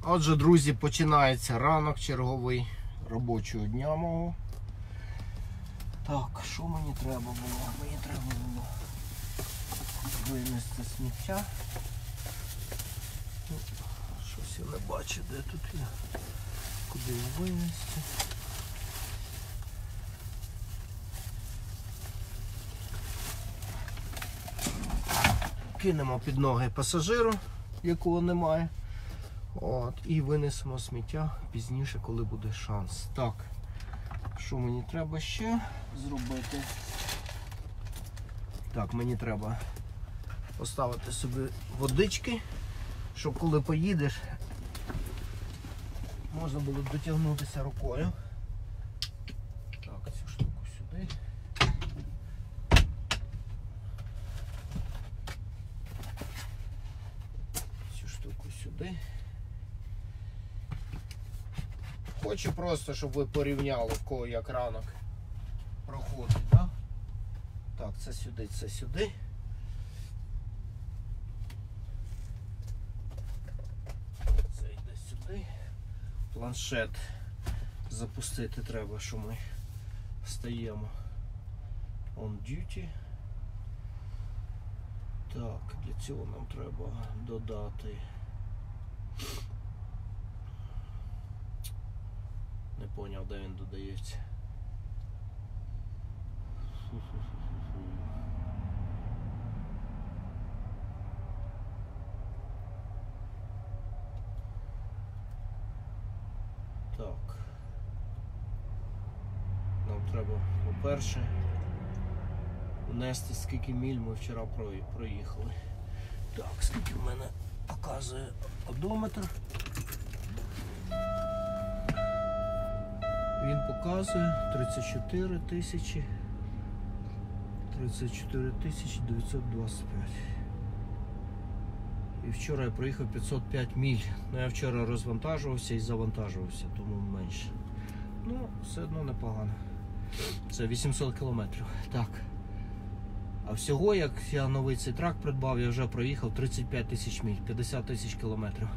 Отже, друзі, починається ранок черговий робочого дня мого. Так, що мені треба було? Мені треба було винести сміття. Щось я не бачу, де тут я. Куди його винести? Кинемо під ноги пасажиру, якого немає. От, і винесемо сміття пізніше, коли буде шанс. Так, що мені треба ще зробити? Так, мені треба поставити собі водички, щоб коли поїдеш, можна було дотягнутися рукою. Так, цю штуку сюди. Цю штуку сюди. Хочу просто, щоб ви порівняли, в кого як ранок проходить, да? Так, це сюди, це сюди. Це йде сюди. Планшет запустити треба, що ми стаємо on duty. Так, для цього нам треба додати. Не поняв, де він додається. Так. Нам треба, по-перше, внести, скільки миль ми вчора проїхали. Так, скільки в мене показує одометр. Він показує 34 тисячі 925. І вчора я проїхав 505 миль. Ну, я вчора розвантажувався і завантажувався, тому менше. Ну, все одно непогано. Це 800 кілометрів. Так. А всього, як я новий цей трак придбав, я вже проїхав 35 тисяч миль, 50 тисяч кілометрів.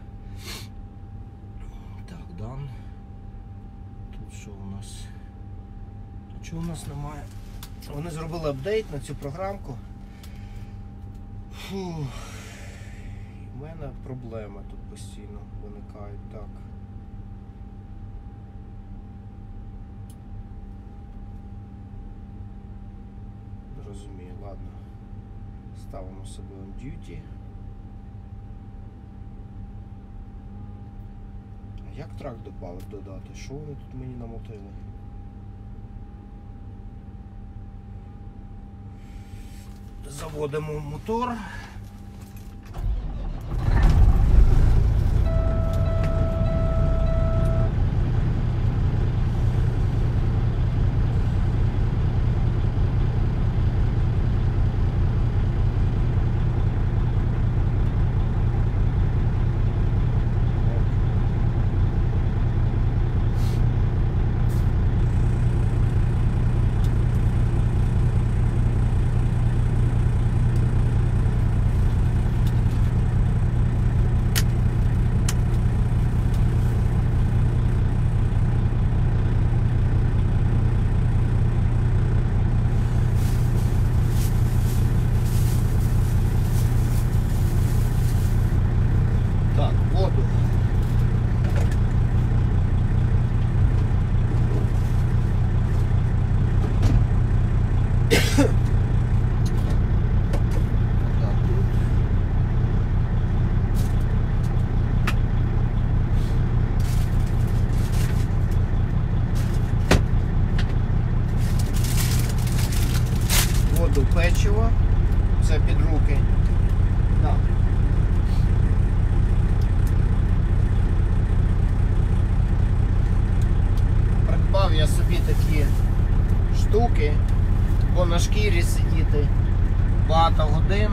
Так, дан. Що у нас? Чого у нас немає? Вони зробили апдейт на цю програмку. Фух. У мене проблеми тут постійно виникають. Так. Не розумію, ладно. Ставимо себе on duty. Як трак додати? Що вони тут мені намотили? Заводимо мотор. Воду, печиво, це під руки. Так. Придбав я собі такі штуки, бо на шкірі сидіти багато годин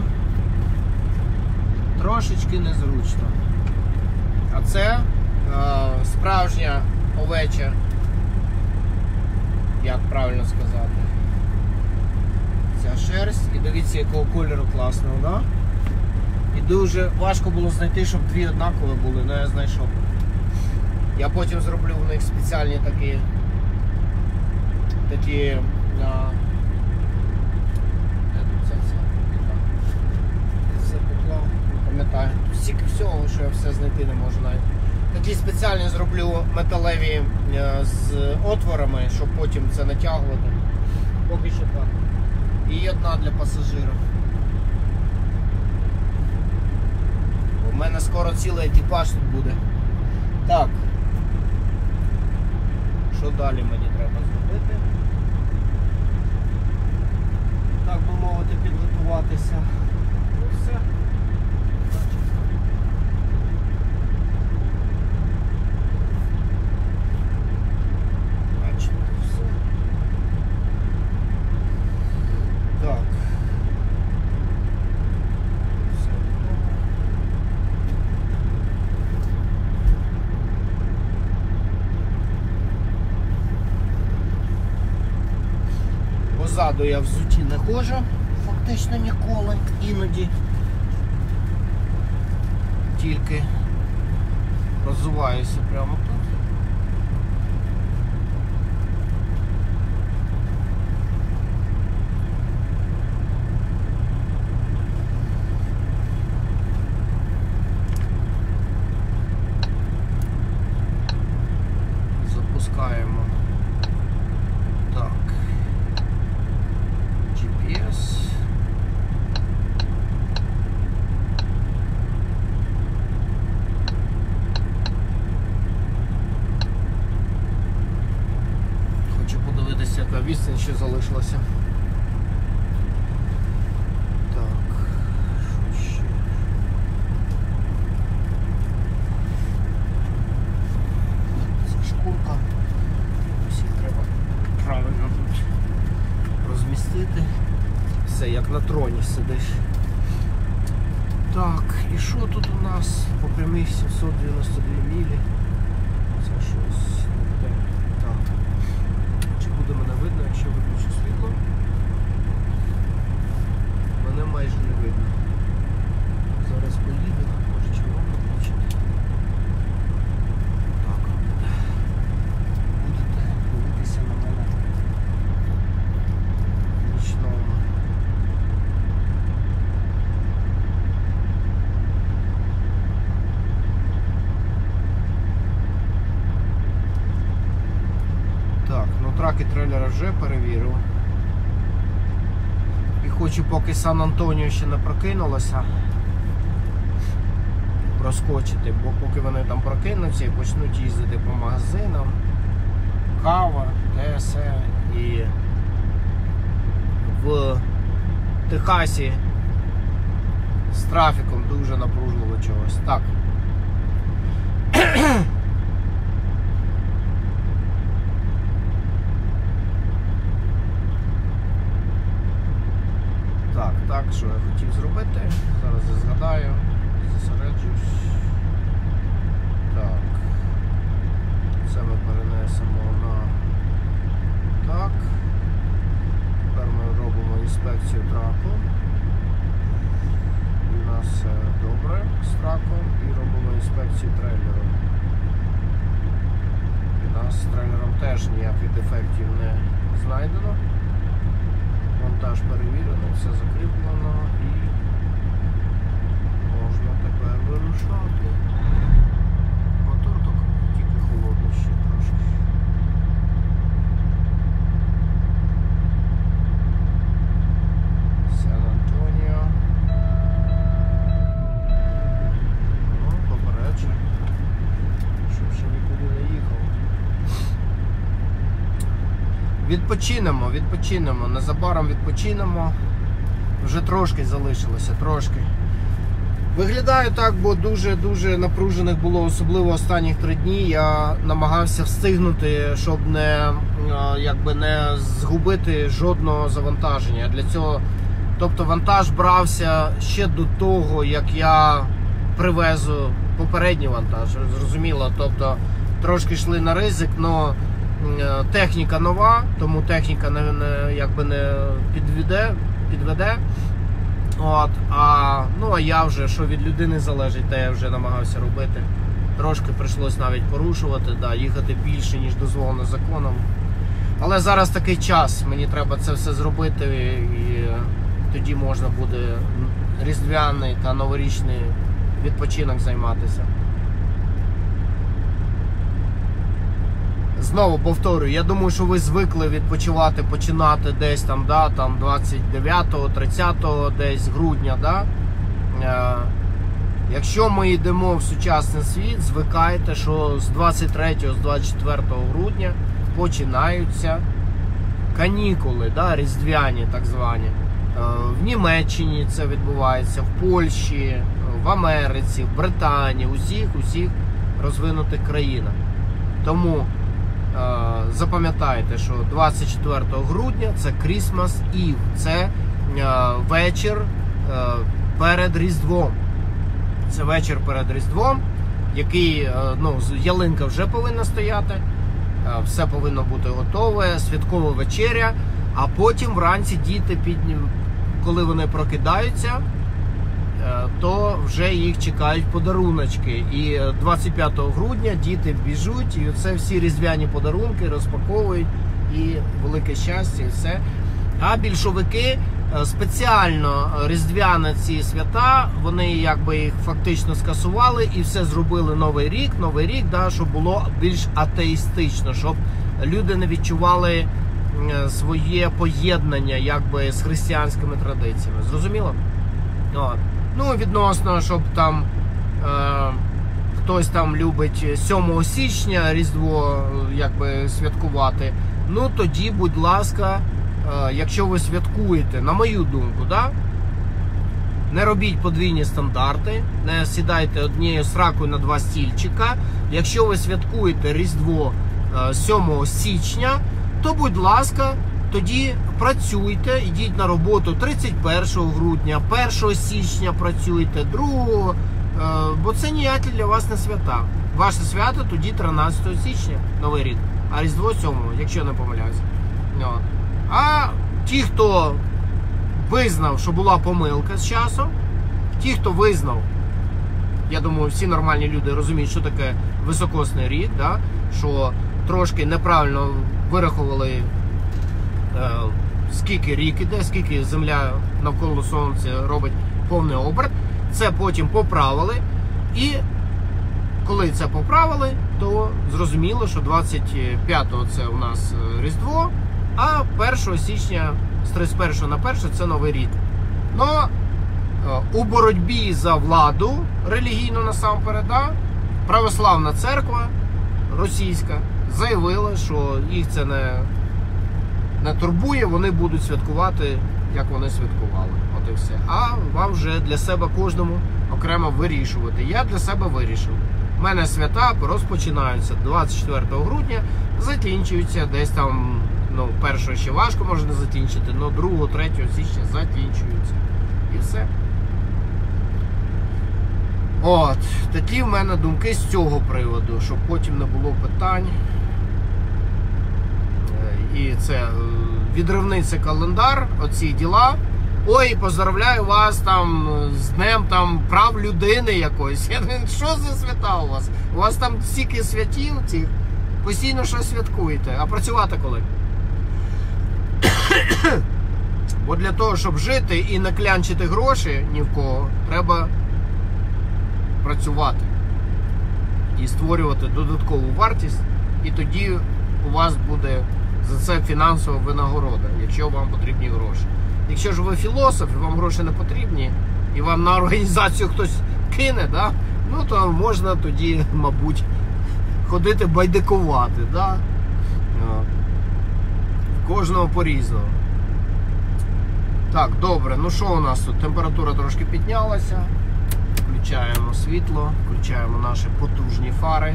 трошечки незручно. А це справжня овеча, як правильно сказати, ця шерсть. І дивіться, якого кольору класного, да? І дуже важко було знайти, щоб дві однакові були, але я знайшов. Я потім зроблю в них спеціальні такі все поклав, не пам'ятаю. Стільки всього, що я все знайти не можу навіть. Такі спеціальні зроблю металеві з отворами, щоб потім це натягувати. Поки що так. І одна для пасажира. У мене скоро цілий екіпаж тут буде. Так. Що далі мені треба зробити? Так би мовити, підготуватися. Ну все. Бачите, все. Так. Все готово. Позаду я взуті не ходжу, фактично ніколи, іноді тільки роззуваюся прямо тут. Запускаємо. Так. GPS. Хочу подивитися, яка відстань ще залишилася. Так, що ще? Це шкурка. Всі треба правильно тут розмістити. Все, як на троні сидиш. Так, і що тут у нас? По прямій 792 мілі. Це щось не те. Так. Чи буде мене видно, якщо виключу світло? Мене майже не видно. Зараз поїду, може червоно включити. Так. Будете дивитися на мене в нічному. Так, ну траки трейлера вже перевірив. І хочу, поки Сан-Антоніо ще не прокинулося, проскочити, бо поки вони там прокинуться і почнуть їздити по магазинам, кава, ТСЕ і в Техасі з трафіком дуже напружливо чогось. Так. Так, що я хотів зробити, зараз я згадаю, зосереджусь. Так, це ми перенесемо на так. Тепер ми робимо інспекцію траку. У нас все добре з траком і робимо інспекцію трейлеру. У нас з трейлером теж ніяких дефектів не знайдено. Монтаж перевірений, все закріплено і можна тепер вирушати. Мотор тільки холодний ще трошки. Сан-Антоніо. Ну, попереджу, щоб ще нікуди не їхав. Відпочинемо, незабаром відпочинемо. Вже трошки залишилося, трошки. Виглядаю так, бо дуже напружених було, особливо останніх 3 дні. Я намагався встигнути, щоб не згубити жодного завантаження. Для цього, тобто вантаж брався ще до того, як я привезу попередній вантаж. Зрозуміло, тобто трошки йшли на ризик, але техніка нова, тому техніка не підведе. От, а я вже, що від людини залежить, те я вже намагався робити. Трошки прийшлось навіть порушувати, да, їхати більше, ніж дозволено законом. Але зараз такий час, мені треба це все зробити, і тоді можна буде різдвяний та новорічний відпочинок займатися. Знову повторюю, я думаю, що ви звикли відпочивати, починати десь там, да, там 29-го, 30-го, десь грудня, да? Якщо ми йдемо в сучасний світ, звикайте, що з 23-го, з 24 грудня починаються канікули, да, різдвяні так звані. В Німеччині це відбувається, в Польщі, в Америці, в Британії, усіх розвинутих країнах. Тому запам'ятайте, що 24 грудня це Christmas Eve, це вечір перед Різдвом. Це вечір перед Різдвом, який, ну, ялинка вже повинна стояти, все повинно бути готове, святкова вечеря, а потім вранці діти, коли вони прокидаються, то вже їх чекають подаруночки. І 25 грудня діти біжуть, і оце всі різдвяні подарунки розпаковують, і велике щастя, і все. А більшовики спеціально різдвяні ці свята, вони якби їх фактично скасували і все зробили Новий рік, да, щоб було більш атеїстично, щоб люди не відчували своє поєднання якби з християнськими традиціями. Зрозуміло? От. Ну, відносно, щоб там хтось там любить 7 січня Різдво якби святкувати, ну тоді, будь ласка, якщо ви святкуєте, на мою думку, да, не робіть подвійні стандарти, не сідайте однією сракою на 2 стільчика. Якщо ви святкуєте Різдво 7 січня, то, будь ласка, тоді працюйте, йдіть на роботу 31 грудня, 1 січня працюйте, 2, бо це ніякі для вас не свята. Ваше свято тоді 13 січня, Новий рік, а Різдво 7, якщо не помиляюся. А ті, хто визнав, що була помилка з часом, ті, хто визнав, я думаю, всі нормальні люди розуміють, що таке високосний рік, да? Що трошки неправильно вирахували, скільки рік іде, скільки Земля навколо Сонця робить повний оберт. Це потім поправили. І коли це поправили, то зрозуміло, що 25-го це у нас Різдво, а 1 січня з 31 на 1 це Новий рік. Но у боротьбі за владу релігійну насамперед, да, православна церква російська заявила, що їх це не турбує, вони будуть святкувати, як вони святкували. От і все. А вам вже для себе кожному окремо вирішувати. Я для себе вирішив. У мене свята розпочинаються 24 грудня, закінчуються десь там, ну, 1 ще важко можна закінчити, але 2-3 січня закінчуються. І все. От, такі в мене думки з цього приводу, щоб потім не було питань. І це відривний це календар, оці діла. Ой, поздравляю вас там з днем там прав людини якоїсь. Я думаю, що за свята у вас? У вас там стільки святів цих, постійно щось святкуєте. А працювати коли? Бо для того, щоб жити і не клянчити гроші ні в кого, треба працювати і створювати додаткову вартість, і тоді у вас буде за це фінансова винагорода, якщо вам потрібні гроші. Якщо ж ви філософ і вам гроші не потрібні, і вам на організацію хтось кине, да, ну то можна тоді, мабуть, ходити байдикувати. Да? Кожного по-різному. Так, добре, ну що у нас тут? Температура трошки піднялася. Включаємо світло, включаємо наші потужні фари.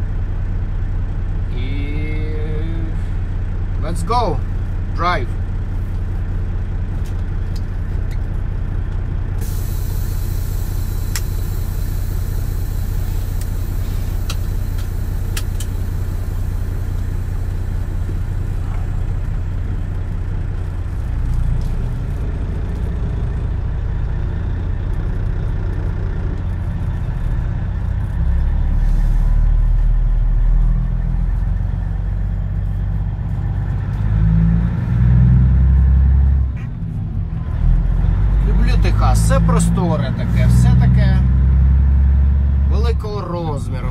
І let's go! Drive! просторе таке, все таке великого розміру.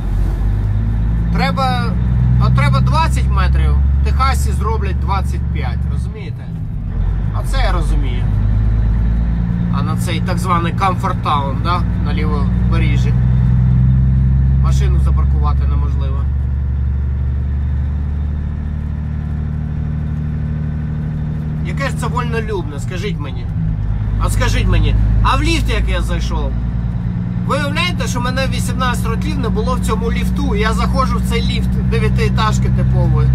Треба 20 метрів, в Техасі зроблять 25, розумієте? Оце я розумію. А на цей так званий Comfort Town, да? На лівобережжі. Машину запаркувати неможливо. Яке ж це вольнолюбне, скажіть мені. От скажіть мені, а в ліфт як я зайшов? Ви уявляєте, що мене 18 років не було в цьому ліфту, і я заходжу в цей ліфт 9-етажки типової.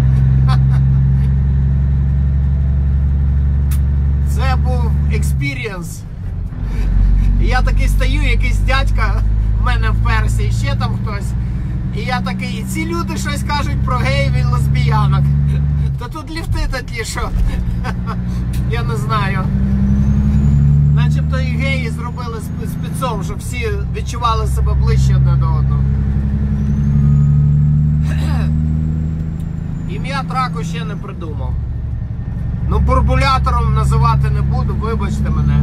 Це був експірієнс. І я такий стою, якийсь дядька в мене вперся, і ще там хтось. І я такий, і ці люди щось кажуть про геїв і лесбіянок. Та тут ліфти такі, що я не знаю. Начебто і геї зробили спецом, щоб всі відчували себе ближче одне до одного. Ім'я траку ще не придумав. Ну, бурбулятором називати не буду, вибачте мене.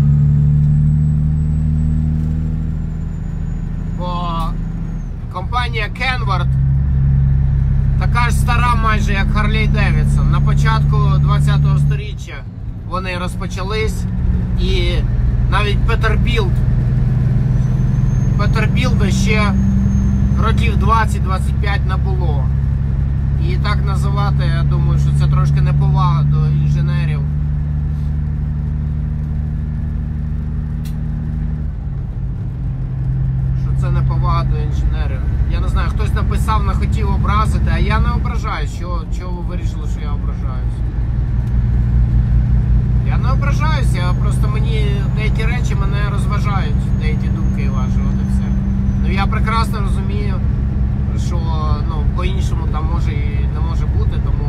Бо компанія Kenworth така ж стара майже, як Harley Davidson. На початку 20-го сторіччя вони розпочались. І навіть Петербілда ще років 20-25 не було. І так називати, я думаю, що це трошки неповага до інженерів. Що це неповага до інженерів. Я не знаю, хтось написав, не хотів образити, а я не ображаюсь. Чого ви вирішили, що я ображаюсь? Я не ображаюся, просто мені деякі речі мене розважають, деякі думки ваші, от і все. Ну я прекрасно розумію, що по-іншому там може і не може бути, тому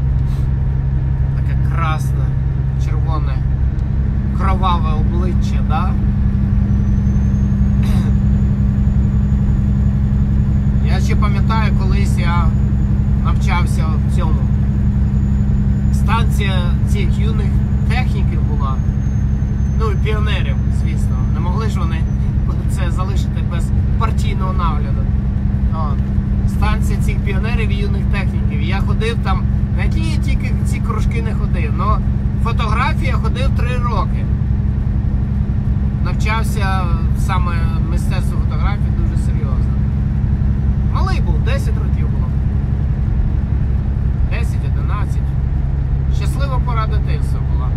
таке красне, червоне, кроваве обличчя, да? Я ще пам'ятаю, колись я навчався в цьому. Станція цих юних техніків була, ну і піонерів, звісно. Не могли ж вони це залишити без партійного нагляду. Станція цих піонерів і юних техніків. Я ходив там, на які я тільки ці кружки не ходив, але фотографія ходив 3 роки. Навчався саме мистецтву фотографії дуже серйозно. Малий був, 10 років було. 10-11. Щаслива пора дитинства була.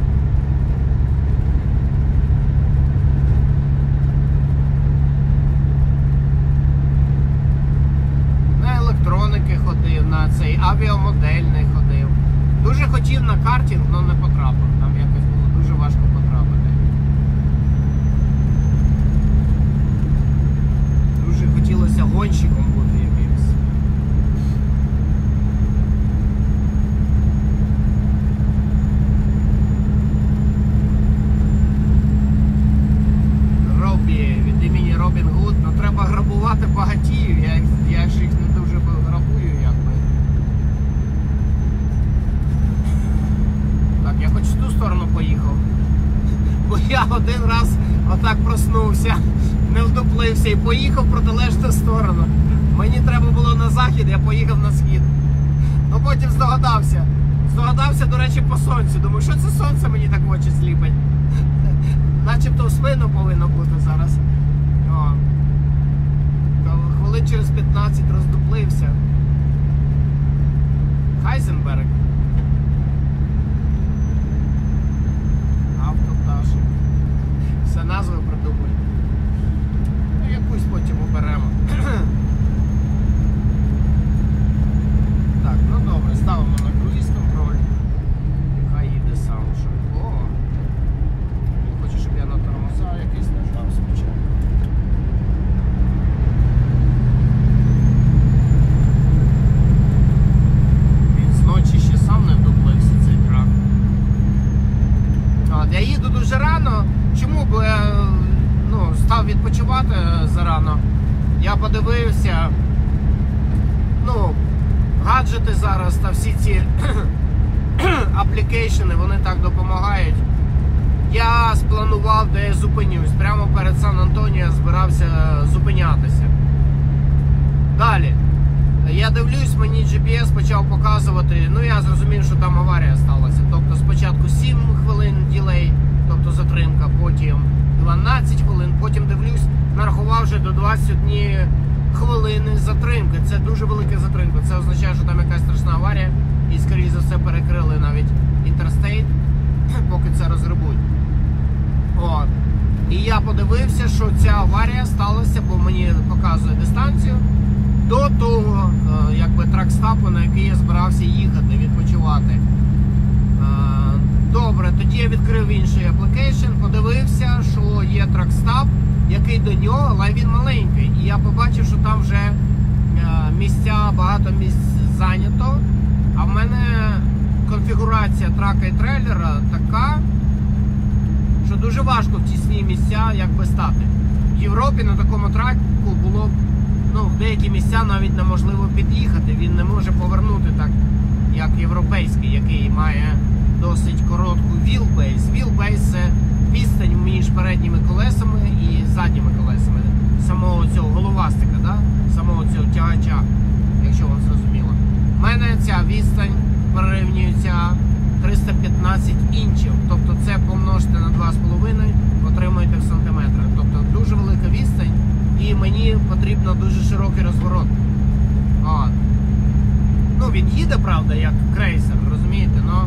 На електроники ходив, на цей авіамодельний ходив. Дуже хотів на картинг, але не потрапив. Там якось було дуже важко потрапити. Дуже хотілося гонщиком бути якимось. Від імені Робін Гуд, ну треба грабувати багатіїв, я ж їх не дуже грабую, якби. Так, я хоч в ту сторону поїхав. Бо я один раз отак проснувся, не вдуплився і поїхав в протилежну сторону. Мені треба було на захід, я поїхав на схід. Ну потім здогадався. Здогадався, до речі, по сонцю. Думаю, що це сонце мені так в очі сліпить? Начебто в спину повинно бути зараз. О. Хвилин через 15 роздуплився. Хайзенберг. Автоташик. Все назви придумують. Ну, якусь потім оберемо. Так, ну добре, ставимо на круїз контроль. Хай їде сам. О! Хочу, щоб я на тормоза якийсь нажав спочатку. Він зночі ще сам не вдуплився, цей трак. Я їду дуже рано. Чому? Бо я став відпочивати зарано. Я подивився, гаджети зараз та всі ці аплікейшени, вони так допомагають. я спланував, де я зупинюсь. Прямо перед Сан-Антоніо я збирався зупинятися. Далі. Я дивлюсь, мені GPS почав показувати, ну я зрозумів, що там аварія сталася. Тобто спочатку 7 хвилин ділей, тобто затримка, потім 12 хвилин, потім дивлюсь, нарахував вже до 21 хвилини затримки. Це дуже велика затримка. Це означає, що там якась страшна аварія і, скоріше за все, перекрили навіть інтерстейт, поки це розгребуть. От. І я подивився, що ця аварія сталася, бо мені показує дистанцію до того, якби, тракстапу, на який я збирався їхати, відпочивати. Добре, тоді я відкрив інший аплікейшн, подивився, що є тракстап, який до нього, але він маленький. І я побачив, що там вже місця, багато місць зайнято. А в мене конфігурація трака і трейлера така, що дуже важко в тісні місця якби стати. В Європі на такому траку було, ну, в деякі місця навіть неможливо під'їхати. Він не може повернути так, як європейський, який має досить коротку wheelbase. Wheelbase – це відстань між передніми колесами і задніми колесами. Самого цього головастика, да? Самого цього тягача, якщо вам зрозуміло. У мене ця відстань прирівнюється 315 інчів. Тобто це помножити на 2,5, отримуєте в сантиметрах. Тобто дуже велика відстань і мені потрібно дуже широкий розворот. От. Ну, він їде, правда, як крейсер, розумієте, но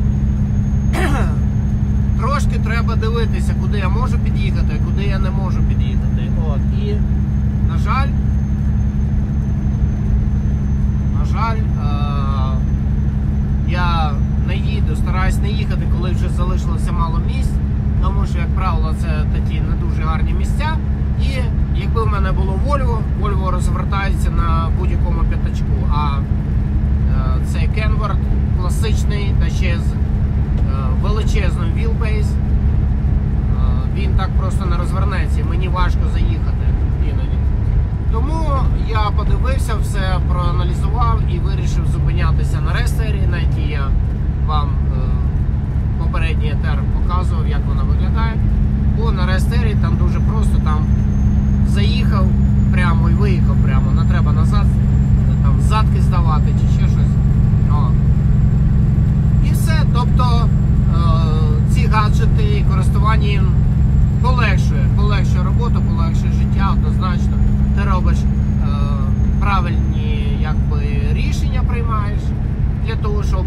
трошки треба дивитися, куди я можу під'їхати, а куди я не можу під'їхати. От. І, на жаль, я не їду, стараюсь не їхати, коли вже залишилося мало місць, тому що, як правило, це такі не дуже гарні місця. І якби в мене було Volvo розвертається на будь-якому п'ятачку, а цей Kenworth класичний, та ще з величезним wheelbase, він так просто не розвернеться, і мені важко заїхати іноді. Тому я подивився, все проаналізував і вирішив зупинятися на рестері, на якій я вам попередній етер показував, як вона виглядає. Бо на рестері там дуже просто, там заїхав прямо і виїхав прямо, не треба назад, там задки здавати чи ще щось. О. І все, тобто ці гаджети і користування їм полегшує роботу, полегшує життя, однозначно. Ти робиш правильні якби рішення, приймаєш для того, щоб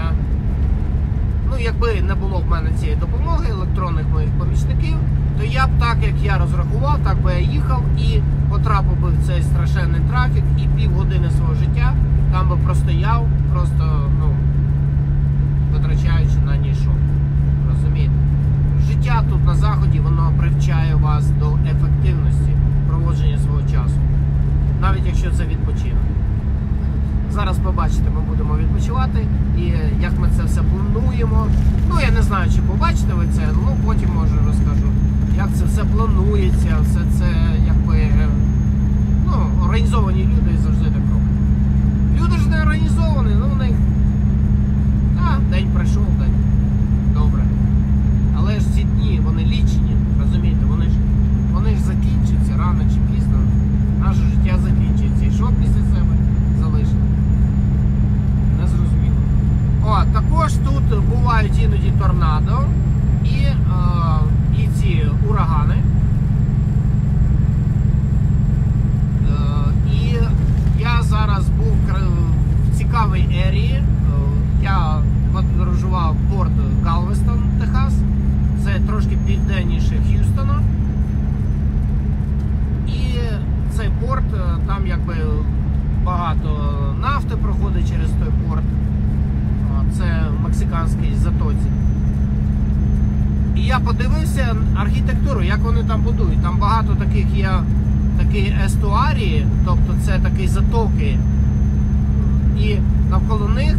якби не було в мене цієї допомоги, електронних моїх помічників, то я б так, як я розрахував, так би я їхав і потрапив би в цей страшенний трафік, і півгодини свого життя там би простояв, просто, витрачаючи на ніщо. Розумієте? Життя тут на Заході, воно привчає вас до ефективності проводження свого часу. Навіть якщо це відпочинок. Зараз побачите, ми будемо відпочивати і як ми це все плануємо. Я не знаю, чи побачите ви це, потім може розкажу, як це все планується, все це якби, організовані люди завжди так роблять. Люди ж не організовані, в них, день пройшов, день, добре. Але ж ці дні, вони лічені, розумієте, вони ж закінчаться рано чи пізно, наше життя закінчиться. І що після себе залишиться? Незрозуміло. Також тут бувають іноді торнадо і ці урагани. І я зараз був в цікавій ерії. Я подорожував порт Галвестон, Техас. Це трошки південніше Х'юстона. І цей порт, там якби багато нафти проходить через той порт. Це в Мексиканській затоці. І я подивився архітектуру, як вони там будують. Там багато таких є, такі естуарії, тобто це такі затоки. І навколо них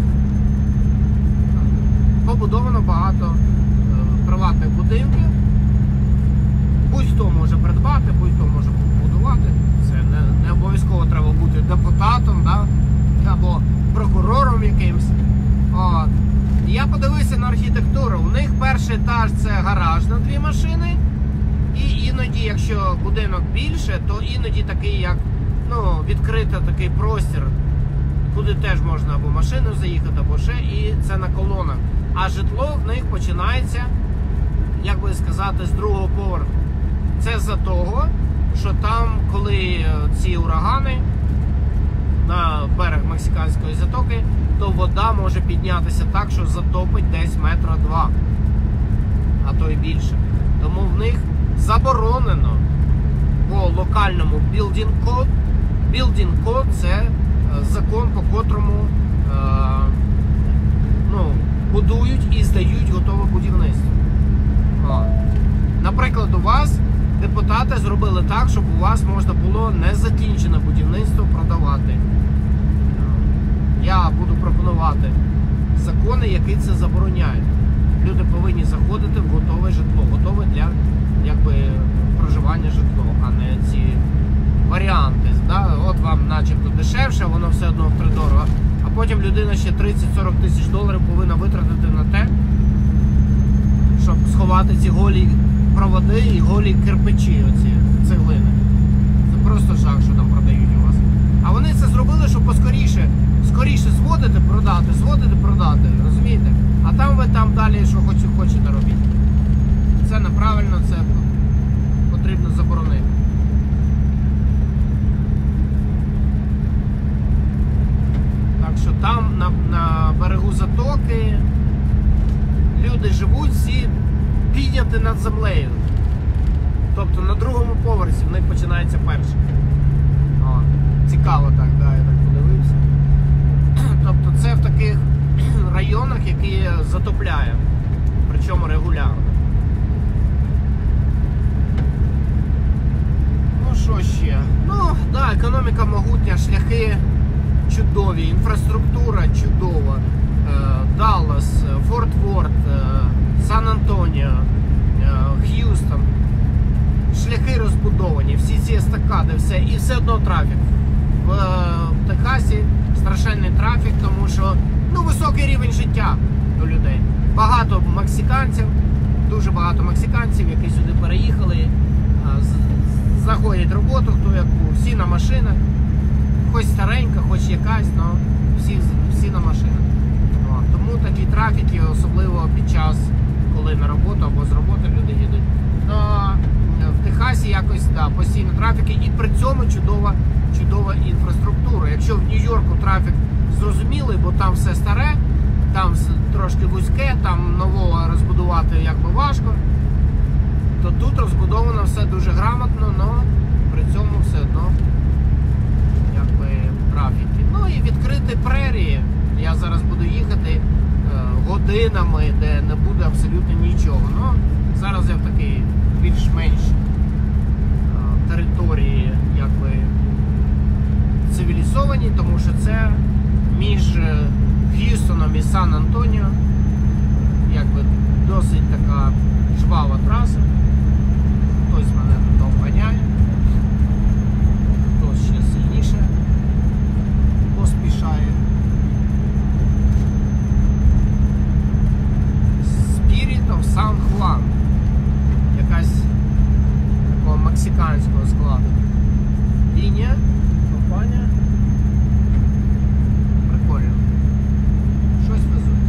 побудовано багато приватних будинків. Будь-хто може придбати, будь-хто може побудувати. Це не обов'язково треба бути депутатом, або прокурором якимсь. Я подивився на архітектуру. У них перший етаж це гараж на 2 машини. І іноді, якщо будинок більше, то іноді такий, як відкритий такий простір, куди теж можна або машину заїхати, або ще, і це на колонах. А житло в них починається, як би сказати, з 2-го поверху. Це за того, що там, коли ці урагани на берег Мексиканської затоки, то вода може піднятися так, що затопить десь 2 метри, а то й більше. Тому в них заборонено по локальному building code. Building code – це закон, по котрому будують і здають готове будівництво. Наприклад, у вас депутати зробили так, щоб у вас можна було незакінчене будівництво продавати. Я буду пропонувати закони, які це забороняють. Люди повинні заходити в готове житло, готове для проживання житло, а не ці варіанти. Да? От вам начебто дешевше, воно все одно втридорого, а потім людина ще 30-40 тисяч доларів повинна витратити на те, щоб сховати ці голі проводи і голі кирпичі, оці цеглини. Це просто жах, що там продають у вас. А вони це зробили, щоб скоріше зводити, продати, розумієте? А там ви там далі, що хочете робити. Це неправильно, це потрібно заборонити. Так що там на берегу затоки люди живуть всі підняти над землею. Тобто на 2-му поверсі в них починається перший. Цікаво так, да, я так подивився. Тобто це в таких районах, які затопляє, причому регулярно. Ну що ще? Да, економіка могутня, шляхи чудові, інфраструктура чудова. Даллас, Форт Ворт, Сан-Антоніо, Х'юстон. Шляхи розбудовані, всі ці естакади, все, і все одно трафік. В Техасі страшенний трафік, тому що високий рівень життя у людей. Багато мексиканців, дуже багато мексиканців, які сюди переїхали, знаходять роботу, хто яку, всі на машинах, хоч старенька, хоч якась, але всі на машинах. Тому такі трафіки, особливо під час, коли на роботу або з роботи люди їдуть. В Техасі якось, постійно трафіки, і при цьому чудова інфраструктура. Якщо в Нью-Йорку трафік зрозумілий, бо там все старе, там трошки вузьке, там нового розбудувати важко, то тут розбудовано все дуже грамотно, але при цьому все одно трафіки. І відкриті прерії. Я зараз буду їхати годинами, де не буде абсолютно нічого. Зараз я в такій більш-менш території цивілізовані, тому що це між Х'юстоном і Сан-Антоніо досить така жвава траса. Хтось мене тут обганяє, хтось ще сильніше поспішає. Spirit of San Juan. Якась такого мексиканського складу. Лінія, компанія. Прикольно. Щось везуть.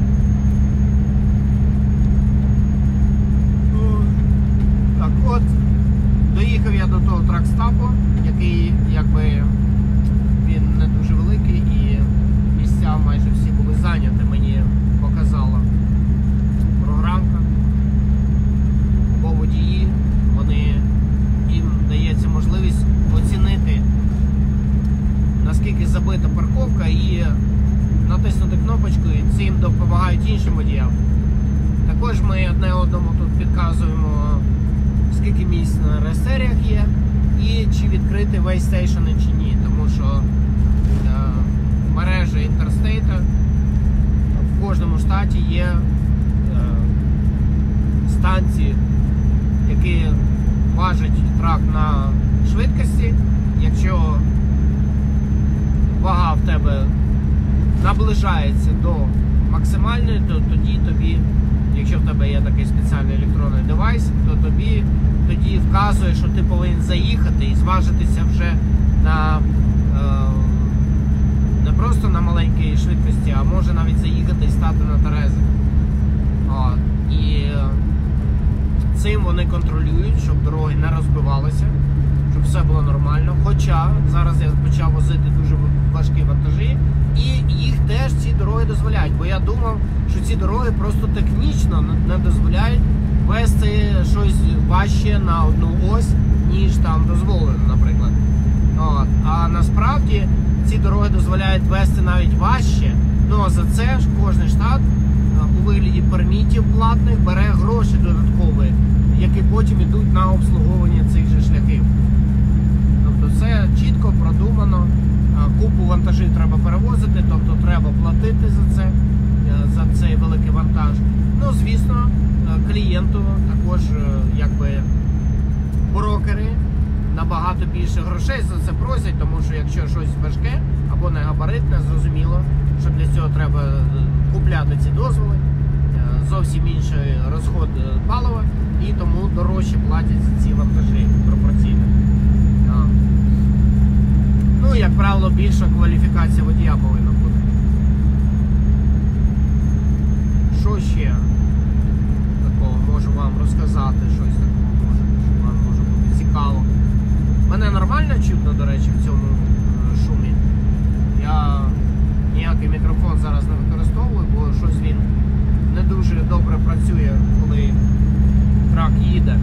Так от, доїхав я до того тракстапу, який він не дуже великий і місця майже всі були зайняті, мені показала програмка. Бо водії, їм дається можливість оцінити, наскільки забита парковка, і натиснути кнопочку, і цим допомагають іншим водіям. Також ми одне одному тут підказуємо, скільки місць на ресеріях є, і чи відкрити вейстейшени чи ні, тому що мережа інтерстейта в кожному штаті є станції, які важать трак на швидкості. Якщо вага в тебе наближається до максимальною, то тоді тобі, якщо в тебе є такий спеціальний електронний девайс, то тобі тоді вказує, що ти повинен заїхати і зважитися вже на не просто на маленькій швидкості, а може навіть заїхати і стати на терези. І цим вони контролюють, щоб дороги не розбивалися, щоб все було нормально. Хоча зараз я почав возити дуже важкі вантажі, і їх теж ці дороги дозволяють. Бо я думав, що ці дороги просто технічно не дозволяють вести щось важче на одну ось, ніж там дозволено, наприклад. А насправді ці дороги дозволяють вести навіть важче, але за це ж кожен штат у вигляді пермітів платних бере гроші додаткові, які потім йдуть на обслуговування цих же шляхів. Тобто це чітко продумано, купу вантажів треба перевозити, тобто треба платити за це, за цей великий вантаж. Ну, звісно, клієнту також, якби, брокери набагато більше грошей за це просять, тому що якщо щось важке або не габаритне, зрозуміло, що для цього треба купляти ці дозволи, зовсім інший розход палива, і тому дорожче платять за ці вантажі пропорційно. Ну, як правило, більша кваліфікація водія повинна бути. Що ще такого можу вам розказати, щось такого, що вам може бути цікаво. Мене нормально чутно, до речі, в цьому шумі. Я ніякий мікрофон зараз не використовую, бо щось він не дуже добре працює, коли трак їде.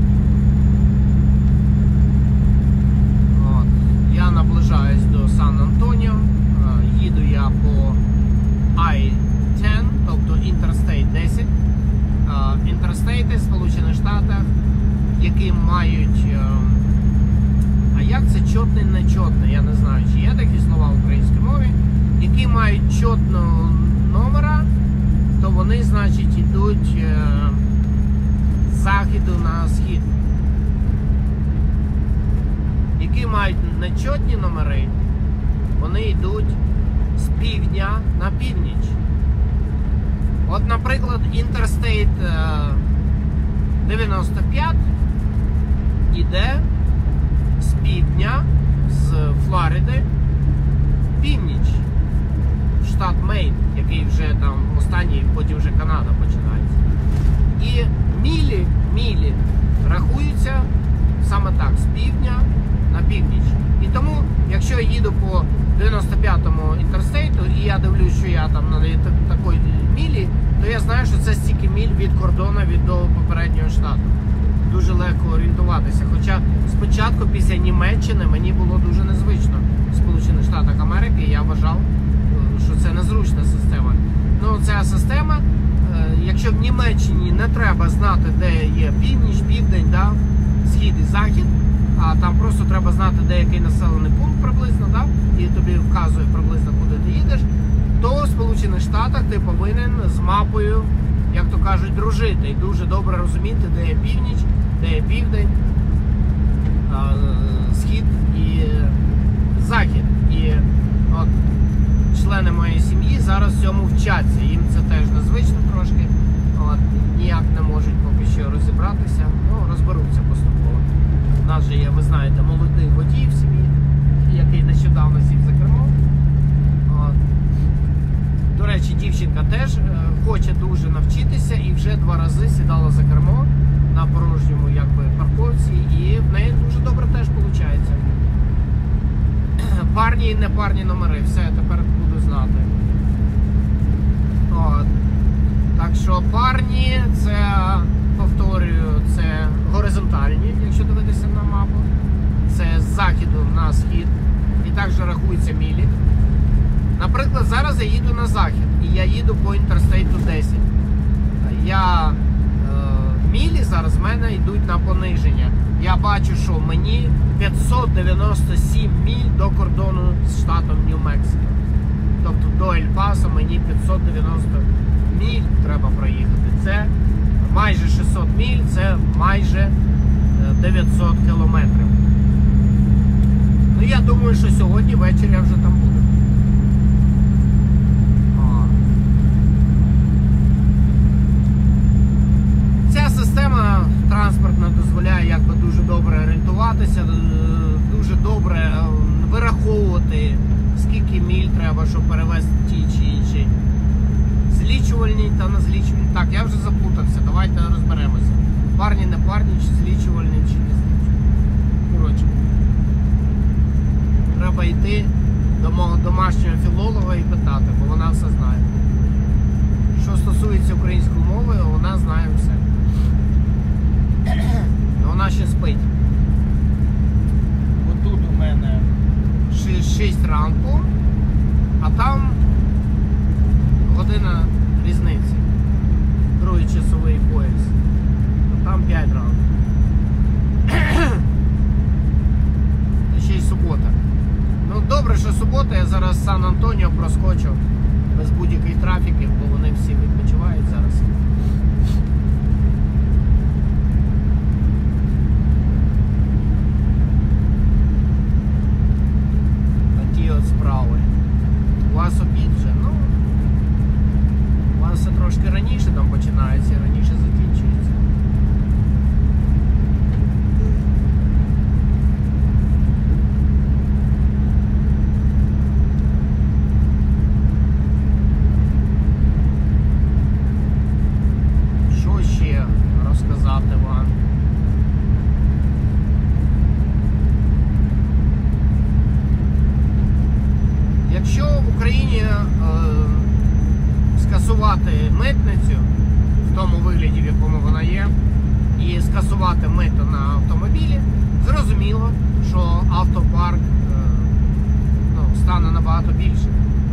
Я наближаюсь до Сан-Антоніо, їду я по I-10, тобто Interstate 10. Інтерстейти в Сполучених Штатах, які мають, а як це чотний, нечотний, я не знаю, чи є такі слова в українській мові, які мають чотного номера, то вони, значить, йдуть з заходу на схід. Які мають нечотні номери, вони йдуть з півдня на північ. От, наприклад, Interstate 95 іде з півдня, з Флориди, північ, штат Мейн, який вже там останній, потім вже Канада починається. І мілі рахуються саме так, з півдня на північ. І тому, якщо я їду по 95-му інтерстейту, і я дивлюсь, що я там на такій мілі, то я знаю, що це стільки міль від кордону до попереднього штату. Дуже легко орієнтуватися. Хоча спочатку, після Німеччини, мені було дуже незвично в Сполучених Штатах Америки, і я вважав, що це незручна система. Ну, ця система, якщо в Німеччині не треба знати, де є північ, південь, да, схід і захід, а там просто треба знати, де який населений пункт приблизно, да, і тобі вказує приблизно, куди ти їдеш, то в Сполучених Штатах ти повинен з мапою, як то кажуть, дружити і дуже добре розуміти, де є північ, де є південь, схід і захід. І от члени моєї сім'ї зараз в цьому вчаться. Їм це теж незвично трошки. От, ніяк не можуть поки що розібратися. Ну, розберуться поступово. У нас же є, ви знаєте, молодий водій в сім'ї, який нещодавно сів за кермо. От. До речі, дівчинка теж хоче дуже навчитися і вже 2 рази сідала за кермо на порожньому, якби, парковці, і в неї дуже добре теж виходить. Парні і непарні номери, все, тепер буду знати. От. Так що парні, це, повторюю, це горизонтальні, якщо дивитися на мапу. Це з заходу на схід. І також рахуються мілі. Наприклад, зараз я їду на захід, і я їду по Інтерстейту 10. Мілі зараз в мене йдуть на пониження. Я бачу, що мені 597 міль до кордону з штатом Нью-Мексико. Тобто до Ель-Пасо мені 590 міль треба проїхати. Це майже 600 міль, це майже 900 кілометрів. Ну, я думаю, що сьогодні ввечері я вже там буду. злічувати, скільки міль треба, щоб перевезти ті чи інші. Злічувальні та незлічувальні. Так, я вже заплутався, давайте розберемося. Парні, не парні, чи злічувальні, чи не злічувальні. Коротше, треба йти до мого домашнього філолога і питати, бо вона все знає. Що стосується української мови, вона знає все. Вона ще спить. Отут у мене 6 ранку, а там година різниці. Другий часовий пояс. А там 5 ранку. І ще й субота. Ну добре, що субота, я зараз Сан-Антоніо проскочу без будь-яких трафіків, бо вони всі відпочивають зараз. А ті от справи. У вас обід вже, ну, у вас все трошки раніше там починається, раніше закінчується. Що ще розказати вам? Якщо в Україні скасувати митницю в тому вигляді, в якому вона є, і скасувати мито на автомобілі, зрозуміло, що автопарк стане набагато більше.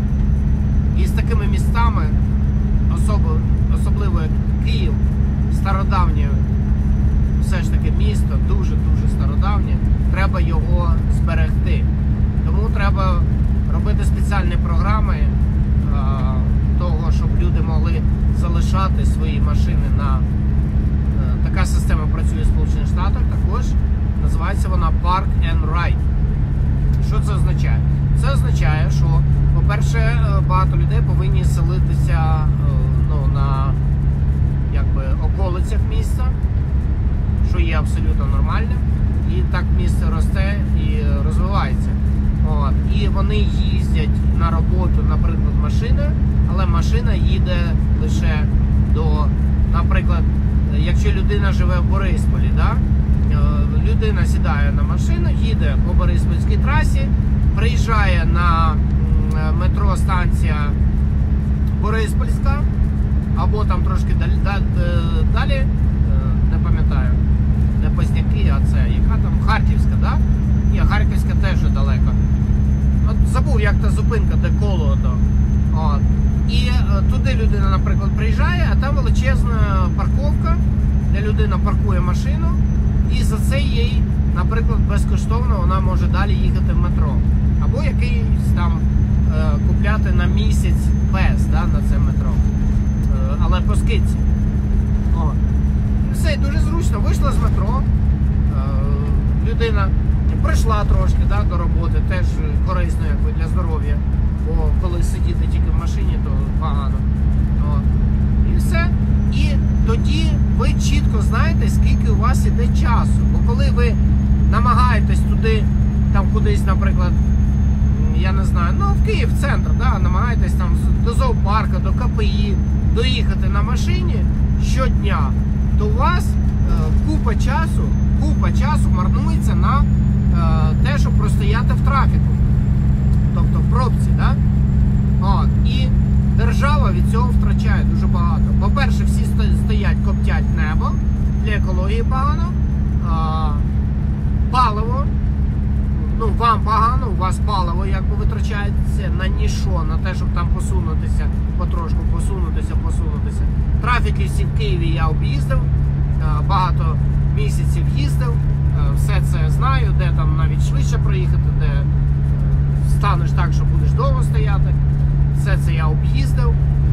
І з такими містами, особливо як Київ, стародавнє все ж таки місто, дуже-дуже стародавнє, треба його зберегти. Тому треба робити спеціальні програми того, щоб люди могли залишати свої машини на... Така система працює в Сполучених Штатах, також називається вона Park and Ride. Що це означає? Це означає, що, по-перше, багато людей повинні селитися на околицях міста, що є абсолютно нормальним, і так місто росте і розвивається. От. І вони їздять на роботу, наприклад, машиною, але машина їде лише до, наприклад, якщо людина живе в Борисполі, да? Людина сідає на машину, їде по Бориспільській трасі, приїжджає на метро-станція Бориспільська, або там трошки далі, не пам'ятаю, не Позняки, а це, яка там, Харківська, да? Ні, Харківська теж далеко. От забув, як та зупинка, де коло ото. От. І туди людина, наприклад, приїжджає, а там величезна парковка, де людина паркує машину, і за це їй, наприклад, безкоштовно вона може далі їхати в метро. Або якийсь там купляти на місяць пес, да, на це метро. Але по скидці. От. Все, дуже зручно. Вийшла з метро, людина прийшла трошки, да, до роботи, теж корисно якби, для здоров'я. Бо коли сидіти тільки в машині, то погано. От. І все. І тоді ви чітко знаєте, скільки у вас іде часу. Бо коли ви намагаєтесь туди, там кудись, наприклад, я не знаю, ну в Київ, в центр, да, намагаєтесь там до зоопарка, до КПІ доїхати на машині щодня, то у вас купа часу марнується на те, щоб простояти в трафіку. Тобто в пробці, да? От. І держава від цього втрачає дуже багато. По-перше, всі стоять, коптять небо, для екології погано, паливо, ну вам погано, у вас паливо якби витрачається на ніщо, на те, щоб там посунутися, потрошку посунутися. Трафіки всі в Києві я об'їздив, багато місяців їздив, все це знаю, де там навіть швидше проїхати, де станеш так, що будеш довго стояти. Все це я об'їздив.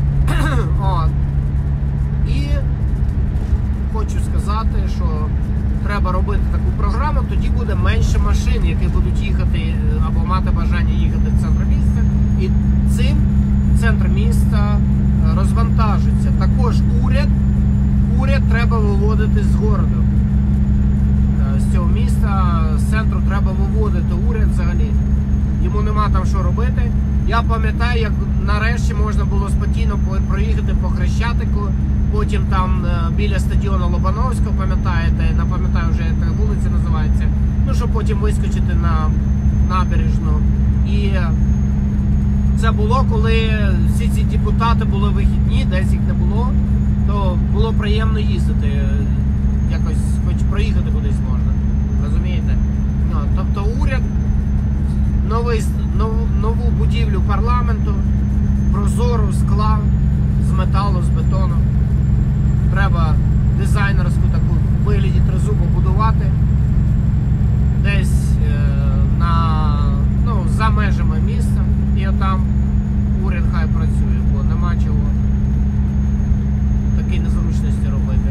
І хочу сказати, що треба робити таку програму, тоді буде менше машин, які будуть їхати або мати бажання їхати в центр міста. І цим центр міста розвантажиться. Також уряд треба виводити з городу. З цього міста, з центру треба виводити уряд взагалі. тому нема там що робити. Я пам'ятаю, як нарешті можна було спокійно проїхати по Хрещатику, потім там біля стадіону Лобановського, пам'ятаєте, не пам'ятаю вже, як вулиця називається, ну, щоб потім вискочити на набережну. І це було, коли всі ці депутати були вихідні, десь їх не було, то було приємно їздити, якось хоч проїхати кудись можна, розумієте? Ну, тобто уряд, нову будівлю парламенту, прозору, скла, з металу, з бетону. Треба дизайнерську таку в вигляді тризубу будувати десь за межами міста, і отам уряд хай працює, бо нема чого такі незручності робити.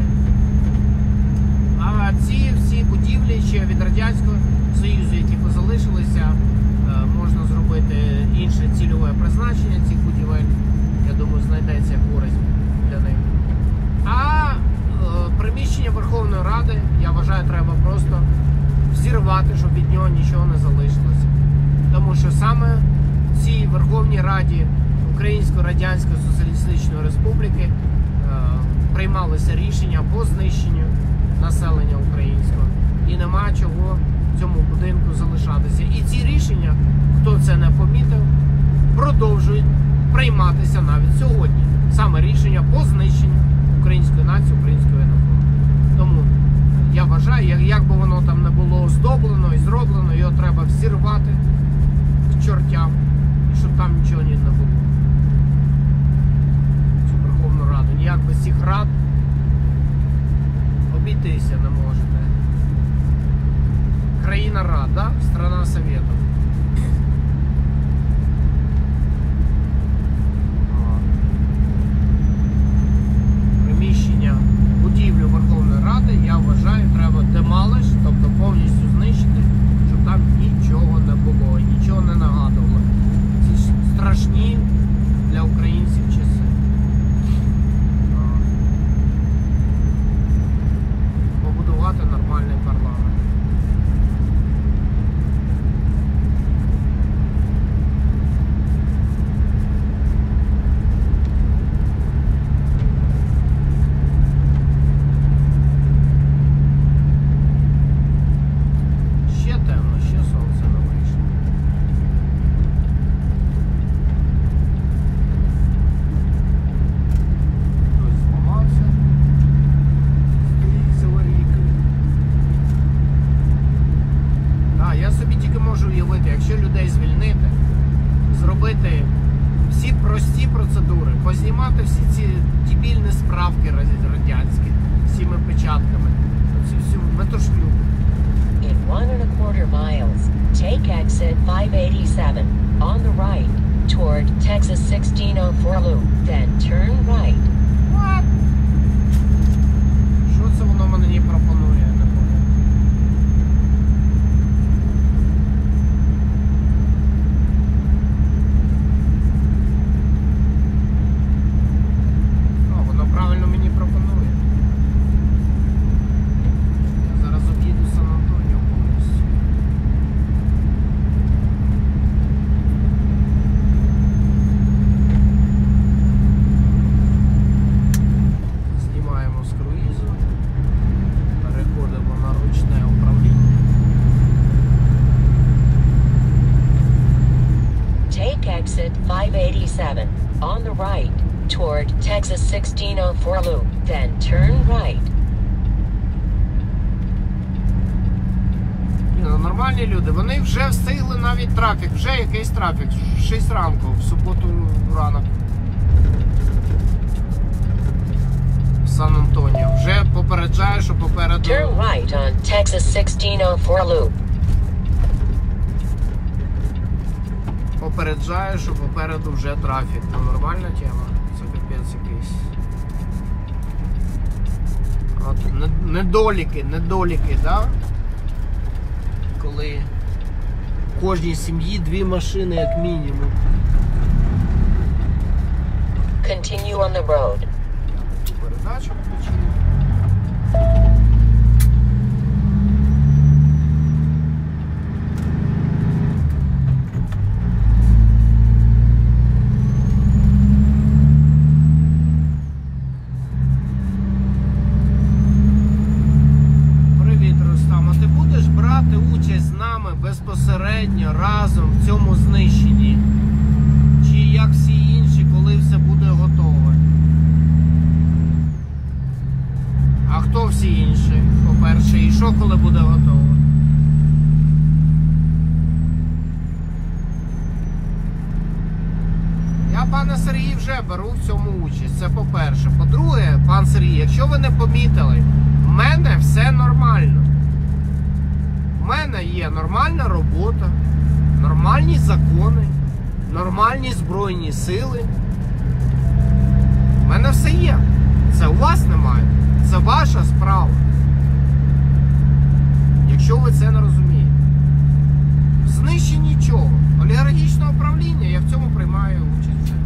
А ці всі будівлі ще від Радянського Союзу, які залишилися, можна зробити інше цільове призначення цих будівель. Я думаю, знайдеться користь для них. А приміщення Верховної Ради, я вважаю, треба просто взірвати, щоб від нього нічого не залишилося. Тому що саме в цій Верховній Раді Української Радянської Соціалістичної Республіки приймалися рішення по знищенню населення українського. І нема чого в цьому будинку залишатися. І ці рішення, хто це не помітив, продовжують прийматися навіть сьогодні. Саме рішення по знищенню української нації, української народу. Тому я вважаю, як би воно там не було оздоблено і зроблено, його треба взірвати к чортям, щоб там нічого не було. Цю Верховну Раду. Ніяк без цих рад обійтися не можете. Країна рад, да? Страна Советов. Приміщення, будівлю Верховної Ради, я вважаю, треба демалиш, тобто повністю знищити, щоб там нічого не було, нічого не нагадувало. Ці страшні для українців часи. Побудувати нормальний парламент. Якщо людей звільнити, зробити всі прості процедури, познімати всі ці дебільні справки радянські, з цими печатками, цю всю метушню. In 1.25 miles, take exit 587 on the right toward Texas 1604 loop, then turn right. What? Що це воно мені пропонує? Правильно мені пропонує. Я зараз об'їду Сан-Антоніо повністю. Знімаємо з круїзу. Переходимо на ручне управління. Take exit 587 on the right toward Texas 1604 loop, then turn right. Нормальні люди, вони вже встигли навіть трафік, вже якийсь трафік, 6 ранку, в суботу ранок. В Сан-Антоніо. Вже попереджаю, що попереду... Turn right on Texas 1604 loop. Попереджаю, що попереду вже трафік. Це нормальна тема. Це капець якийсь. От, недоліки, да? Коли в кожній сім'ї 2 машини як мінімум. Continue on the road. Я таку передачу включив. Я, пане Сергій, вже беру в цьому участь. Це по-перше. По-друге, пан Сергій, якщо ви не помітили, в мене все нормально. У мене є нормальна робота, нормальні закони, нормальні Збройні сили. У мене все є. Це у вас немає. Це ваша справа. Якщо ви це не розумієте. Знищення чого? Олігархічного управління, я в цьому приймаю участь вже.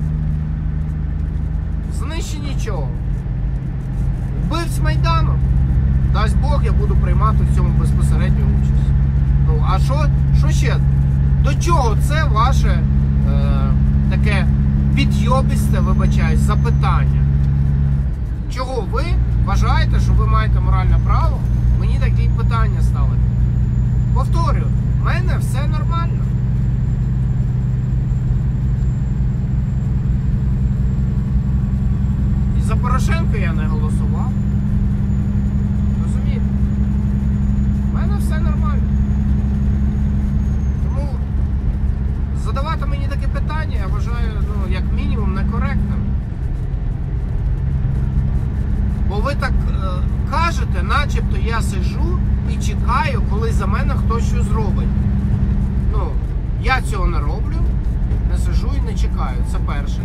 Знищення чого? Вбивць Майдану. Дасть Бог, я буду приймати в цьому безпосередню участь. Ну, а що ще? До чого це ваше таке підйобісте, вибачаюсь, запитання? Чого ви вважаєте, що ви маєте моральне право мені такі питання ставити? Повторюю, в мене все нормально. І за Порошенка я не голосував. Розумієте? В мене все нормально. Тому задавати мені таке питання, я вважаю, ну, як мінімум, некоректним. Бо ви так кажете, начебто я сиджу і чекаю, коли за мене хтось щось зробить. Ну, я цього не роблю, не сиджу і не чекаю. Це перше.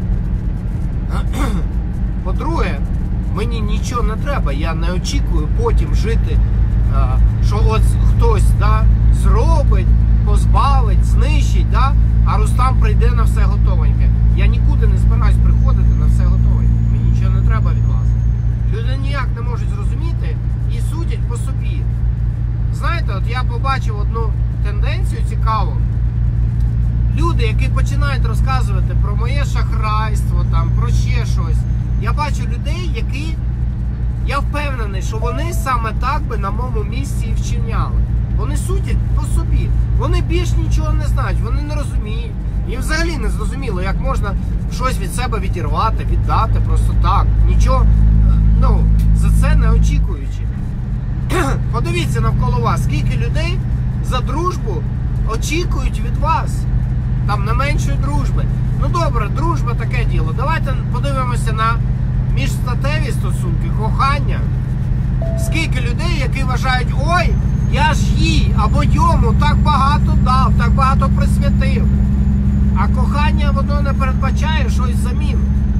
По-друге, мені нічого не треба. Я не очікую потім жити, що от хтось, да, зробить, позбавить, знищить, да, а Рустам прийде на все готовеньке. Я нікуди не збираюсь приходити на все готовеньке. Мені нічого не треба від вас. Люди ніяк не можуть зрозуміти і судять по собі. Знаєте, от я побачив одну тенденцію цікаву. Люди, які починають розказувати про моє шахрайство, там, про ще щось. Я бачу людей, які, я впевнений, що вони саме так би на моєму місці і вчиняли. Вони судять по собі. Вони більш нічого не знають, вони не розуміють. Їм взагалі не зрозуміло, як можна щось від себе відірвати, віддати просто так. Нічого, ну, за це не очікуючи. Подивіться навколо вас, скільки людей за дружбу очікують від вас. Там не меншої дружби. Ну добре, дружба таке діло. Давайте подивимося на міжстатеві стосунки, кохання. Скільки людей, які вважають, ой, я ж їй або йому так багато дав, так багато присвятив. А кохання, воно не передбачає щось взамін.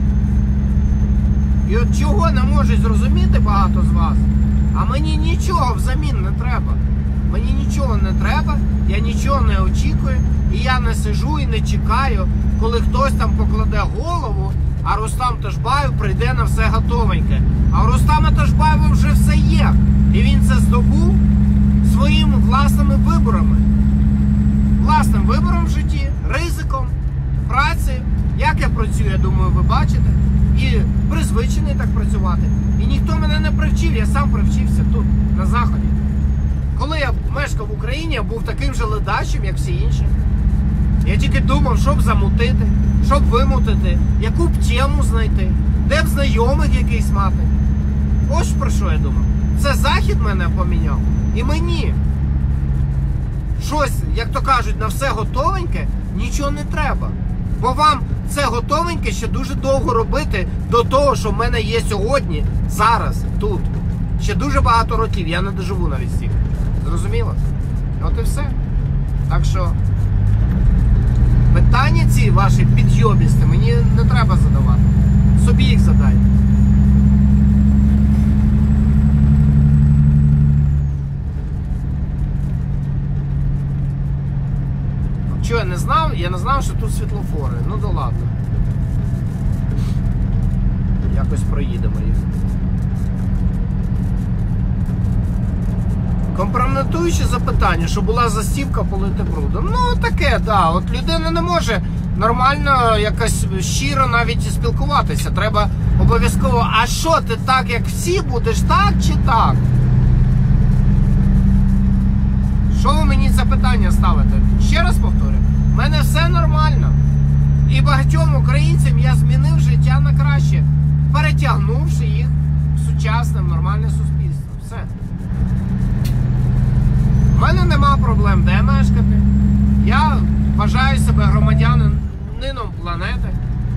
І от чого не можуть зрозуміти багато з вас, а мені нічого взамін не треба. Мені нічого не треба, я нічого не очікую, і я не сижу і не чекаю, коли хтось там покладе голову, а Рустам Тошбаєв прийде на все готовеньке. А у Рустама Тошбаєва вже все є. І він це здобув своїми власними виборами. Власним вибором в житті, ризиком, праці. Як я працюю, я думаю, ви бачите. І призвичений так працювати. І ніхто мене не привчив, я сам привчився тут, на Заході. Коли я мешкав в Україні, я був таким же ледачим, як всі інші. Я тільки думав, щоб замутити, щоб вимутити, яку б тему знайти, де б знайомих якийсь мати. Ось про що я думав. Це Захід мене поміняв. І мені щось, як то кажуть, на все готовеньке, нічого не треба. Бо вам це готовеньке ще дуже довго робити до того, що в мене є сьогодні, зараз, тут. Ще дуже багато років, я не доживу навіть стільки. Зрозуміло? От і все. Так що питання ці ваші підйобісти мені не треба задавати. Собі їх задайте. Що я не знав? Я не знав, що тут світлофори. Ну да ладно. Якось проїдемо їх. Компрометуюче запитання, що була застівка полити брудом. Ну таке, да. От людина не може нормально, якось щиро навіть спілкуватися. Треба обов'язково, а що ти так, як всі, будеш так чи так? Що ви мені це питання ставите? Ще раз повторю, в мене все нормально. І багатьом українцям я змінив життя на краще, перетягнувши їх в сучасне, нормальне суспільство. Все. У мене нема проблем, де мешкати. Я вважаю себе громадянином планети.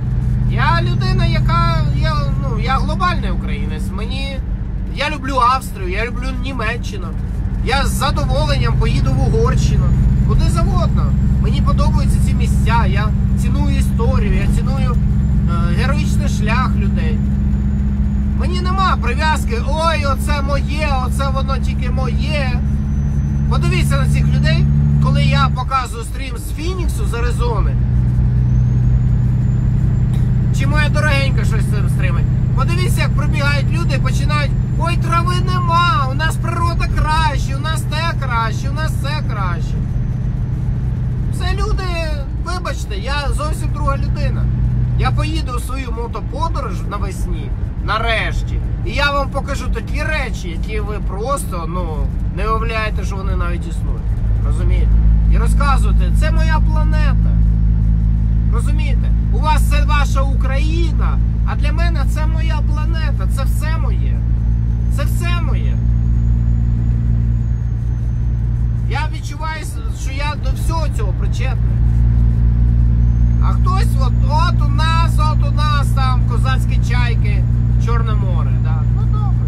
я людина, я глобальний українець. Я люблю Австрію, я люблю Німеччину. Я з задоволенням поїду в Угорщину. Куди завгодно. Мені подобаються ці місця, я ціную історію, я ціную героїчний шлях людей. Мені нема прив'язки, ой, оце моє, оце воно тільки моє. Подивіться на цих людей, коли я показую стрім з Фініксу, з Аризони. Чи моя дорогенька щось з цим стримить. Подивіться, як пробігають люди і починають, ой, трави нема, у нас природа краще, у нас те краще, у нас це краще. Це люди, вибачте, я зовсім друга людина. Я поїду у свою мотоподорож навесні, нарешті, і я вам покажу такі речі, які ви просто, не уявляєте, що вони навіть існують. Розумієте? І розказуєте, це моя планета. Розумієте? У вас це ваша Україна, а для мене це моя планета, це все моє. Це все моє. Я відчуваю, що я до всього цього причетний. А хтось, от у нас там козацькі чайки, Чорне море, да? Ну добре.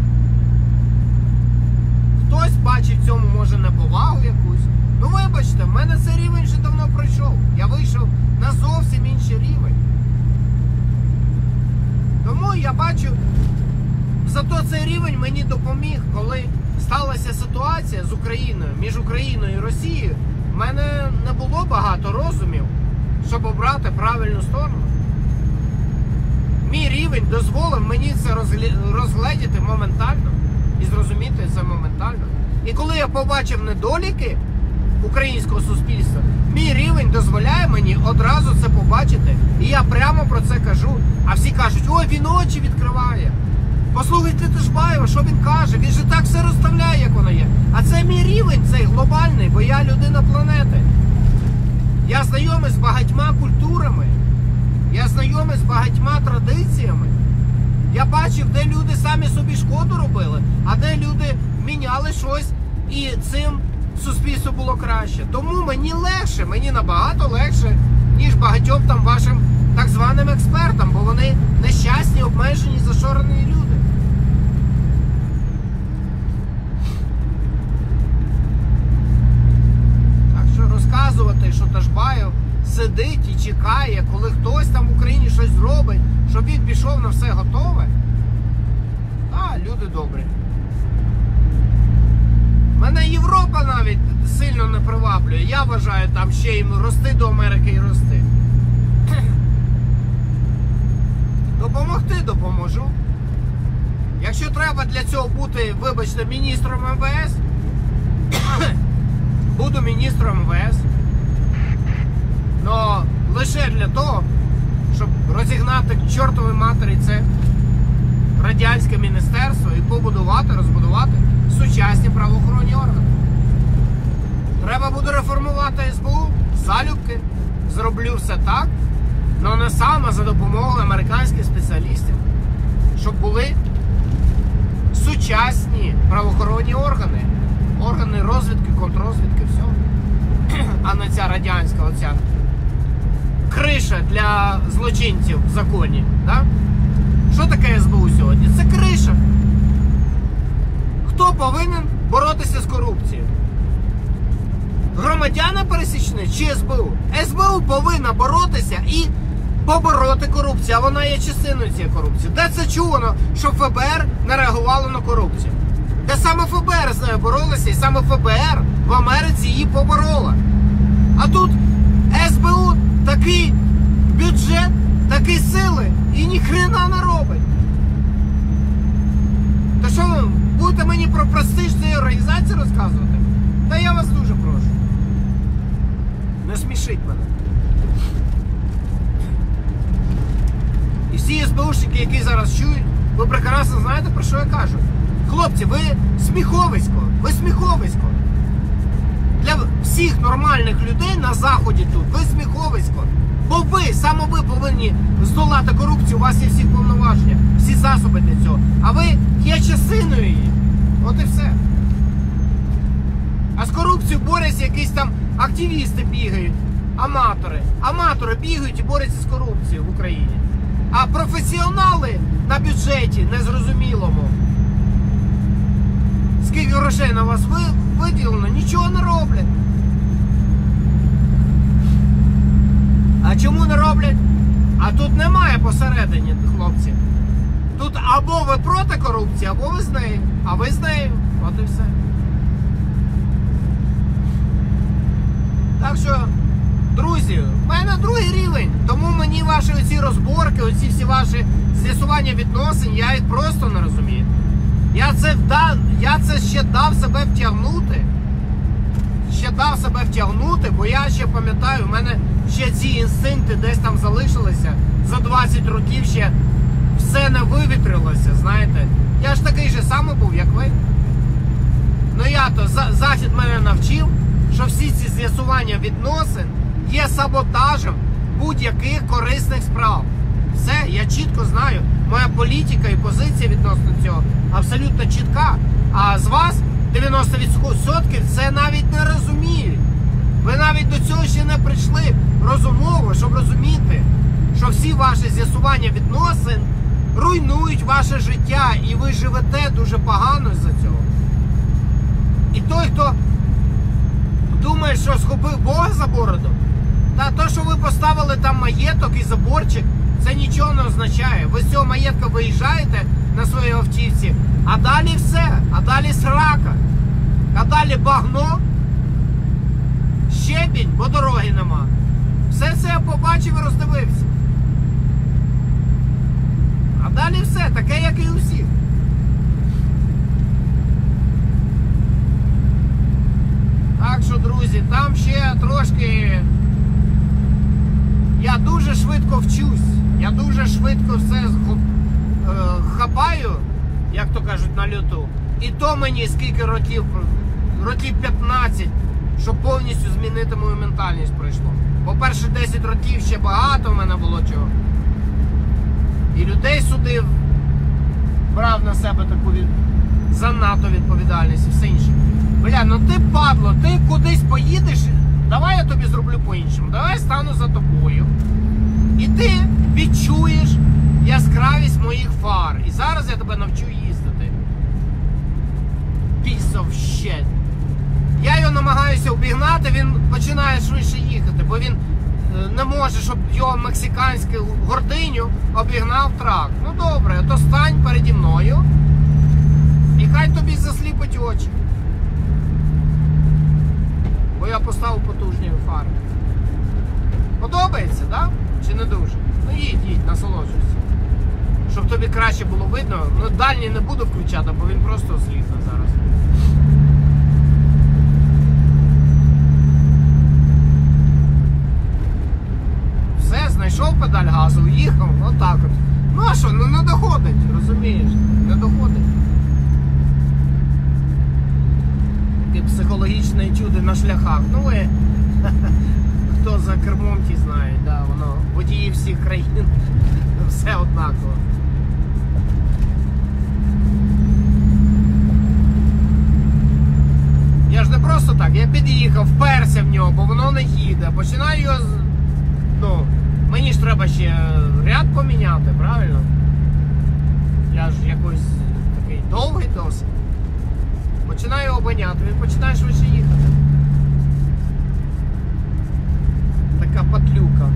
Хтось бачить в цьому, може, неповагу якусь. Ну вибачте, в мене цей рівень вже давно пройшов. Я вийшов на зовсім інший рівень. Тому я бачу, зато цей рівень мені допоміг, коли сталася ситуація з Україною, між Україною і Росією, в мене не було багато розумів, щоб обрати правильну сторону. Мій рівень дозволив мені це розгледіти моментально і зрозуміти це моментально. І коли я побачив недоліки українського суспільства, мій рівень дозволяє мені одразу це побачити. І я прямо про це кажу. А всі кажуть, ой, він очі відкриває. Послухайте Тишбаєва, що він каже, він же так все розставляє, як воно є. А це мій рівень, цей глобальний, бо я людина планети. Я знайомий з багатьма культурами, я знайомий з багатьма традиціями. Я бачив, де люди самі собі шкоду робили, а де люди міняли щось і цим суспільству було краще. Тому мені легше, мені набагато легше, ніж багатьом там вашим так званим експертам, бо вони нещасні, обмежені, зашорені люди. Так що розказувати, що Ташбаєв сидить і чекає, коли хтось там в Україні щось зробить, щоб він пішов на все готове. Люди добрі. Мене Європа навіть сильно не приваблює. Я вважаю, там ще їм рости до Америки і рости. Допомогти допоможу. Якщо треба для цього бути, вибачте, міністром МВС, буду міністром МВС. Но лише для того, щоб розігнати к чортовій матері це радянське міністерство і розбудувати сучасні правоохоронні органи. Треба буде реформувати СБУ, залюбки. Зроблю все так, але не сам, а за допомогою американських спеціалістів, щоб були сучасні правоохоронні органи. Органи розвідки, контррозвідки, все. А не ця радянська оця криша для злочинців в законі. Да? Що таке СБУ сьогодні? Це криша. Хто повинен боротися з корупцією? Громадяни пересічні чи СБУ? СБУ повинна боротися і побороти корупцію, а вона є частиною цієї корупції. Де це чувано, що ФБР не реагувало на корупцію? Де саме ФБР з нею боролося, і саме ФБР в Америці її поборола. А тут СБУ такий бюджет, такі сили і ніхрена не робить. Та що ви будете мені про престиж цієї організації розказувати? Та я вас дуже прошу. Не смішіть мене. І всі СБУшники, які зараз чують, ви прекрасно знаєте, про що я кажу. Хлопці, ви сміховисько, ви сміховисько. Для всіх нормальних людей на Заході тут, ви сміховисько. Бо ви, саме ви повинні здолати корупцію, у вас є всі повноваження, всі засоби для цього. А ви є частиною її. От і все. А з корупцією борються якісь там активісти бігають, аматори. Аматори бігають і борються з корупцією в Україні. А професіонали на бюджеті незрозумілому. Скільки грошей на вас виділено, нічого не роблять. А чому не роблять? А тут немає посередині, хлопці. Тут або ви проти корупції, або ви з нею. А ви з нею. От і все. Так що, друзі, в мене другий рівень. Тому мені ваші оці розборки, оці всі ваші з'ясування відносин, я їх просто не розумію. Я це ще дав себе втягнути. Бо я ще пам'ятаю, в мене ще ці інстинкти десь там залишилися. За 20 років ще все не вивітрилося, знаєте. Я ж такий же самий був, як ви. Ну Захід мене навчив, що всі ці з'ясування відносин є саботажем будь-яких корисних справ. Все, я чітко знаю. Моя політика і позиція відносно цього абсолютно чітка. А з вас 90% це навіть не розуміють. Ви навіть до цього ще не прийшли розумово, щоб розуміти, що всі ваші з'ясування відносин руйнують ваше життя, і ви живете дуже погано з-за цього. І той, хто думає, що схопив Бога за бороду, та то, що ви поставили там маєток і заборчик, це нічого не означає. Ви з цього маєтка виїжджаєте на своїй автівці, а далі все, а далі срака, а далі багно, щебінь, бо дороги нема. Все це я побачив і роздивився. А далі все, таке, як і у всіх. Так що, друзі, там ще трошки... Я дуже швидко вчусь. Я дуже швидко все хапаю, як то кажуть, на люту. І то мені скільки років 15, щоб повністю змінити мою ментальність пройшло. Бо перші 10 років ще багато в мене було чого. І людей судив, брав на себе таку занадто відповідальність і все інше. Бля, ну ти, падло, ти кудись поїдеш, давай я тобі зроблю по-іншому. Давай я стану за тобою. І ти відчуєш яскравість моїх фар. І зараз я тебе навчу їздити. Piece of shit. Я його намагаюся обігнати, він починає швидше їхати, бо він не може, щоб його мексиканську гординю обігнав трак. Ну добре, то стань переді мною і хай тобі засліпить очі. Бо я поставив потужні фари. Подобається, так? Да? Чи не дуже? Ну їдь, насолоджуйся. Щоб тобі краще було видно. Ну дальній не буду включати, бо він просто осліпне зараз. Все, знайшов педаль газу, їхав, отак от. Ну а що, ну не доходить, розумієш? Не доходить. Таке психологічне чудо на шляхах. Ну ви, хто за кермом, ті знають, да, воно водії всіх країн, все однаково. Я ж не просто так, я під'їхав, вперся в нього, бо воно не їде, починаю його, ну, мені ж треба ще ряд поміняти, правильно? Я ж якийсь такий довгий досить. Починаю обганяти, він починає швидше їхати. Така патлюка.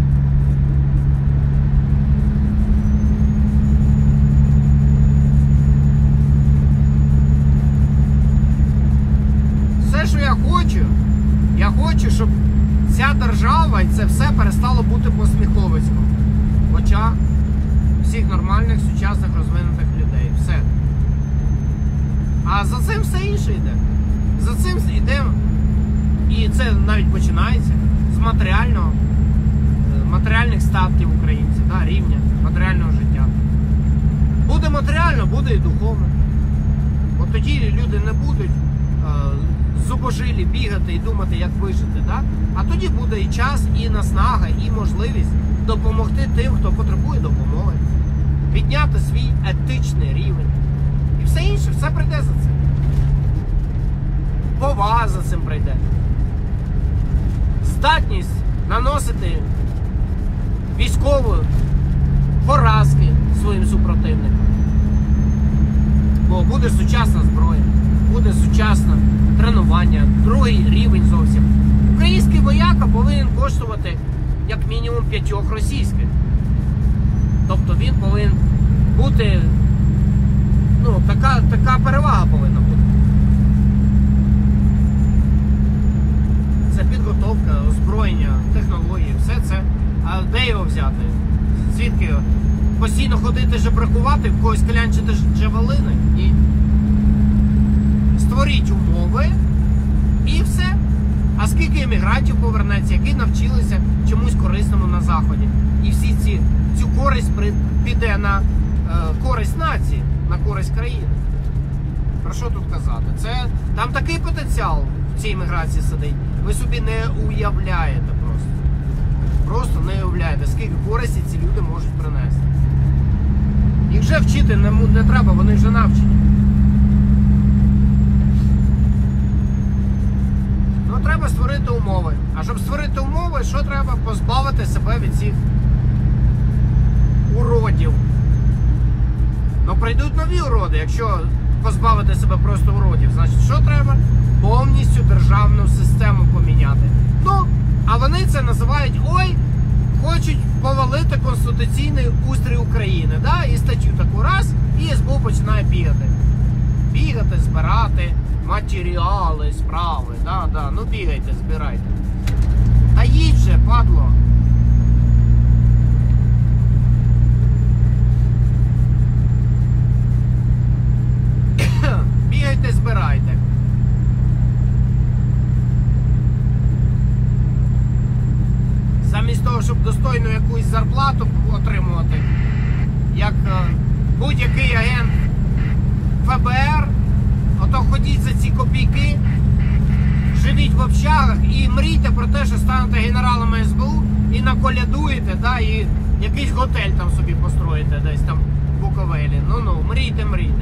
Все, що я хочу, щоб ця держава і це все перестало бути посміховиськом в очах всіх нормальних, сучасних, розвинутих людей. Все. А за цим все інше йде. За цим йде, і це навіть починається з матеріальних статків українців, да, рівня матеріального життя. Буде матеріально, буде і духовно. От тоді люди не будуть зубожилі бігати і думати, як вижити. Да? А тоді буде і час, і наснага, і можливість допомогти тим, хто потребує допомоги. Підняти свій етичний рівень. І все інше, все прийде за цим. Повага за цим прийде. Здатність наносити військову поразки своїм супротивникам. Бо буде сучасна зброя, буде сучасне тренування, другий рівень зовсім. Український вояка повинен коштувати як мінімум 5 російських. Тобто він повинен бути, ну, така перевага повинна бути. Це підготовка, озброєння, технології, все це. А де його взяти? Звідки його? Постійно ходити жебракувати, в когось клянчити джавелини? Ні. Створіть умови і все. А скільки емігрантів повернеться, які навчилися чомусь корисному на Заході? І цю користь піде на користь нації, на користь країни. Про що тут казати? Там такий потенціал в цій еміграції сидить. Ви собі не уявляєте просто. Просто не уявляєте, скільки користі ці люди можуть принести. Їх вже вчити не треба, вони вже навчені. Ну, треба створити умови. А щоб створити умови, що треба? Позбавити себе від цих уродів. Ну, прийдуть нові уроди. Якщо позбавити себе просто уродів, значить, що треба? Повністю державну систему поміняти. Ну, а вони це називають, ой, хочуть повалити конституційний устрій України. Да? І статтю таку раз, і СБУ починає бігати. Бігати, збирати матеріали, справи. Да. Ну бігайте, збирайте. Та їдь же, падло. Бігайте, збирайте. Замість того, щоб достойну якусь зарплату отримувати, як будь-який агент ФБР, ото ходіть за ці копійки, живіть в общагах і мрійте про те, що станете генералами СБУ і наколядуєте, да, і якийсь готель там собі построїте десь там в Буковелі. Ну, мрійте.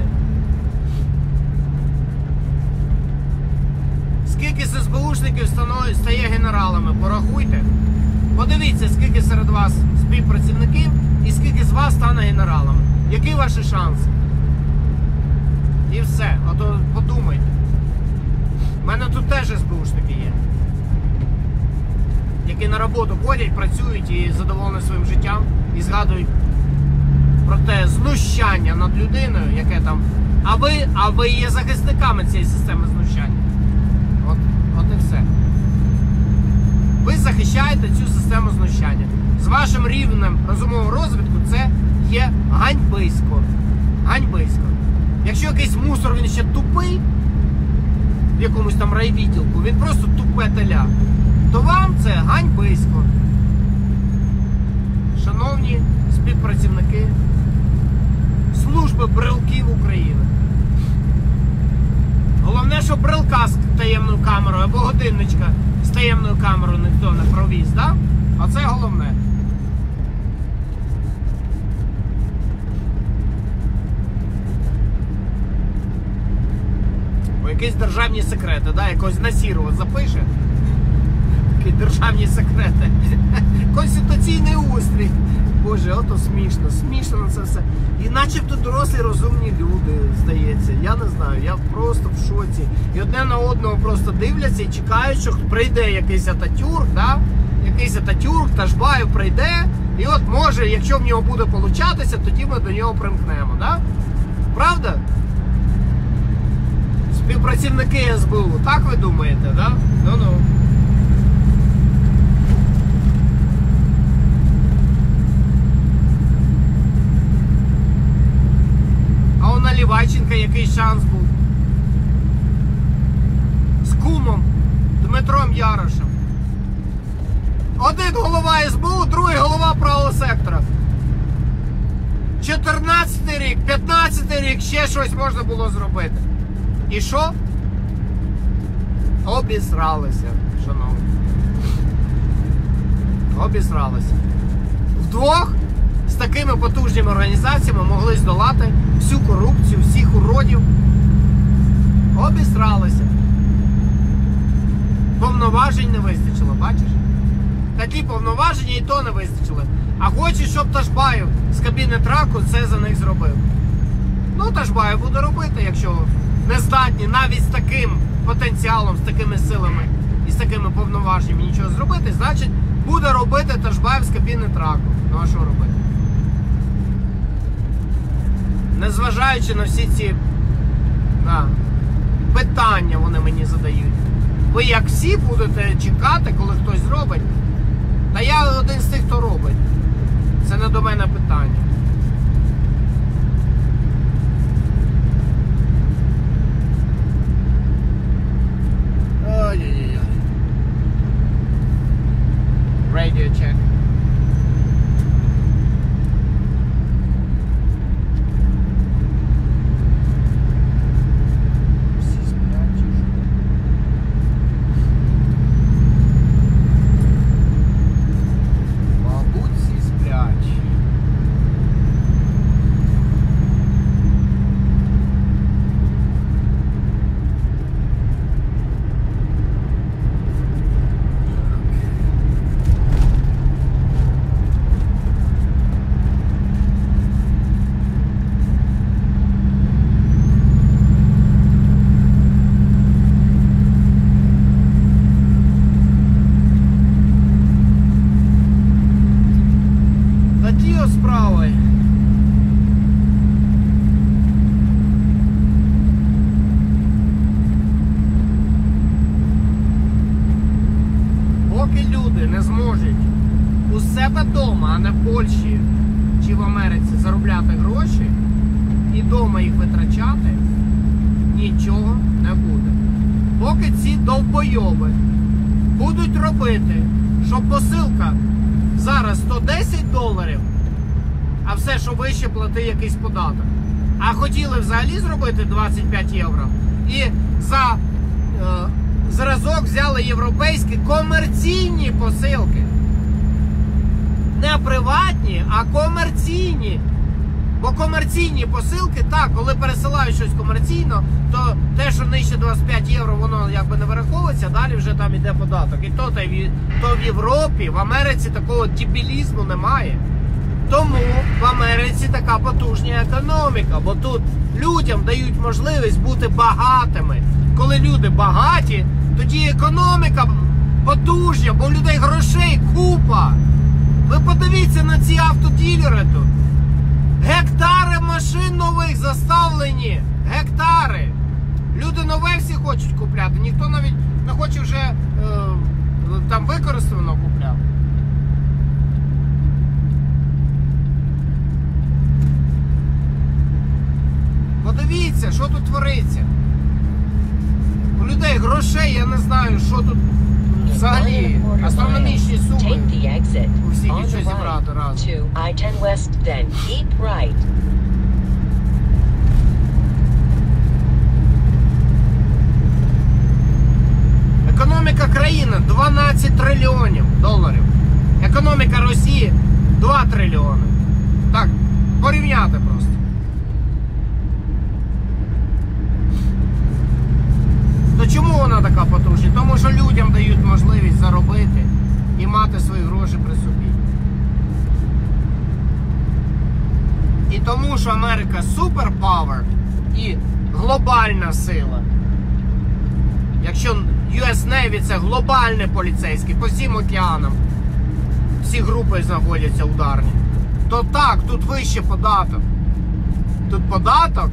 Скільки з СБУшників стає генералами, порахуйте. Подивіться, скільки серед вас співпрацівників і скільки з вас стане генералами. Які ваші шанси? І все. Ото подумайте. У мене тут теж СБУшники є. Які на роботу ходять, працюють і задоволені своїм життям. І згадують про те знущання над людиною, яке там... А ви є захисниками цієї системи знущання. От і все. Ви захищаєте цю систему знущання. З вашим рівнем розумового розвитку це є ганьбисько. Ганьбисько. Якщо якийсь мусор, він ще тупий, в якомусь там райвідділку, він просто тупе теля, то вам це ганьбисько. Шановні співпрацівники служби брелків України. Головне, щоб брелка з таємною камерою або годинничка з таємною камерою ніхто не провіз, так? Оце головне. Бо якісь державні секрети, да? Якось Насірова запише. Такі державні секрети. Конституційний устрій. Боже, ото смішно. Смішно на це все. І начебто дорослі розумні люди, здається. Я не знаю, я просто в шоці. І одне на одного просто дивляться і чекають, що прийде якийсь Ататюрк, да? Якийсь Ататюрк, Ташбаєв прийде. І от може, якщо в нього буде получатися, тоді ми до нього примкнемо, да? Правда? Співпрацівники СБУ, так ви думаєте, да? Ну-ну. А у Наливайченка який шанс був? З кумом Дмитром Ярошем. Один голова СБУ, другий голова правого сектора. 14-й рік, 15-й рік, ще щось можна було зробити. І що? Обісралися, шановні. Обісралися. Вдвох з такими потужними організаціями могли здолати всю корупцію, всіх уродів. Обісралися. Повноважень не вистачило, бачиш? Такі повноваження і то не вистачили. А хочуть, щоб Ташбаєв з кабіни траку це за них зробив. Ну, Ташбаєв буде робити, якщо не здатні навіть з таким потенціалом, з такими силами і з такими повноваженнями нічого зробити, значить буде робити Ташбаєв з кабіни траку. Ну а що робити? Незважаючи на всі ці питання вони мені задають. Ви як всі будете чекати, коли хтось зробить? Та я один з тих, хто робить. Це не до мене питання. Ой-ой-ой. Radio check. Справи. Поки люди не зможуть у себе вдома, а не в Польщі чи в Америці заробляти гроші і вдома їх витрачати, нічого не буде. Поки ці довбойоби будуть робити, щоб посилка зараз $110, а все, що вище, плати якийсь податок. А хотіли взагалі зробити 25 євро. І за зразок взяли європейські комерційні посилки. Не приватні, а комерційні. Бо комерційні посилки, так, коли пересилають щось комерційно, то те, що нижче 25 євро, воно якби не вираховується, далі вже там іде податок. І то в Європі, в Америці такого дебілізму немає. Тому в Америці така потужна економіка, бо тут людям дають можливість бути багатими. Коли люди багаті, тоді економіка потужна, бо у людей грошей купа. Ви подивіться на ці автоділери тут. Гектари машин нових заставлені. Гектари. Люди нове всі хочуть купляти. Ніхто навіть не хоче вже там використано купляти. Подивіться, що тут твориться. У людей грошей, я не знаю, що тут взагалі. Астрономічні суми. У всіх щось зібрати разом. Економіка країни $12 трильйонів. Економіка Росії $2 трильйони. Так, порівняти просто. То чому вона така потужна? Тому що людям дають можливість заробити і мати свої гроші при собі. І тому що Америка суперпавер і глобальна сила. Якщо US Navy це глобальний поліцейський по всім океанам, всі групи знаходяться ударні, то так, тут вище податок. Тут податок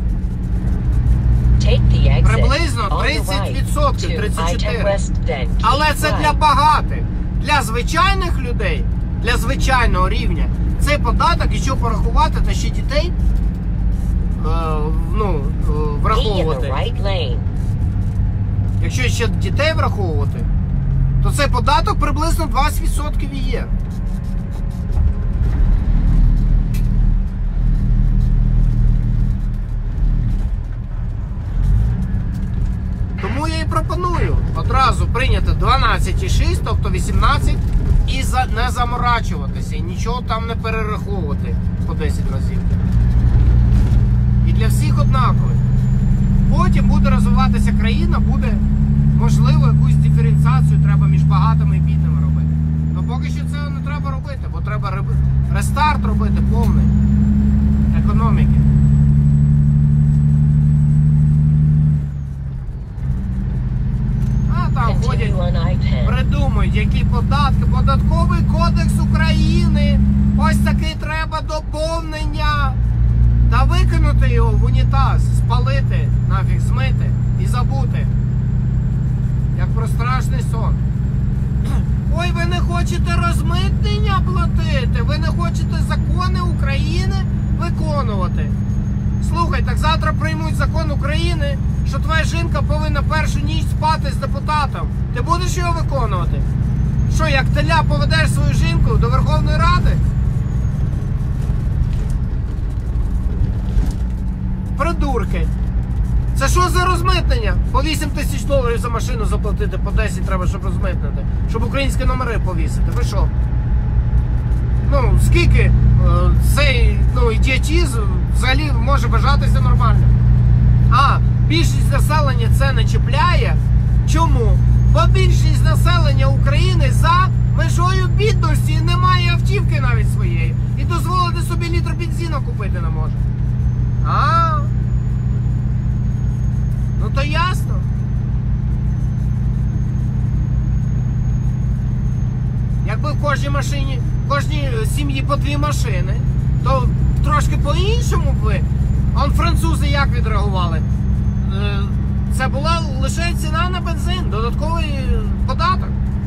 приблизно 30%, 34%. Але це для багатих. Для звичайних людей, для звичайного рівня, цей податок, якщо порахувати, та ще дітей враховувати. Якщо ще дітей враховувати, то цей податок приблизно 20% і є. Тому я і пропоную одразу прийняти 12,6, тобто 18, і не заморачуватися, і нічого там не перераховувати по 10 разів. І для всіх однаково. Потім буде розвиватися країна, буде, можливо, якусь диференціацію треба між багатими і бідними робити. Ну Ну поки що це не треба робити, бо треба рестарт робити повний економіки. А там ходять, Continue on I-10. придумують, які податки. Податковий кодекс України. Ось таки треба доповнення. Та викинути його в унітаз, спалити, нафіг змити і забути. Як про страшний сон. Ой, ви не хочете розмитнення платити? Ви не хочете закони України виконувати? Слухай, так завтра приймуть закон України, що твоя жінка повинна першу ніч спати з депутатом. Ти будеш його виконувати? Що, як теля поведеш свою жінку до Верховної Ради? Придурки. Це що за розмитнення? По $8 тисяч за машину заплатити, по 10 треба, щоб розмитнити. Щоб українські номери повісити. Ви що? Ну, скільки цей ідіотизм взагалі може вважатися нормальним? А, більшість населення це не чіпляє. Чому? Бо більшість населення України за межою бідності, не має автівки навіть своєї. І дозволити собі літр бензину купити не може. А, ну то ясно. Якби в кожній машині, в кожній сім'ї по 2 машини, то трошки по-іншому б ви. Он французи як відреагували? Це була лише ціна на бензин, додатковий податок.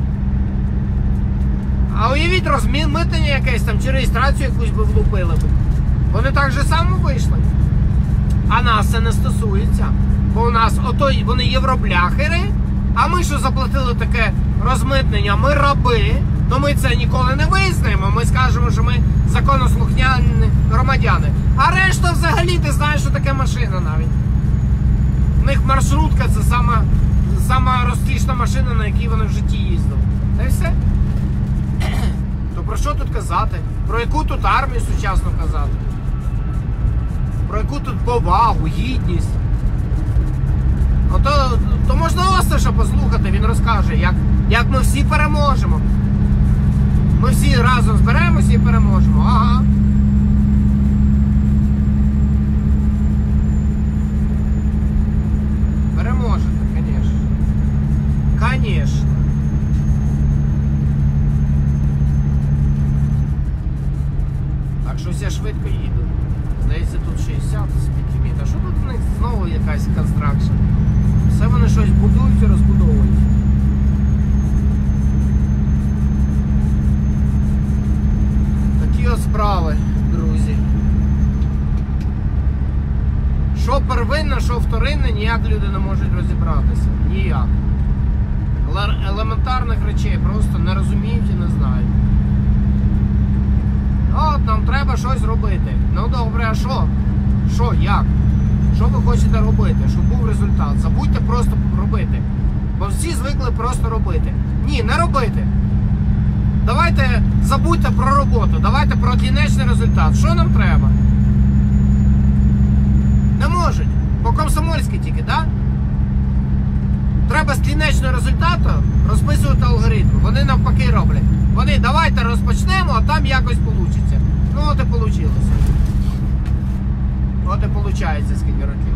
А уявіть, розмитнення якесь там, чи реєстрацію якусь би влупили б. Вони так же само вийшли. А нас це не стосується. Бо у нас вони євробляхери, а ми що заплатили таке розмитнення, ми раби, то ми це ніколи не визнаємо. Ми скажемо, що ми законослухняні громадяни. А решта взагалі ти знаєш, що таке машина навіть. У них маршрутка це сама розкішна машина, на якій вони в житті їздили. Та й все. То про що тут казати? Про яку тут армію сучасну казати? Про яку тут повагу, гідність? То можна Осташа послухати, він розкаже, як ми всі переможемо. Ми всі разом зберемося і переможемо. Ага. Переможете, звісно. Звісно. Так, щось я швидко їду. Здається, тут 60 спідліміт. А що тут в них знову якась констракшн? Все вони щось будують і розбудовують. Такі от справи, друзі. Що первинне, що вторинне, ніяк люди не можуть розібратися. Ніяк. Елементарних речей просто не розуміють і не знають. От, нам треба щось робити. Ну добре, а що? Що, як? Що ви хочете робити? Щоб був результат? Забудьте просто робити. Бо всі звикли просто робити. Ні, не робити. Давайте забудьте про роботу. Давайте про кінечний результат. Що нам треба? Не можуть. По-комсомольськи тільки, так? Да? Треба з кінечного результату розписувати алгоритм. Вони навпаки роблять. Вони, давайте розпочнемо, а там якось вийде. Ну от і вийшло. От і виходить скільки років.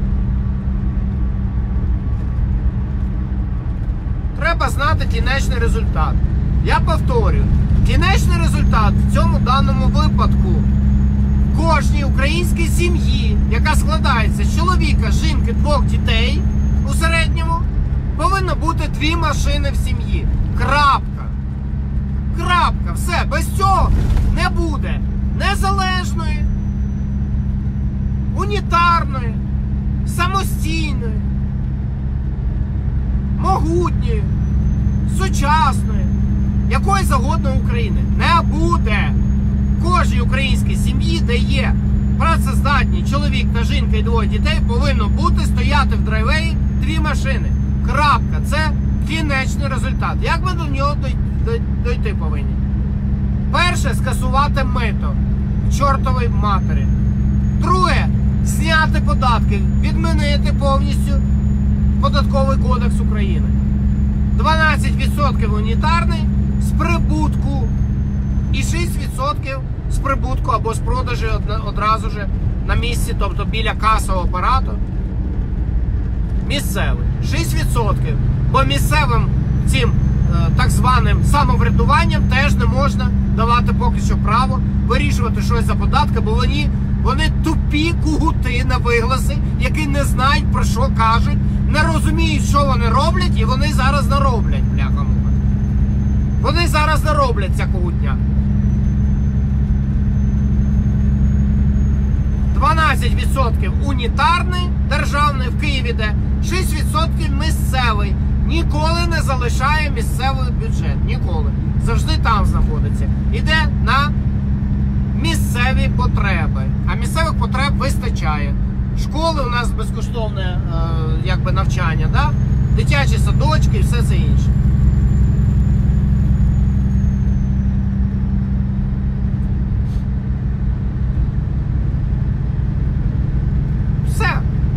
Треба знати кінечний результат. Я повторюю, кінечний результат в цьому даному випадку кожній українській сім'ї, яка складається з чоловіка, жінки, 2 дітей у середньому, повинно бути 2 машини в сім'ї. Крапка. Крапка. Все. Без цього не буде незалежної, унітарної, самостійної, могутньої, сучасної, якої завгодно України. Не буде. В кожній українській сім'ї, де є працездатні чоловік та жінка і 2 дітей, повинно бути стояти в драйвеї 2 машини. Крапка. Це кінечний результат. Як ми до нього дойти повинні? Перше, скасувати мито в чортовій матері. Друге, зняти податки, відмінити повністю податковий кодекс України. 12% унітарний, з прибутку і 6% з прибутку або з продажу одразу ж на місці, тобто біля касового апарату. Місцевий. 6%. Бо місцевим цим так званим самоврядуванням теж не можна давати поки що право вирішувати щось за податки, бо вони тупі кугути на вигласи, які не знають, про що кажуть, не розуміють, що вони роблять, і вони зараз нароблять, бляха-муха. Вони зараз нароблять ця кугутня. 12% унітарний, державний, в Києві де, 6% місцевий. Ніколи не залишає місцевий бюджет. Ніколи. Завжди там знаходиться. Іде на місцеві потреби. А місцевих потреб вистачає. Школи у нас безкоштовне якби навчання, да? Дитячі садочки і все це інше. Все.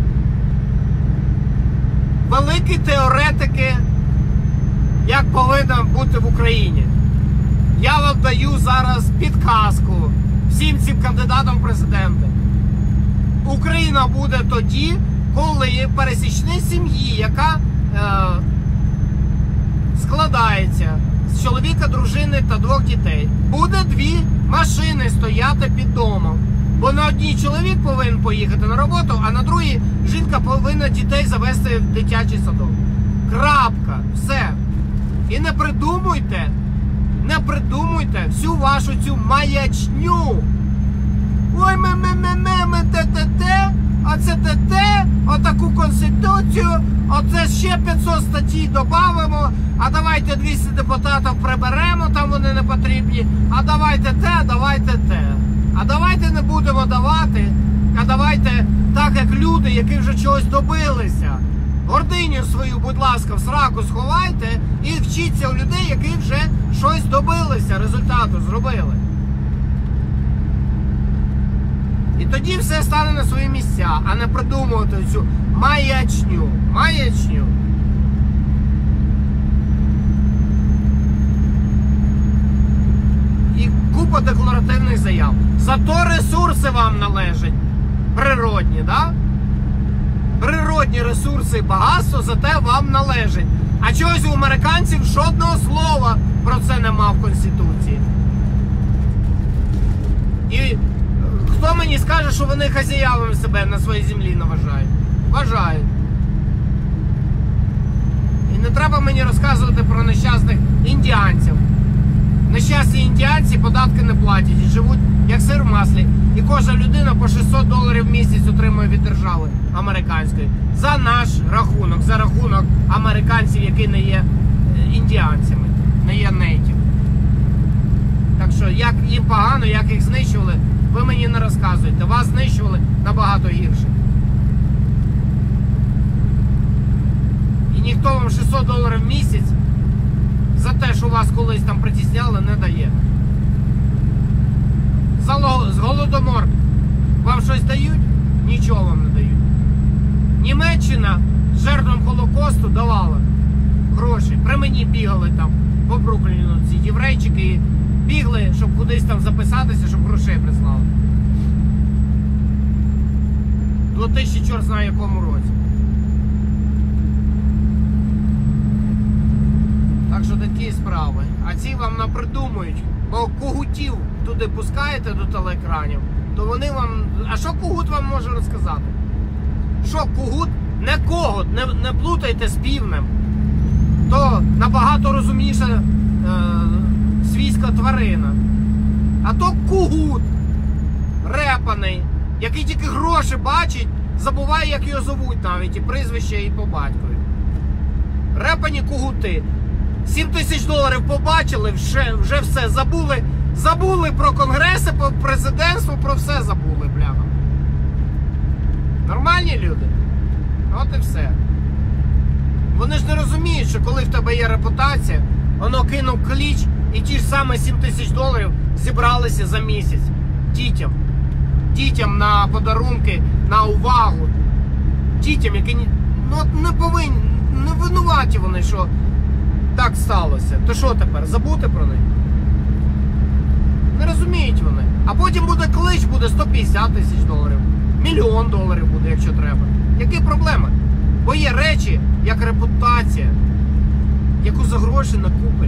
Великі теоретики, як повинно бути в Україні. Я вам даю зараз підказку всім цим кандидатам в президенти. Україна буде тоді, коли пересічній сім'ї, яка складається з чоловіка, дружини та 2 дітей, буде 2 машини стояти під домом. Бо на одній чоловік повинен поїхати на роботу, а на другій жінка повинна дітей завести в дитячий садок. Крапка. Все. І не придумуйте всю вашу цю маячню. Ой, ми, те, оце те, отаку конституцію, оце ще 500 статей додамо, а давайте 200 депутатів приберемо, там вони не потрібні, а давайте те. А давайте не будемо давати, а давайте так, як люди, які вже чогось добилися. Гординю свою, будь ласка, в сраку сховайте і вчіться у людей, які вже щось добилися, результату зробили. І тоді все стане на свої місця, а не придумувати цю маячню. Маячню. І купа декларативних заяв. Зато ресурси вам належать. Природні, да? Природні ресурси і багатство зате вам належить. А чогось у американців жодного слова про це нема в Конституції. І хто мені скаже, що вони хазяївами себе на своїй землі не вважають? Вважають. І не треба мені розказувати про нещасних індіанців. Нещасні індіанці податки не платять і живуть як сир в маслі. І кожна людина по $600 в місяць отримує від держави американської. За наш рахунок, за рахунок американців, які не є індіанцями, не є нейтів. Так що, як їм погано, як їх знищували, ви мені не розказуєте. Вас знищували набагато гірше. І ніхто вам $600 в місяць за те, що вас колись там притісняли, не дає. З Голодомор вам щось дають? Нічого вам не дають. Німеччина жертвам Холокосту давала гроші. При мені бігали там по Брукліну ці єврейчики, бігли, щоб кудись там записатися, щоб грошей прислали. 2000 чорт знає якому році. Так що такі справи. А ці вам напридумують. Бо кугутів туди пускаєте до телеекранів, то вони вам... А що кугут вам може розказати? Що кугут? Не когут, не плутайте з півнем. То набагато розумніша свійська тварина. А то кугут репаний, який тільки гроші бачить, забуває, як його зовуть навіть, і прізвище, і по батькові. Репані кугути. $7000 побачили, вже все, забули про конгреси, про президентство, про все забули, бляха. Нормальні люди? От і все. Вони ж не розуміють, що коли в тебе є репутація, воно кинув кліч і ті ж саме $7000 зібралися за місяць. Дітям на подарунки, на увагу. Дітям, які не повинні, не винуваті вони, що так сталося, то що тепер? Забути про них? Не розуміють вони. А потім буде клич, буде 150 тисяч доларів, $1 мільйон буде, якщо треба. Які проблеми? Бо є речі, як репутація, яку за гроші не купиш,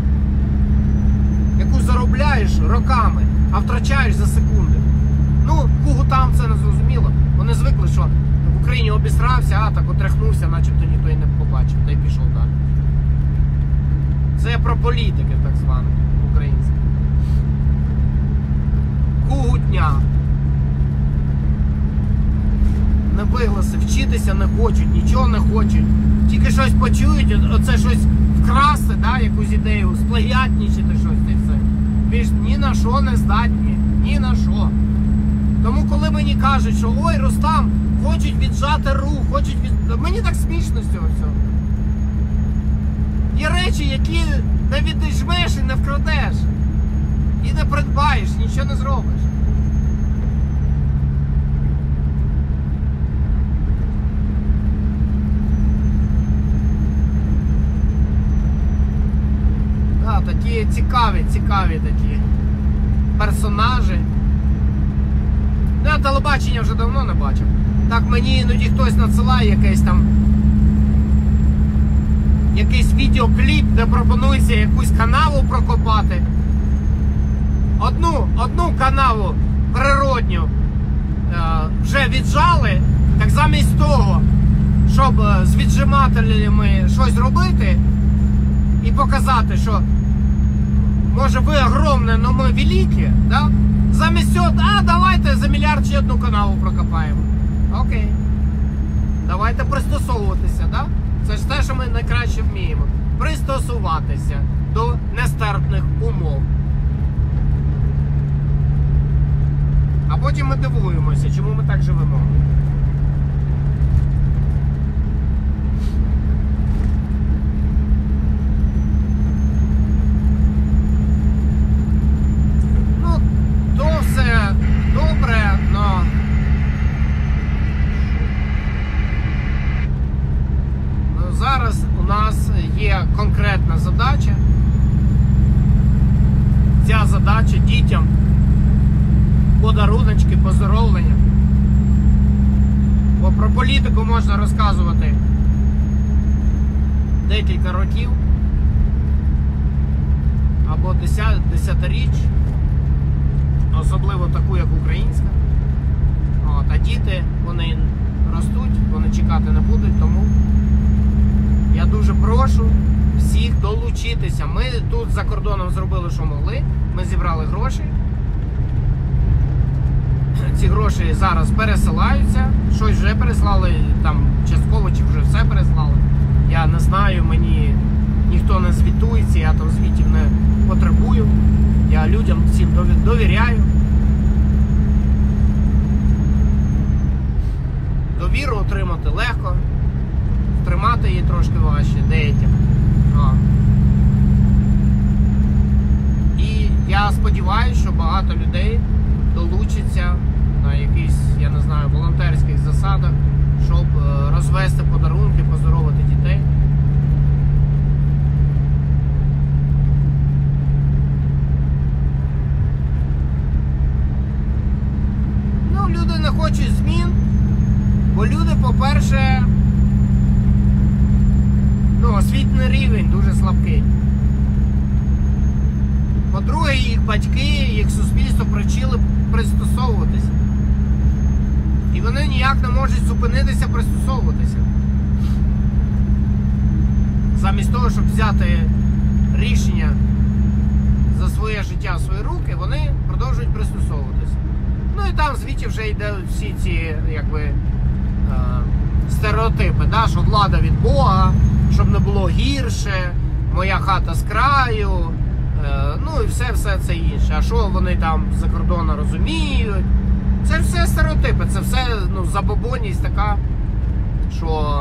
яку заробляєш роками, а втрачаєш за секунди. Ну, кугутам це не зрозуміло. Вони звикли, що в Україні обісрався, а так отряхнувся, начебто ніхто і не побачив, та й пішов далі. Це про політиків, так званих, українських. Кугутня. Не вигласи, вчитися не хочуть, нічого не хочуть. Тільки щось почують, оце щось вкрасти, да, якусь ідею, сплагіатнічити щось і все. Більш ні на що не здатні, ні на що. Тому коли мені кажуть, що ой, Рустам, хочуть віджати рух, хочуть від... Мені так смішно з цього всього. Є речі, які не віджмеш і не вкрадеш. І не придбаєш, нічого не зробиш. Так, такі цікаві такі персонажі. Ну, я телебачення вже давно не бачив. Так мені іноді хтось надсилає якийсь відеокліп, де пропонується якусь канаву прокопати. Одну канаву природню вже віджали, так замість того, щоб з віджимателями щось робити і показати, що може ви огромне, но ми великі, да? Замість цього, давайте за мільярд ще одну канаву прокопаємо. Окей. Давайте пристосовуватися, да? Це ж те, що ми найкраще вміємо. Пристосуватися до нестерпних умов. А потім ми дивуємося, чому ми так живемо. Ну, то все добре, но... Зараз у нас є конкретна задача. Ця задача дітям подаруночки, поздоровлення. Бо про політику можна розказувати декілька років або десятиріч, особливо таку, як українська. А діти, вони ростуть, вони чекати не будуть, тому я дуже прошу всіх долучитися. Ми тут за кордоном зробили, що могли. Ми зібрали гроші. Ці гроші зараз пересилаються. Щось вже переслали, там частково чи вже все переслали. Я не знаю, мені ніхто не звітується, я там звітів не потребую. Я людям всім довіряю. Довіру отримати легко. Тримати її трошки важче деяким. І я сподіваюся, що багато людей долучиться на якихось, я не знаю, волонтерських засадах, щоб розвести подарунки, поздоровити дітей. Ну, люди не хочуть змін, бо люди, по-перше, освітній рівень дуже слабкий. По-друге, їх батьки, їх суспільство привчили пристосовуватися. І вони ніяк не можуть зупинитися, пристосовуватися. Замість того, щоб взяти рішення за своє життя в свої руки, вони продовжують пристосовуватися. Ну і там звідти вже йде всі ці, стереотипи, да? Що влада від Бога, щоб не було гірше, моя хата з краю, ну і все це інше. А що вони там за кордону розуміють? Це все стереотипи, це все забобонність така, що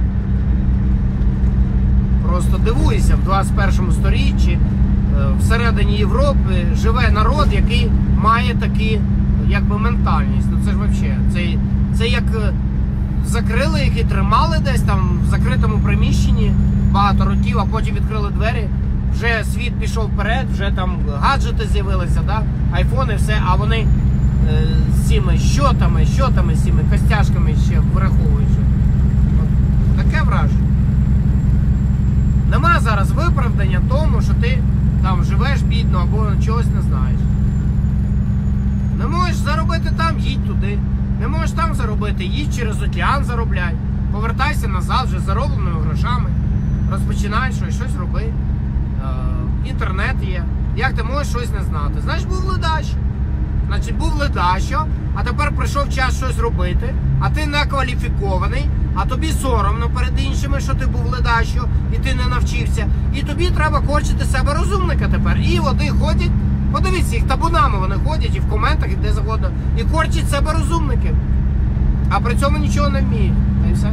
просто дивуюся, в 21 сторіччі всередині Європи живе народ, який має такі ментальність. Ну це ж взагалі, це як закрили їх і тримали десь там в закритому приміщенні багато років, а потім відкрили двері. Вже світ пішов вперед, вже там гаджети з'явилися, да? Айфони, все, а вони з цими щотами, з цими костяшками ще враховують. От таке враження. Нема зараз виправдання тому, що ти там живеш бідно або чогось не знаєш. Не можеш заробити там, їдь туди. Не можеш там заробити, їдь через океан заробляй. Повертайся назад вже з заробленими грошами. Розпочинай щось роби. Інтернет є. Як ти можеш щось не знати? Значить, був ледащо. Значить, був ледащо, а тепер прийшов час щось робити, а ти не кваліфікований, а тобі соромно перед іншими, що ти був ледащо і ти не навчився. І тобі треба корчити себе розумника тепер. І вони ходять, подивіться, їх табунами вони ходять і в коментах, і де завгодно, і корчать себе розумники. А при цьому нічого не вміють. Та й все.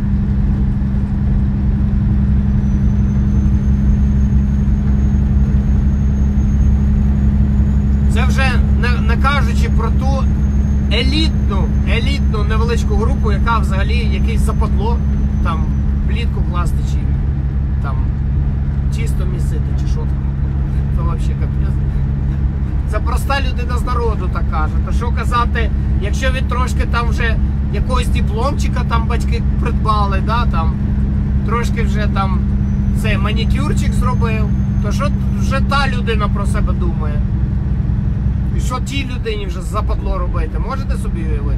Це вже не кажучи про ту елітну невеличку групу, яка взагалі якесь западло, там плітку класти чи там чисто місити, чи що там. Це взагалі капець. Це проста людина з народу так каже. То що казати, якщо він трошки там вже якогось дипломчика там батьки придбали, да, там, трошки вже там цей манікюрчик зробив, то що вже та людина про себе думає? І що тій людині вже западло робити? Можете собі уявити?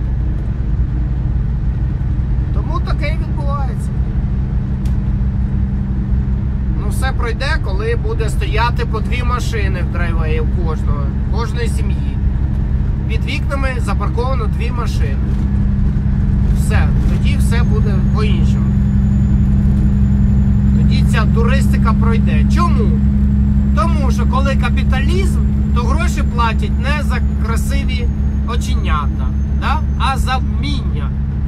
Тому таке і відбувається. Ну все пройде, коли буде стояти по 2 машини в драйвеї у кожної сім'ї. Під вікнами запарковано 2 машини. Все, тоді все буде по-іншому. Тоді ця туристика пройде. Чому? Тому що коли капіталізм, то гроші платять не за красиві оченята, да? А за вміння.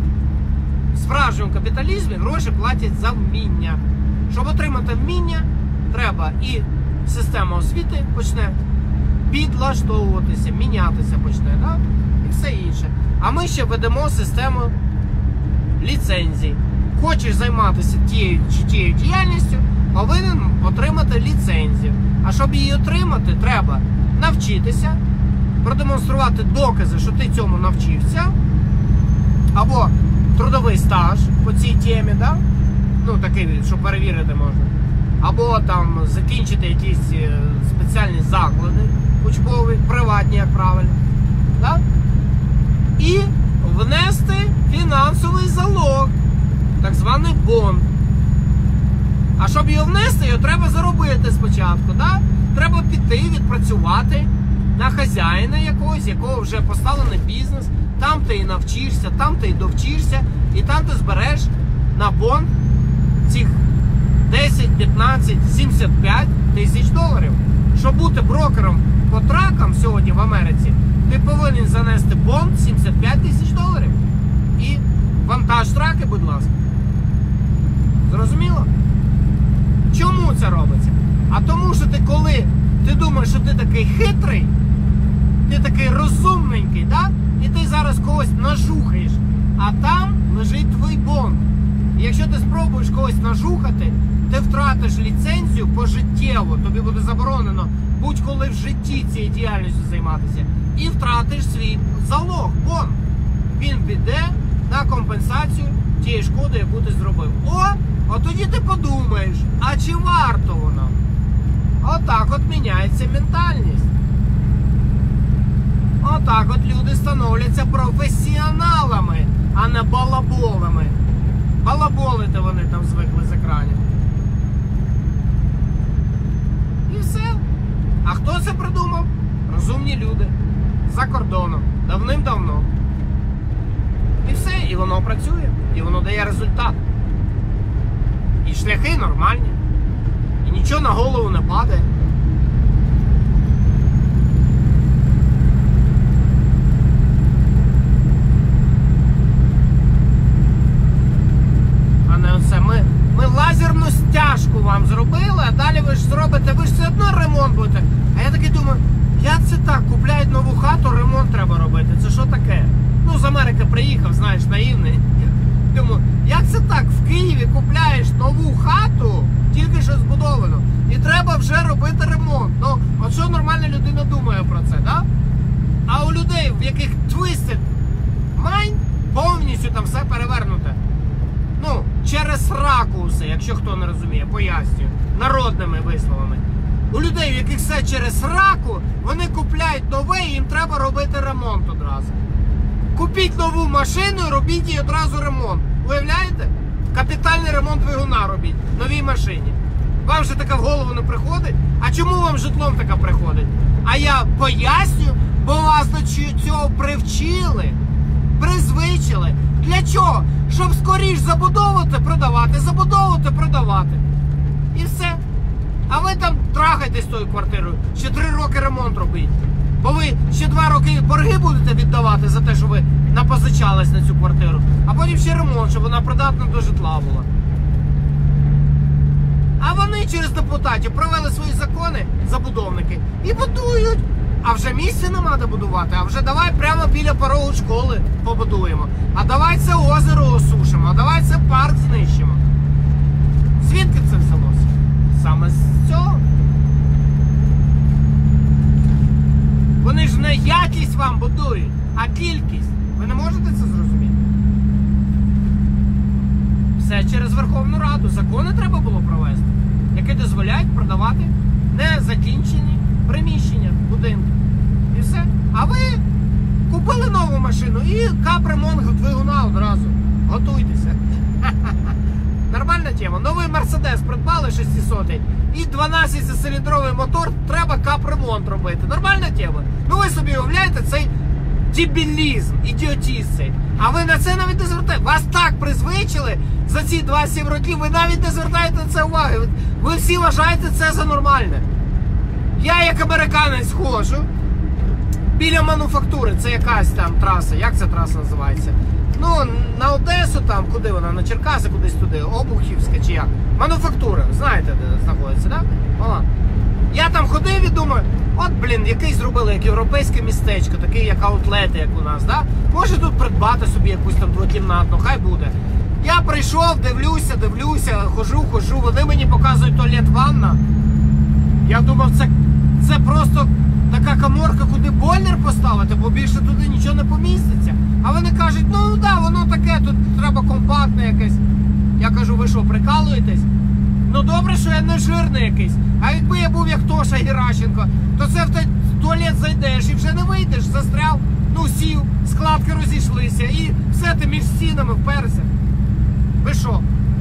В справжньому капіталізмі гроші платять за вміння. Щоб отримати вміння, треба і система освіти почне підлаштовуватися, мінятися почне, да? І все інше. А ми ще ведемо систему ліцензій. Хочеш займатися тією чи тією діяльністю, повинен отримати ліцензію. А щоб її отримати, треба навчитися, продемонструвати докази, що ти цьому навчився, або трудовий стаж по цій темі, да? Ну такий, що перевірити можна, або там закінчити якісь спеціальні заклади, учбові, приватні, як правильно, да? І внести фінансовий залог, так званий бонд. А щоб його внести, його треба заробити спочатку, да? Треба піти, відпрацювати на хазяїна якогось, якого вже поставлений бізнес, там ти і навчишся, там ти і довчишся, і там ти збереш на бонд цих 10, 15, 75 тисяч доларів. Щоб бути брокером по тракам сьогодні в Америці, ти повинен занести бонд 75 тисяч доларів. І вантаж траки, будь ласка. Зрозуміло? Чому це робиться? А тому, що ти коли ти думаєш, що ти такий хитрий, ти такий розумненький, да? І ти зараз когось нажухаєш, а там лежить твій бонд. І якщо ти спробуєш когось нажухати, ти втратиш ліцензію пожиттєво, тобі буде заборонено будь-коли в житті цією діяльністю займатися. І втратиш свій залог, бонд. Він піде на компенсацію тієї шкоди, яку ти зробив. От тоді ти подумаєш, а чи варто воно? Отак от міняється ментальність. Отак от люди становляться професіоналами, а не балаболами. Балаболити вони там звикли з екранів. І все. А хто це придумав? Розумні люди. За кордоном. Давним-давно. І все. І воно працює. І воно дає результат. І шляхи нормальні. І нічого на голову не падає. А не оце. Ми лазерну стяжку вам зробили, а далі ви ж зробите, ви ж все одно ремонт будете. А я такий думаю, як це так? Купляють нову хату, ремонт треба робити. Це що таке? Ну, з Америки приїхав, знаєш, наївний. Думаю, купляєш нову хату, тільки що збудовану, і треба вже робити ремонт. Ну, от що нормальна людина думає про це, да? А у людей, в яких twisted mind, повністю там все перевернуте. Ну, через ракуси, якщо хто не розуміє, пояснюю, народними висловами. У людей, в яких все через раку, вони купляють нове і їм треба робити ремонт одразу. Купіть нову машину і робіть їй одразу ремонт. Уявляєте? Капітальний ремонт двигуна робіть в новій машині. Вам же таке в голову не приходить? А чому вам житлом таке приходить? А я поясню, бо вас до цього привчили, призвичили. Для чого? Щоб скоріш забудовувати, продавати, забудовувати, продавати. І все. А ви там трахайтесь з тою квартирою, ще 3 роки ремонт робіть. Бо ви ще 2 роки борги будете віддавати за те, що ви напозичались на цю квартиру. А потім ще ремонт, щоб вона придатна до житла була. А вони через депутатів провели свої закони, забудовники, і будують. А вже місця нема де будувати, а вже давай прямо біля порогу школи побудуємо. А давай це озеро осушимо, а давай це парк знищимо. Звідки це взялося? Саме з цього. Вони ж не якість вам будують, а кількість. Ви не можете це зрозуміти? Все через Верховну Раду. Закони треба було провести, які дозволяють продавати незакінчені приміщення, будинки. І все. А ви купили нову машину і капремонт двигуна одразу. Готуйтеся. Нормальна тема. Новий Мерседес придбали 600 і 12-циліндровий мотор, треба капремонт робити. Нормальна тема. Ну ви собі уявляєте цей дебілізм, ідіотізм цей. А ви на це навіть не звертаєте. Вас так призвичили за ці 27 років, ви навіть не звертаєте на це уваги. Ви всі вважаєте це за нормальне. Я як американець ходжу біля мануфактури, це якась там траса, як ця траса називається? Ну, на Одесу там, куди вона, на Черкаси, кудись туди, Обухівська чи як? Мануфактура, знаєте, де знаходиться, так? Да? Я там ходив і думаю, от, блін, якийсь зробили, як європейське містечко, таке, як аутлети, як у нас, да? Може тут придбати собі якусь там двокімнатну, хай буде. Я прийшов, дивлюся, хожу, вони мені показують туалет-ванна. Я думав, це просто така каморка, куди бойлер поставити, бо більше туди нічого не поміститься. А вони кажуть, ну да, воно таке, тут треба компактне якесь. Я кажу, ви що, прикалуєтесь? Ну добре, що я не жирний якийсь. А якби я був як Тоша Геращенко, то це в туалет зайдеш і вже не вийдеш, застряв, ну сів, складки розійшлися і все ти між стінами вперся. Ви що?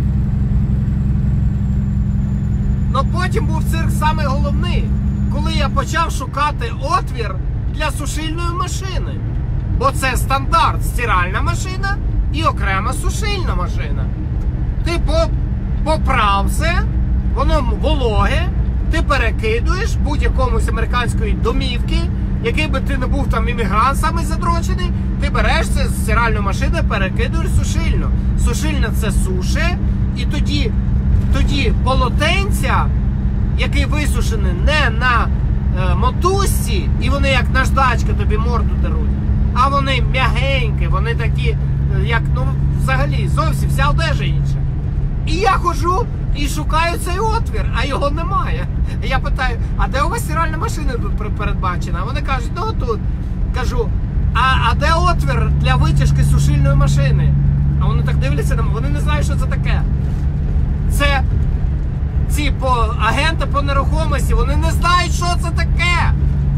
Но потім був цирк самий головний, коли я почав шукати отвір для сушильної машини. Бо це стандарт, стиральна машина і окрема сушильна машина. Ти поправ все, воно вологе, ти перекидуєш будь-якомусь американської домівки, який би ти не був там іммігрант самий задрочений, ти береш це з стиральної машини, перекидуєш сушильну. Сушильна це суше, і тоді полотенця, які висушені не на мотузці, і вони як наждачка тобі морду даруть, а вони м'ягенькі, вони такі, як, ну, взагалі, зовсім вся одежа інша. І я ходжу і шукаю цей отвір, а його немає. І я питаю, а де у вас стиральна машина тут передбачена? А вони кажуть, ну тут. Кажу, а де отвір для витяжки сушильної машини? А вони так дивляться на мене, вони не знають, що це таке. Це ці агенти по нерухомості, вони не знають, що це таке.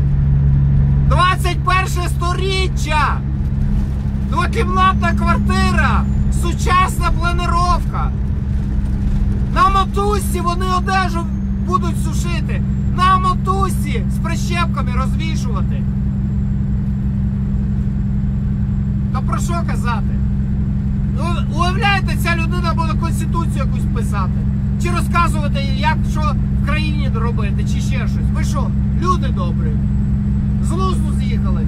21 сторіччя. Двокімнатна квартира. Сучасна планировка. На мотузці вони одежу будуть сушити. На мотузці з прищепками розвішувати. Та про що казати? Ну, уявляєте, ця людина буде Конституцію якусь писати. Чи розказувати, як що в країні робити, чи ще щось. Ви що, люди добрі? З глузду з'їхали.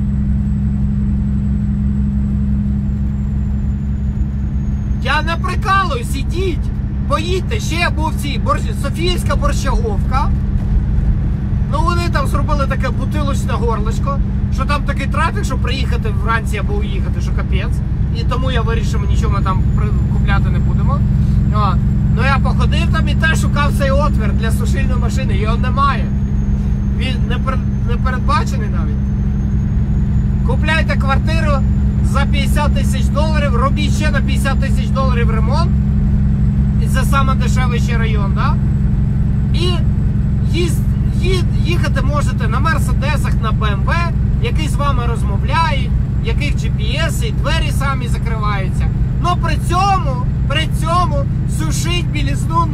Я не прикалуюсь, ідіть, поїдьте. Ще я був в цій Софіївська Борщаговка. Ну вони там зробили таке бутилочне горлочко, що там такий трафік, щоб приїхати вранці або уїхати, що капець. і тому я вирішив, нічого ми там купляти не будемо. Ну я походив там і теж шукав цей отвір для сушильної машини, його немає. Він не передбачений навіть. Купляйте квартиру за $50 000, робіть ще на $50 000 ремонт. І це саме дешевий ще район, да? І їхати можете на Мерседесах, на БМВ, який з вами розмовляє, яких GPS і двері самі закриваються. Но при цьому сушить білизну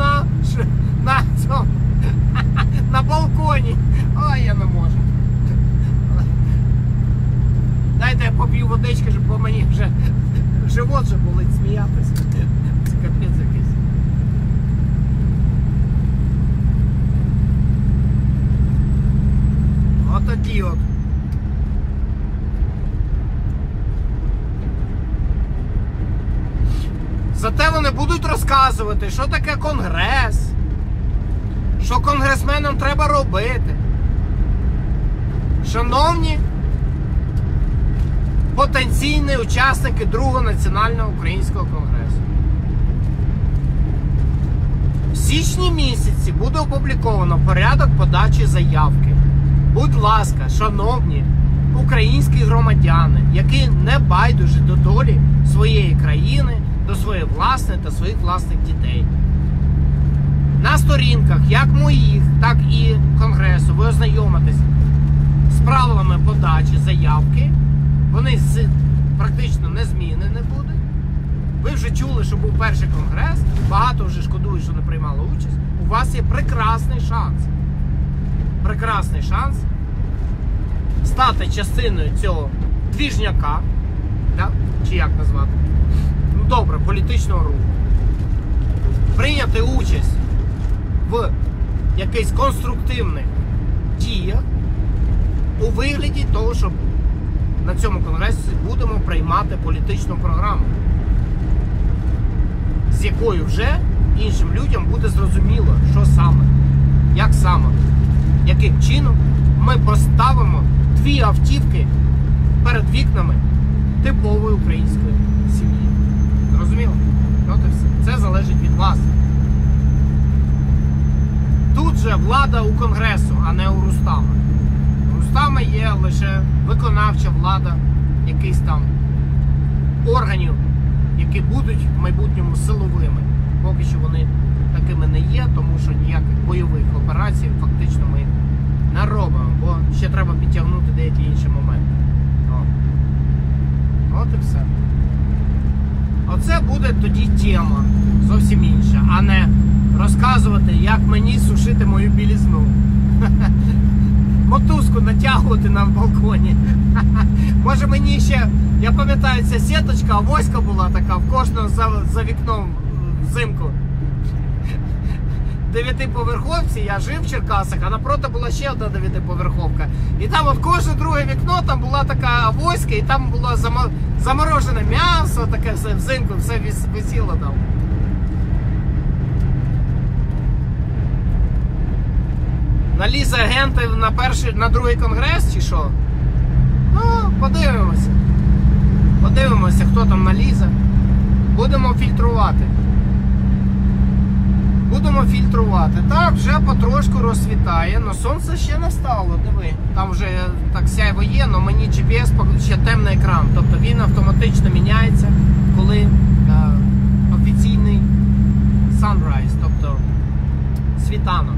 на балконі. Ой, я не можу. Дайте я поп'ю водички, бо мені вже живот вже болить сміятися. Це капець якийсь. Отакі от. Зате вони будуть розказувати, що таке конгрес, що конгресменам треба робити. Шановні потенційні учасники Другого національного українського конгресу. В січні місяці буде опубліковано порядок подачі заявки. Будь ласка, шановні українські громадяни, які не байдужі до долі своєї країни, до своєї власної та своїх власних дітей. На сторінках як моїх, так і Конгресу ви ознайомитесь з правилами подачі заявки. Вони практично незмінні не будуть. Ви вже чули, що був перший конгрес, багато вже шкодують, що не приймали участь. У вас є прекрасний шанс. Прекрасний шанс стати частиною цього двіжняка, да? Чи як назвати? Ну добре, політичного руху. Прийняти участь в якихось конструктивних діях у вигляді того, що на цьому конгресі будемо приймати політичну програму, з якою вже іншим людям буде зрозуміло, що саме, як саме, яким чином ми поставимо 2 автівки перед вікнами типової української сім'ї. Зрозуміло? От і все. Це залежить від вас. Тут же влада у Конгресу, а не у Рустама. У Рустама є лише виконавча влада якихось там органів, які будуть в майбутньому силовими. Поки що вони такими не є, тому що ніяких бойових операцій фактично ми не робимо, бо ще треба підтягнути деякі інші моменти. От і все. Оце буде тоді тема зовсім інша, а не розказувати, як мені сушити мою білизну. Мотузку натягувати на балконі. Може мені ще, я пам'ятаю, ця сіточка, авоська була така, в кожного за вікном взимку. 9-поверховці, я жив в Черкасах, а напроти була ще одна 9-поверховка. І там от кожне друге вікно, там була така авоська, і там було заморожене м'ясо, таке все взимку, все висіло там. Налізе агенти на другий конгрес, чи що? Ну, подивимося. Подивимося, хто там налізе. Будемо фільтрувати. Будемо фільтрувати. Так, вже потрошку розсвітає, але сонце ще не стало, диви. Там вже так сяйво є, але мені GPS ще темний екран. Тобто він автоматично міняється, коли офіційний sunrise, тобто світанок.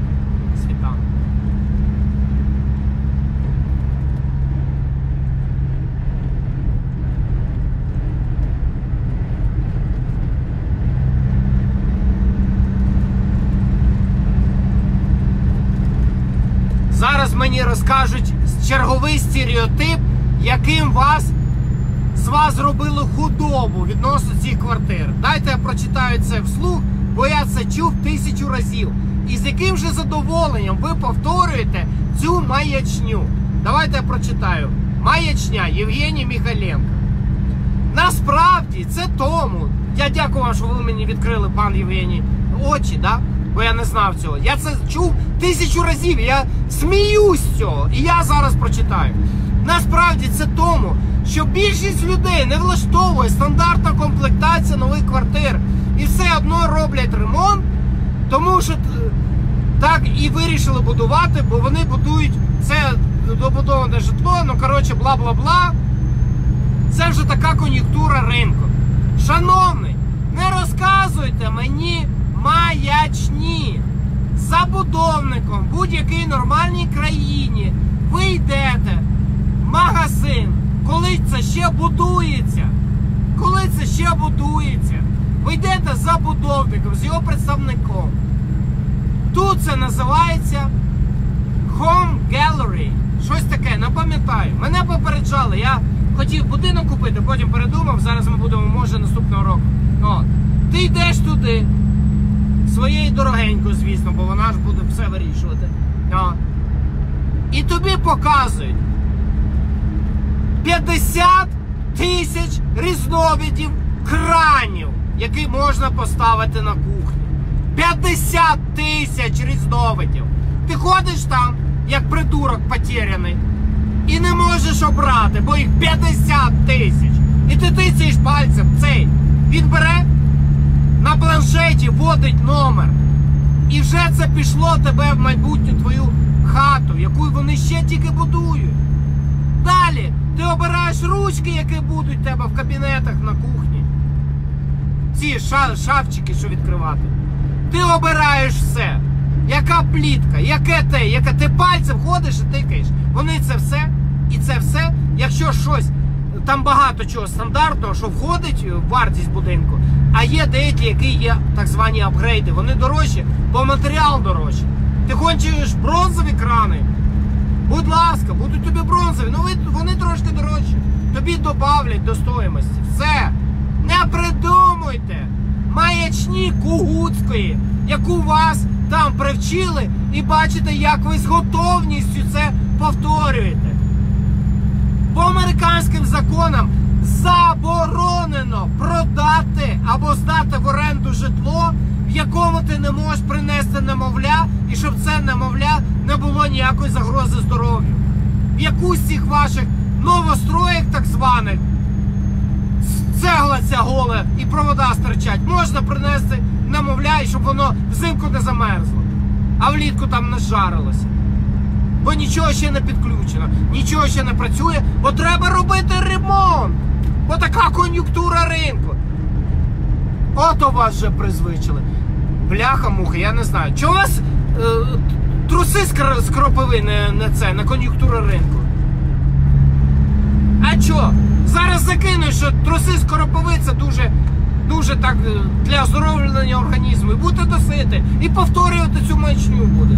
Зараз мені розкажуть черговий стереотип, яким з вас зробили худобу відносно цих квартир. Дайте я прочитаю це вслух, бо я це чув 1000 разів. І з яким же задоволенням ви повторюєте цю маячню. Давайте я прочитаю. Маячня Євгеній Міхайленко. Насправді це тому. Я дякую вам, що ви мені відкрили, пан Євгеній, очі, да? Бо я не знав цього. Я це чув 1000 разів, я сміюсь з цього. І я зараз прочитаю. Насправді це тому, що більшість людей не влаштовує стандартна комплектація нових квартир. І все одно роблять ремонт, тому що так і вирішили будувати, бо вони будують це добудоване житло, ну коротше бла-бла-бла. Це вже така кон'юнктура ринку. Шановний, не розказуйте мені маячні. Забудовником в будь-якій нормальній країні ви йдете в магазин, коли це ще будується. Коли це ще будується. Ви йдете з забудовником, з його представником. Тут це називається Home Gallery. Щось таке, не пам'ятаю. Мене попереджали, я хотів будинок купити, потім передумав, зараз ми будемо, може, наступного року. От. Ти йдеш туди, своєю дорогенькою, звісно, бо вона ж буде все вирішувати. От. І тобі показують 50 тисяч різновидів кранів, які можна поставити на кухні. 50 тисяч різновидів. Ти ходиш там, як придурок потеряний, і не можеш обрати, бо їх 50 тисяч. І ти тицяєш пальцем цей. Він бере на планшеті, вводить номер. І вже це пішло тебе в майбутню твою хату, яку вони ще тільки будують. Далі ти обираєш ручки, які будуть в тебе в кабінетах на кухні. Ці шафчики, що відкривати. Ти обираєш все. Яка плітка, яке ти пальцем ходиш і тикаєш. Вони це все, і це все, якщо щось, там багато чого стандартного, що входить в вартість будинку, а є деякі, які є так звані апгрейди, вони дорожчі, бо матеріал дорожчий. Ти хочеш бронзові крани? Будь ласка, будуть тобі бронзові, ну вони трошки дорожчі. Тобі добавлять до стоїмості. Все. Не придумуйте маячні кугуцької, яку вас там привчили, і бачите, як ви з готовністю це повторюєте. По американським законам заборонено продати або здати в оренду житло, в якому ти не можеш принести немовля, і щоб це немовля не було ніякої загрози здоров'ю. В якусь з цих ваших новостроїк так званих, цегла ця гола і провода стирчать, можна принести немовля, і щоб воно взимку не замерзло, а влітку там не жарилося. Бо нічого ще не підключено, нічого ще не працює, бо треба робити ремонт. Бо така кон'юнктура ринку. Ото вас вже призвичили. Бляха-муха, я не знаю. Чого у вас труси з кропиви не кон'юнктура ринку? А чо? Зараз закинуть, що труси з кропиви це дуже так для оздоровлення організму. І будете досити, і повторювати цю маячню буде.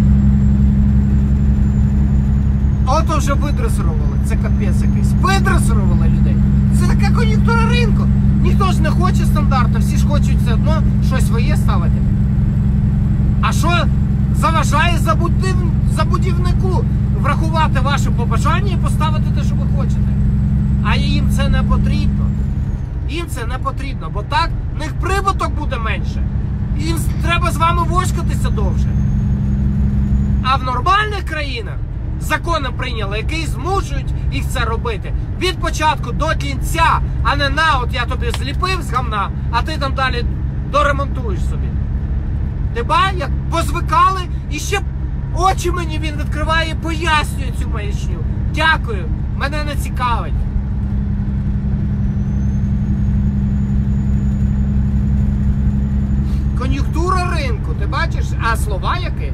Ото вже видресирували, це капець якийсь. Видресирували людей. Це така кон'юнктура ринку. Ніхто ж не хоче стандартно, всі ж хочуть все одно щось своє ставити. А що заважає забудівнику врахувати ваші побажання і поставити те, що ви хочете? А їм це не потрібно. Їм це не потрібно, бо так в них прибуток буде менше. Їм треба з вами вошкатися довше. А в нормальних країнах закони прийняли, які змушують їх це робити. Від початку до кінця, а не от я тобі зліпив з гамна, а ти там далі доремонтуєш собі. Ти як позвикали, і ще очі мені він відкриває і пояснює цю маячню. Дякую, мене не цікавить. Кон'юнктура ринку, ти бачиш? А слова які?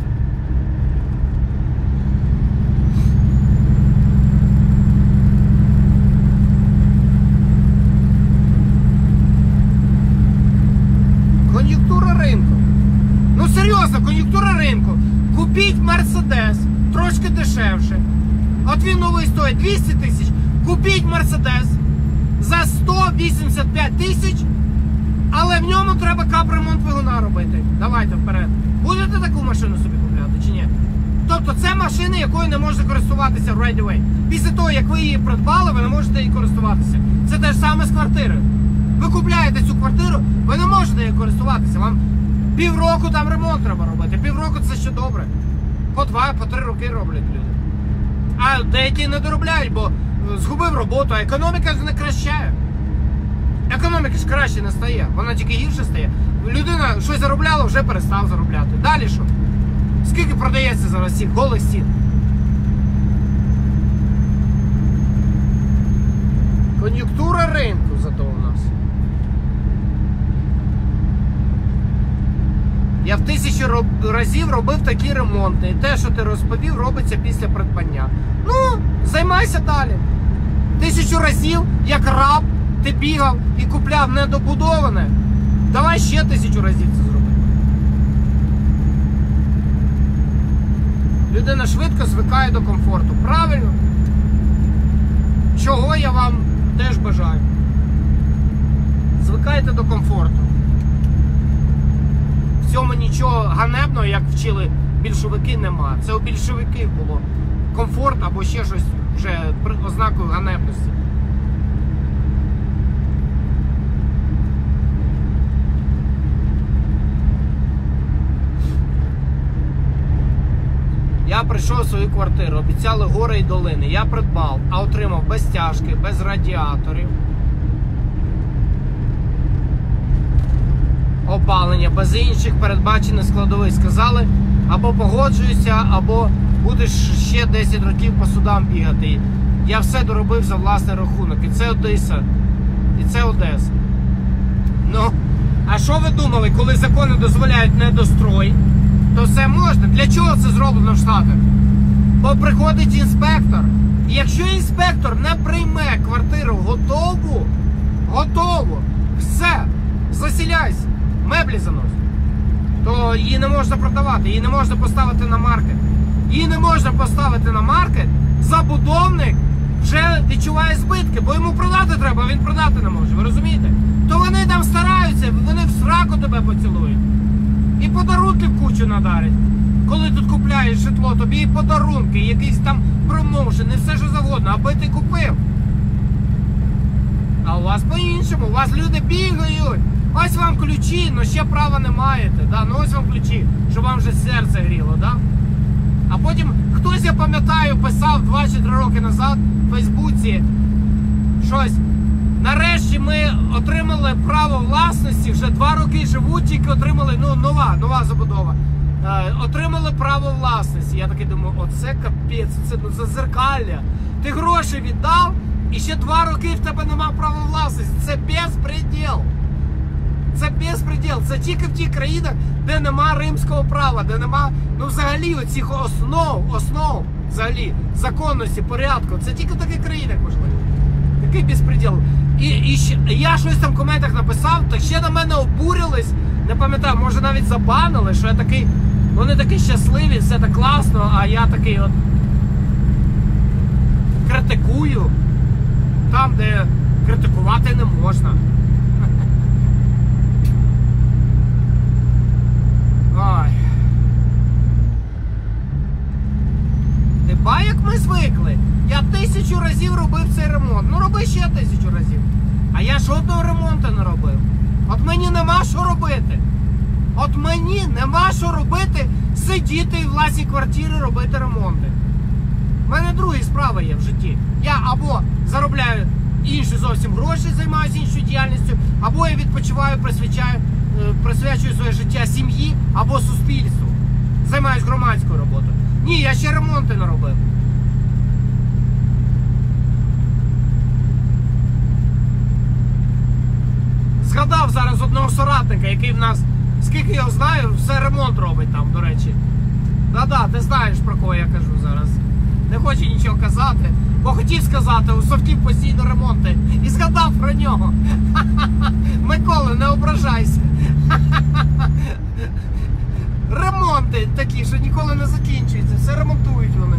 Кон'юнктура ринку. Ну серйозно, кон'юнктура ринку. Купіть Мерседес, трошки дешевше. От він новий стоїть 200 тисяч. Купіть Мерседес за 185 тисяч, але в ньому треба капремонт двигуна робити. Давайте вперед. Будете таку машину собі купляти чи ні? Тобто це машина, якою не можна користуватися right away. Після того, як ви її придбали, ви не можете її користуватися. Це те ж саме з квартирою. Ви купляєте цю квартиру, ви не можете її користуватися. Вам півроку там ремонт треба робити. Півроку це ще добре. По 2, по 3 роки роблять люди. А деякі не доробляють, бо згубив роботу, а економіка ж не кращає. Економіка ж краще не стає, вона тільки гірше стає. Людина щось заробляла, вже перестав заробляти. Далі що? Скільки продається зараз цих голих стін? Кон'юнктура ринку зато у нас. Я в 1000 разів робив такі ремонти. І те, що ти розповів, робиться після придбання. Ну, займайся далі. 1000 разів, як раб, ти бігав і купляв недобудоване. Давай ще 1000 разів це зроби. Людина швидко звикає до комфорту. Правильно? Чого я вам теж бажаю. Звикайте до комфорту. В цьому нічого ганебного, як вчили більшовики, нема. Це у більшовиків було комфорт або ще щось вже ознакою ганебності. Я прийшов в свою квартиру, обіцяли гори і долини. Я придбав, а отримав без тяжки, без радіаторів. Опалення, без інших передбачених складових. Сказали, або погоджуюся, або будеш ще 10 років по судам бігати. Я все доробив за власний рахунок. І це Одеса, і це Одеса. Ну, а що ви думали, коли закони дозволяють недострой, то все можна? Для чого це зроблено в Штатах? Бо приходить інспектор. І якщо інспектор не прийме квартиру готову, все, заселяйся, меблі заносять, то її не можна продавати, її не можна поставити на маркет. Її не можна поставити на маркет, забудовник вже відчуває збитки, бо йому продати треба, він продати не може, ви розумієте? То вони там стараються, вони в сраку тебе поцілують. І подарунки в кучу надарять. Коли тут купляєш житло, тобі і подарунки, якийсь там промоушен, і все що завгодно, аби ти купив. А у вас по-іншому, у вас люди бігають. Ось вам ключі, але ще права не маєте. Да? Ну ось вам ключі, щоб вам вже серце гріло. Да? А потім хтось, я пам'ятаю, писав 2 чи 3 роки назад в Фейсбуці щось. Нарешті ми отримали право власності, вже 2 роки живуть, тільки отримали, ну, нова забудова. Отримали право власності. Я такий думаю, оце капець, це ну, зазеркалля. Ти гроші віддав, і ще 2 роки в тебе нема права власності. Це безпреділ. Це безпреділ. Це тільки в тих країнах, де нема римського права, де нема, ну, взагалі, оцих основ, взагалі, законності, порядку. Це тільки в таких країнах можливо. Такий безпреділ. І я щось там в коментах написав, так ще на мене обурились, не пам'ятаю, може навіть забанили, що я такий, вони такі щасливі, все так класно, а я такий от критикую там, де критикувати не можна. Ой. Ти бачиш, як ми звикли? Я 1000 разів робив цей ремонт. Ну роби ще 1000 разів. А я жодного ремонту не робив. От мені нема що робити. От мені нема що робити, сидіти в власній квартирі, робити ремонти. У мене другі справи є в житті. Я або заробляю інші зовсім гроші, займаюся іншою діяльністю, або я відпочиваю, присвячую своє життя сім'ї або суспільству. Займаюся громадською роботою. Ні, я ще ремонти не робив. Згадав зараз одного соратника, який в нас, скільки я знаю, все ремонт робить там, до речі. Да-да, ти знаєш, про кого я кажу зараз. Не хочу нічого казати, бо хотів сказати, у софтів постійно ремонти. І згадав про нього. Микола, не ображайся. Ремонти такі, що ніколи не закінчуються, все ремонтують вони.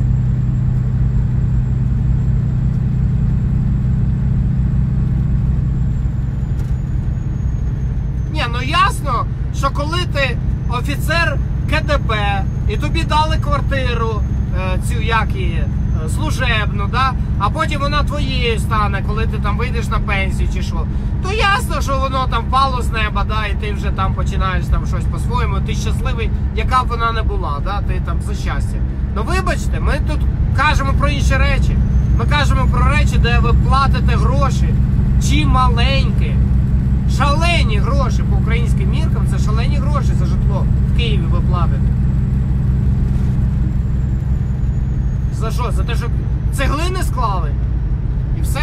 Ні, ну ясно, що коли ти офіцер КДБ і тобі дали квартиру, цю як її, служебну, да? А потім вона твоєю стане, коли ти там вийдеш на пенсію чи що, то ясно, що воно там впало з неба, да? І ти вже там починаєш там щось по-своєму, ти щасливий, яка б вона не була, да? Ти там за щастя Ну вибачте, ми тут кажемо про інші речі. Ми кажемо про речі, де ви платите гроші. Чи маленькі. Шалені гроші по українським міркам, це шалені гроші за житло в Києві ви платите. За що? За те, що цеглини склали? І все?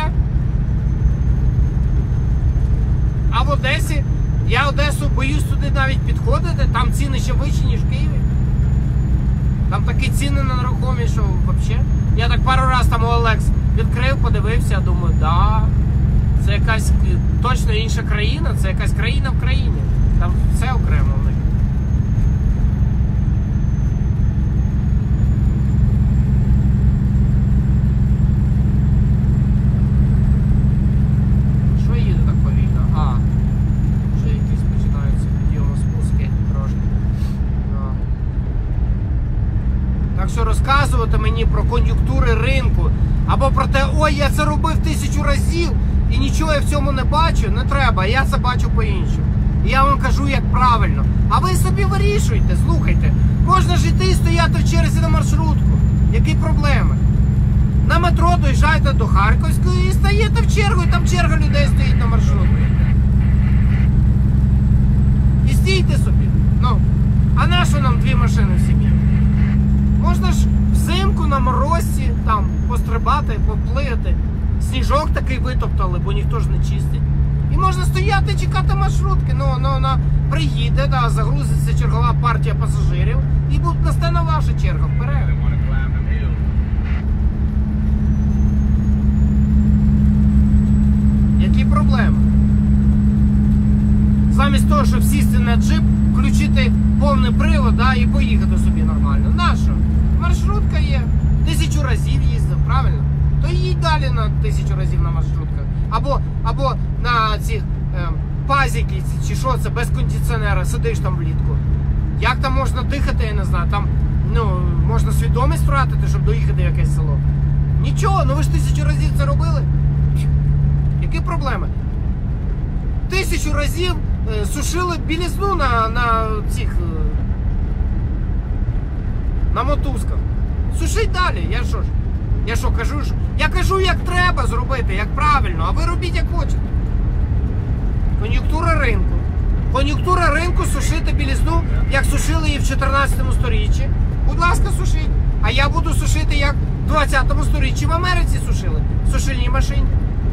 А в Одесі, я Одесу боюсь туди навіть підходити, там ціни ще вищі, ніж в Києві. Там такі ціни на нерухомість, що взагалі. Я так пару раз там у Олекс відкрив, подивився, думаю, да, це якась точно інша країна, це якась країна в країні. Там все окремо в них. Що їде так повільно? А, вже якісь починаються підйоми спуски трошки. Так що розказувати мені про кон'юнктури ринку або про те, ой, я це робив 1000 разів і нічого я в цьому не бачу, не треба, я це бачу по-іншому. І я вам кажу, як правильно. А ви собі вирішуйте, слухайте. Можна ж йти і стояти в черзі на маршрутку. Які проблеми? На метро доїжджайте до Харківської і стаєте в чергу, і там черга людей стоїть на маршрутку. І стійте собі. Ну, а на що нам 2 машини в сім'ї? Можна ж взимку на морозці там пострибати, поплити. Сніжок такий витоптали, бо ніхто ж не чистить. І можна стояти, чекати маршрутки. Ну, вона приїде, да, загрузиться чергова партія пасажирів і настане ваша черга вперед. Які проблеми? Замість того, щоб сісти на джип, включити повний привод, да, і поїхати собі нормально. Нащо? Маршрутка є. 1000 разів їздив, правильно? То їдь далі на 1000 разів на маршрутках. Або на цих пазіки, чи що це, без кондиціонера, сидиш там влітку. Як там можна дихати, я не знаю. Там, ну, можна свідомість втратити, щоб доїхати в якесь село. Нічого, ну ви ж 1000 разів це робили. Які проблеми? 1000 разів сушили білизну на цих на мотузках. Сушіть далі, я що кажу? Я кажу, як треба зробити, як правильно, а ви робіть як хочете. Кон'юнктура ринку. Кон'юнктура ринку сушити білизну, як сушили її в 14 сторіччі. Будь ласка, сушіть. А я буду сушити, як в 20 сторіччі в Америці сушили. В сушильній машині.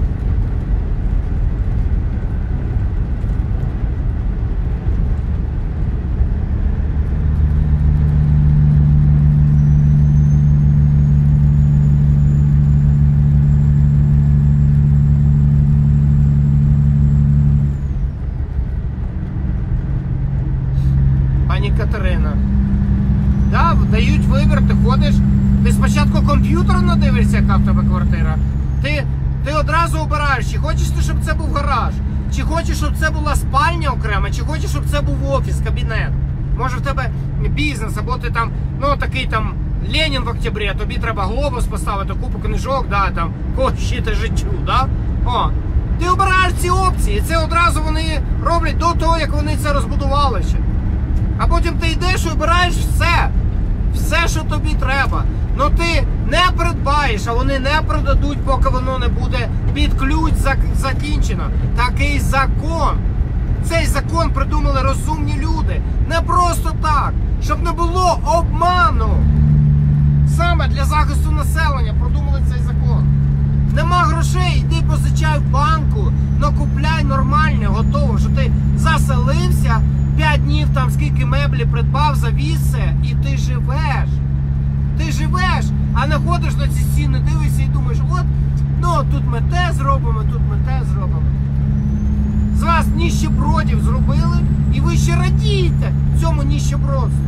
Катерина. Да, дають вибір, ти ходиш, ти спочатку комп'ютером надивишся, яка в тебе квартира. Ти одразу обираєш, чи хочеш ти, щоб це був гараж, чи хочеш, щоб це була спальня окрема, чи хочеш, щоб це був офіс, кабінет. Може в тебе бізнес, або ти там, ну такий там Ленін в октябрі, тобі треба глобус поставити, купу книжок, да, там, вчити життю, да? О, ти обираєш ці опції, це одразу вони роблять до того, як вони це розбудували ще. А потім ти йдеш і обираєш все, що тобі треба. Ну ти не придбаєш, а вони не продадуть, поки воно не буде під ключ закінчено. Такий закон. Цей закон придумали розумні люди. Не просто так, щоб не було обману. Саме для захисту населення продумали цей закон. Нема грошей, йди позичай в банку, но купляй нормальне, готово, що ти заселився, 5 днів там скільки меблі придбав, завіз все, і ти живеш. Ти живеш, а не ходиш на ці стіни, дивишся і думаєш, от, ну тут ми те зробимо, тут ми те зробимо. З вас ніщебродів зробили, і ви ще радієте цьому ніщебродству.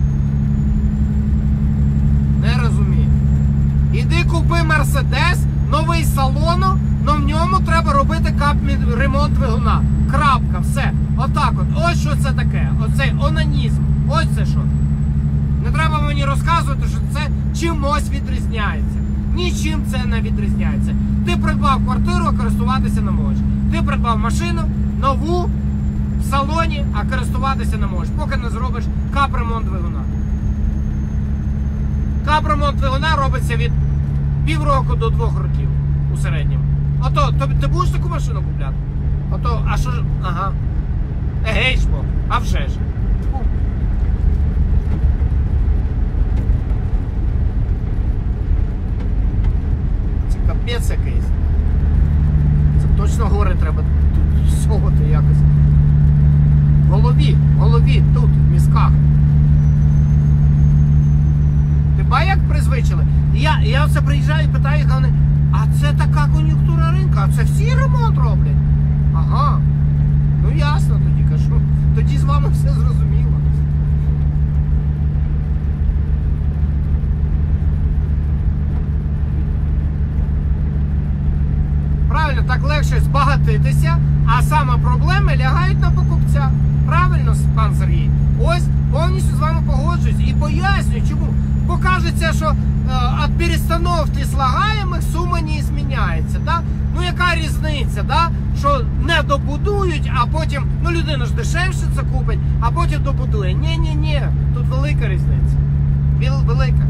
Не розумію. Іди купи Мерседес, новий салону, но в ньому треба робити ремонт двигуна. Крапка, все. Отак от. Ось що це таке. Оцей онанізм. Ось це що. Не треба мені розказувати, що це чимось відрізняється. Нічим це не відрізняється. Ти придбав квартиру, а користуватися не можеш. Ти придбав машину, нову, в салоні, а користуватися не можеш, поки не зробиш капремонт двигуна. Капремонт двигуна робиться від півроку до 2 років у середньому. Ото, ти будеш таку машину купляти? Ото, а що ж, ага. Егей ж бо, а вже ж. Це капець якийсь. Це точно гори треба тут всього-то якось. В голові, тут, в мізках. Ти бачиш, як призвичили? Я оце приїжджаю і питаю їх, а вони, а це така кон'юнктура ринка, а це всі ремонт роблять? Ага. Ну ясно тоді, кажу. Тоді з вами все зрозуміло. Правильно, так легше збагатитися, а саме проблеми лягають на покупця. Правильно, пан Сергій? Ось повністю з вами погоджуюсь і пояснюю, чому. Бо кажеться, що від перестановки слагаємих сума не зміняється. Да? Ну яка різниця, да? Що не добудують, а потім, ну людина ж дешевше це купить, а потім добудує. Ні, тут велика різниця. Велика.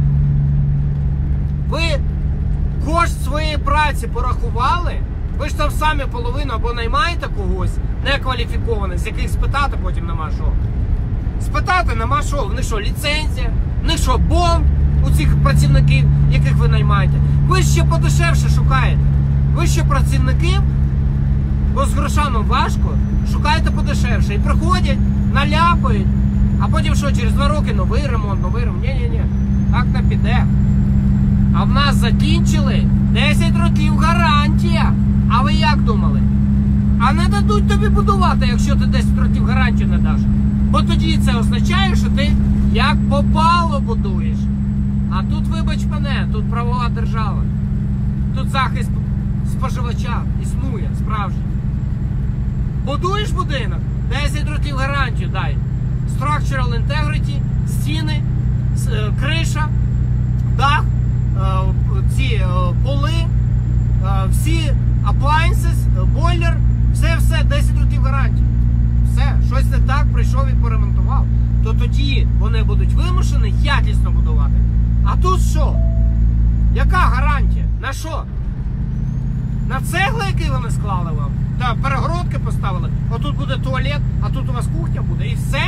Ви кошт своєї праці порахували, ви ж там самі половину або наймаєте когось некваліфікованих, з яких спитати потім нема що. Спитати нема що, в них що, ліцензія, в них що, бонд у цих працівників, яких ви наймаєте. Ви ще подешевше шукаєте. Ви ще працівників, бо з грошами важко, шукаєте подешевше. І приходять, наляпають, а потім що, через 2 роки новий ремонт. Ні, так не піде. А в нас закінчили 10 років гарантія. А ви як думали? А не дадуть тобі будувати, якщо ти 10 років гарантію не даш. Бо тоді це означає, що ти як попало будуєш. А тут, вибач мене, тут правова держава. Тут захист споживача існує, справжній. Будуєш будинок, 10 років гарантію дай. Structural integrity, стіни, криша, дах, ці поли, всі appliances, бойлер, все, 10 років гарантії. Все, щось не так, прийшов і поремонтував. То тоді вони будуть вимушені якісно будувати. А тут що? Яка гарантія? На що? На цегли, які вони склали вам? Та перегородки поставили, отут буде туалет, а тут у вас кухня буде. І все?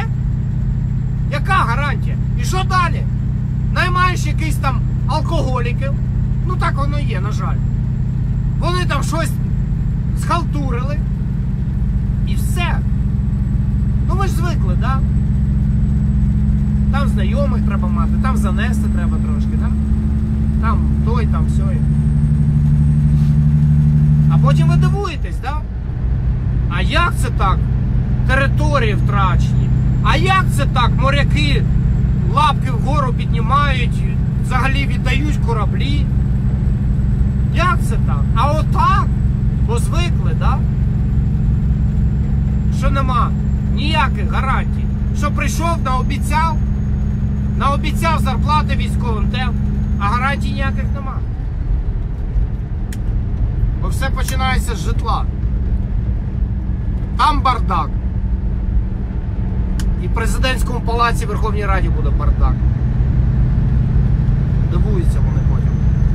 Яка гарантія? І що далі? Наймаєш якийсь там алкоголіків, ну так воно є, на жаль. Вони там щось схалтурили. І все. Ну ви ж звикли, так? Да? Там знайомих треба мати, там занести треба трошки, да? Там той, там сьой. А потім ви дивуєтесь, так? Да? А як це так? Території втрачені. А як це так? Моряки лапки вгору піднімають, взагалі віддають кораблі. Як це так? А отак? Бо звикли, так? Да? Що нема ніяких гарантій. Що прийшов, наобіцяв зарплати військовим тем, а гарантій ніяких нема. Бо все починається з житла. Там бардак. І в президентському палаці в Верховній Раді буде бардак. Дивуються вони потім.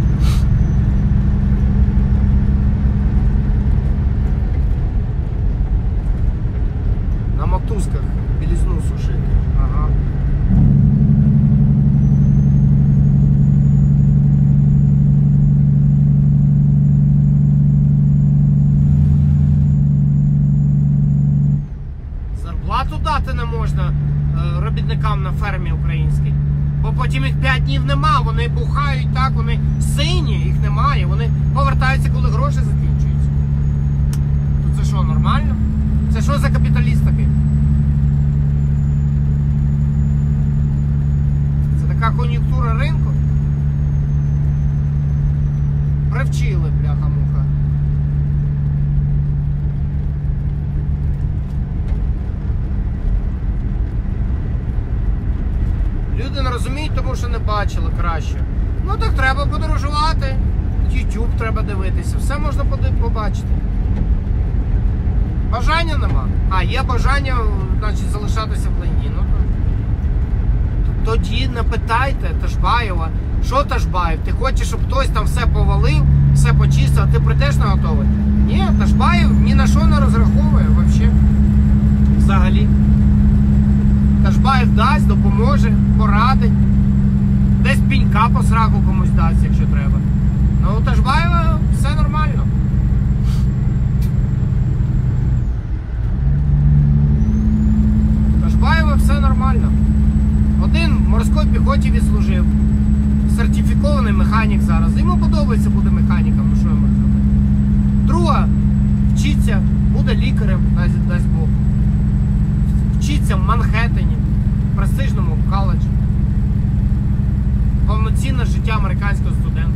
На мотузках білізну сушити. Ага. Зарплату дати не можна робітникам на фермі українській. Бо потім їх 5 днів нема, вони бухають так, вони сині, їх немає, вони повертаються, коли гроші закінчуються. То це що, нормально? Це що за капіталіст такий? Це така кон'юнктура ринку? Привчили, бляха-муха. Люди не розуміють, тому що не бачили краще. Ну так треба подорожувати. YouTube треба дивитися. Все можна побачити. Бажання нема. А є бажання, значить, залишатися в лайні. Ну, тоді не питайте Ташбаєва, Що Ташбаєв? Ти хочеш, щоб хтось там все повалив, все почистив, а ти прийдеш на готове? Ні, Ташбаєв ні на що не розраховує взагалі. Ташбаєв дасть, допоможе, порадить. Десь пінька по сраку комусь дасть, якщо треба. Ну, у Ташбаєва все нормально. Ташбаєва все нормально. Один в морській піхоті відслужив. Сертифікований механік зараз. Йому подобається бути механіком, ну що я можу зробити. Друга вчиться, буде лікарем, дасть Бог. Вчиться в Манхеттені, в престижному коледжі. Повноцінне життя американського студента.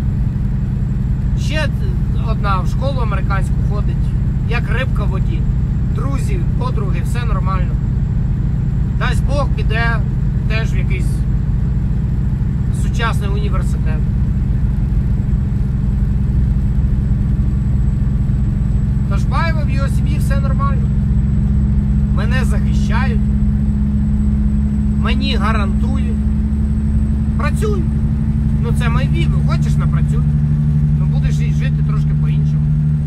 Ще одна в школу американську ходить, як рибка в воді. Друзі, подруги, все нормально. Дасть Бог, піде теж в якийсь сучасний університет. Ташбаєва в його сім'ї все нормально. Мене захищають. Мені гарантують. Працюй. Ну це моє віку. Хочеш, напрацюй. Ну будеш жити трошки по-іншому.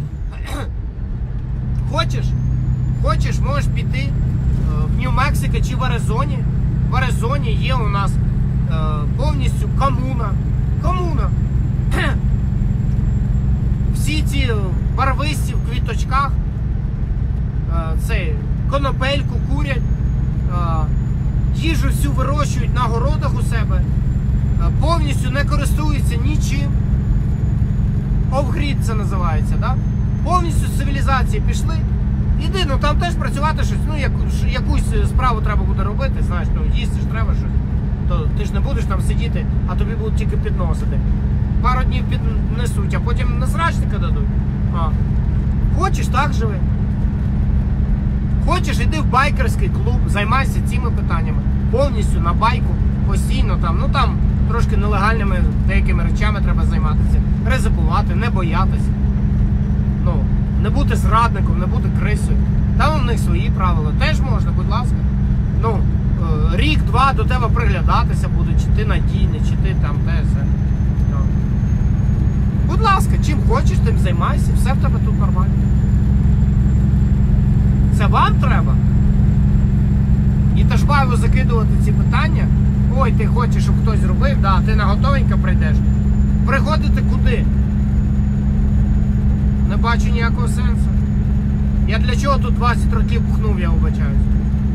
Хочеш, можеш піти в Нью-Мексико чи в Аризоні. В Аризоні є у нас повністю комуна. Всі ці барвисті в квіточках конопельку курять, їжу всю вирощують на городах у себе, повністю не користуються нічим. Off-grid це називається, да? Повністю з цивілізації пішли. Іди, ну там теж працювати щось, ну якусь справу треба буде робити, знаєш, ну їсти ж треба щось. То ти ж не будеш там сидіти, а тобі будуть тільки підносити. Пару днів піднесуть, а потім насрачника дадуть. Хочеш, так живи. Хочеш, іди в байкерський клуб, займайся цими питаннями. Повністю на байку, постійно там, ну там трошки нелегальними деякими речами треба займатися. Ризикувати, не боятися. Ну, не бути зрадником, не бути крисою. Там у них свої правила. Теж можна, будь ласка. Ну, рік-два до тебе приглядатися будуть, чи ти надійний, чи ти там те все. Ну. Будь ласка, чим хочеш, тим займайся, все в тебе тут нормально. Це вам треба? І Ташбаєву закидувати ці питання. Ой, ти хочеш, щоб хтось зробив, да, ти на готовенько прийдеш. Приходити куди? Не бачу ніякого сенсу. Я для чого тут 20 років пхнув, я вибачаюсь?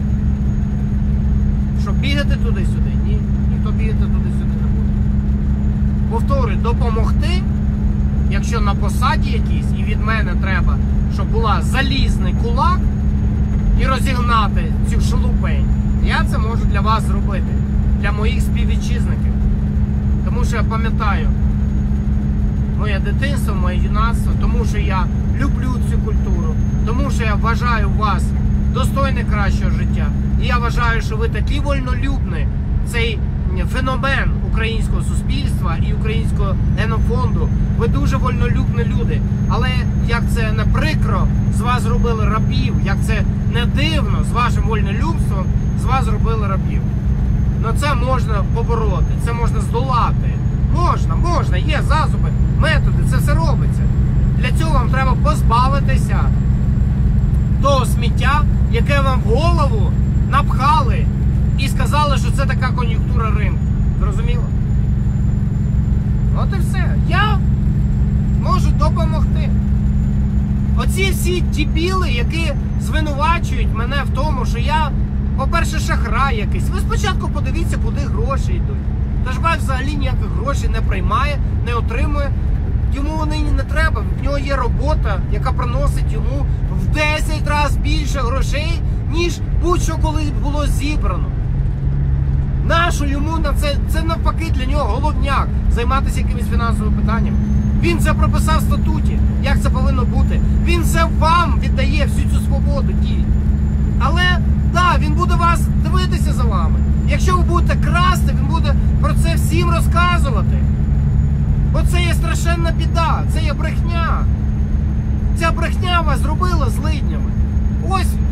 Щоб бігати туди-сюди? Ні, ніхто бігати туди-сюди не буде. Повторюю, допомогти, якщо на посаді якійсь, і від мене треба, щоб була залізний кулак і розігнати цю шелупень, я це можу для вас зробити, для моїх співвітчизників. Тому що я пам'ятаю моє дитинство, моє юнацтво, тому що я люблю цю культуру, тому що я вважаю вас достойне кращого життя. І я вважаю, що ви такі вольнолюбні, цей феномен українського суспільства і українського генофонду. Ви дуже вольнолюбні люди. Але як це не прикро, з вас зробили рабів, як це не дивно, з вашим вольнолюбством з вас зробили рабів. Но це можна побороти, це можна здолати. Можна, є засоби, методи, це все робиться. Для цього вам треба позбавитися того сміття, яке вам в голову напхали і сказали, що це така кон'юнктура ринку. Зрозуміло? От і все. Я можу допомогти. Оці всі дебіли, які звинувачують мене в тому, що я, по-перше, шахрай якийсь. Ви спочатку подивіться, куди гроші йдуть. Ташбаєв взагалі ніяких грошей не приймає, не отримує. Йому вони не треба. В нього є робота, яка приносить йому в 10 разів більше грошей, ніж будь-що колись було зібрано. Нащо йому на це навпаки для нього головняк займатися якимись фінансовими питаннями. Він це прописав в статуті, як це повинно бути. Він це вам віддає всю цю свободу дій. Але, так, він буде вас дивитися за вами. Якщо ви будете красти, він буде про це всім розказувати. Бо це є страшенна біда, це є брехня. Ця брехня вас зробила злиднями. Ось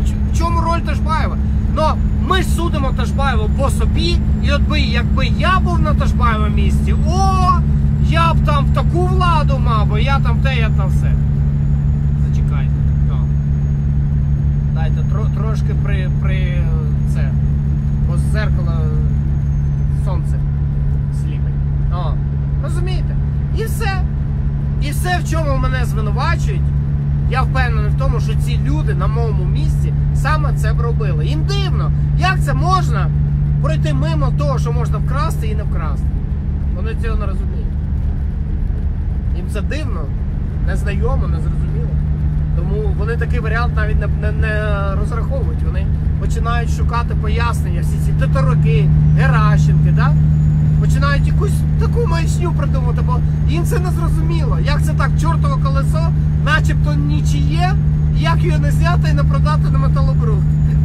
чому роль Ташбаєва? Но ми ж судимо Ташбаєва по собі, і от якби я був на Ташбаєвому місці, я б там таку владу мав, бо я там те, я там все. Зачекайте. Дайте трошки при це. Бо з зеркала сонце сліпить. Розумієте? І все. І все, в чому мене звинувачують, я впевнений в тому, що ці люди на моєму місці саме це б робили. Їм дивно, як це можна пройти мимо того, що можна вкрасти і не вкрасти. Вони цього не розуміють. Їм це дивно, незнайомо, незрозуміло. Тому вони такий варіант навіть не розраховують. Вони починають шукати пояснення, всі ці Титаруки, Геращенки, да? Починають якусь таку маячню придумати, бо їм це не зрозуміло. Як це так, чортове колесо, начебто нічиє, як його не зняти і не продати на металобрухт.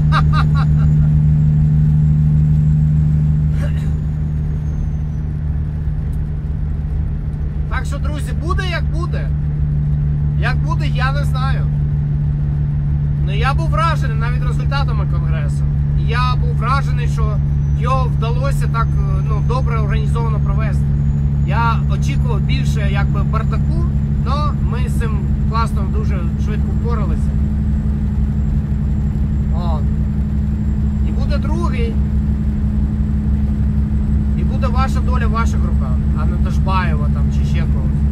Так що, друзі, буде як буде. Як буде, я не знаю. Ну, я був вражений навіть результатами Конгресу. Я був вражений, що його вдалося так добре організовано провести. Я очікував більше якби бардаку, але ми з цим класно дуже швидко впоралися. І буде другий. І буде ваша доля в ваших руках, а не Ташбаєва там чи ще когось.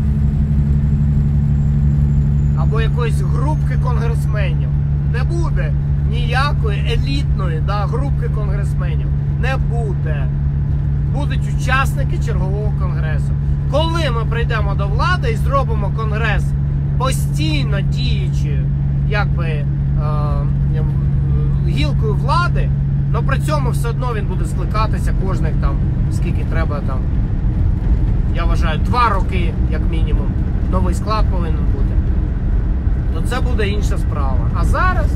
Або якоїсь групки конгресменів. Не буде ніякої елітної групки конгресменів. Не буде. Будуть учасники чергового конгресу. Коли ми прийдемо до влади і зробимо конгрес постійно діючою, якби гілкою влади, але при цьому все одно він буде скликатися кожних там, скільки треба там, я вважаю, 2 роки, як мінімум, новий склад повинен бути, то це буде інша справа. А зараз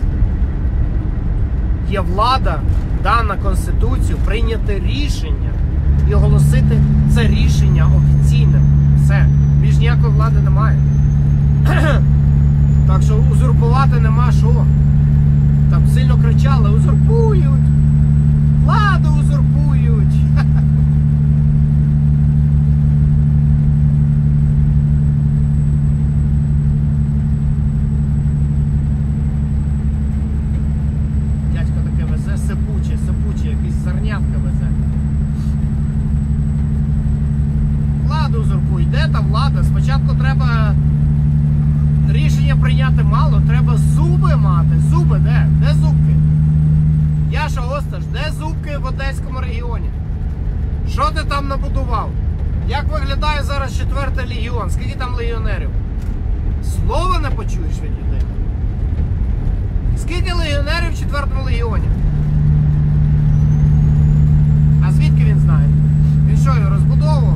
є влада, дана Конституцію, прийняти рішення і оголосити це рішення офіційним. Все. Більш ніякої влади немає. Так що узурпувати нема що. Там сильно кричали: узурпують! Владу узурпують! Дядько таке везе сипуче, якийсь зернятка везе. Владу узурпують. Де та влада? Спочатку треба рішення прийняти мало, треба зуби мати. Зуби де? Де зубки? Яша Осташ, де зубки в Одеському регіоні? Що ти там набудував? Як виглядає зараз 4-й легіон? Скільки там легіонерів? Слова не почуєш від людей. Скільки легіонерів в 4-му легіоні? А звідки він знає? Він що, його розбудовував?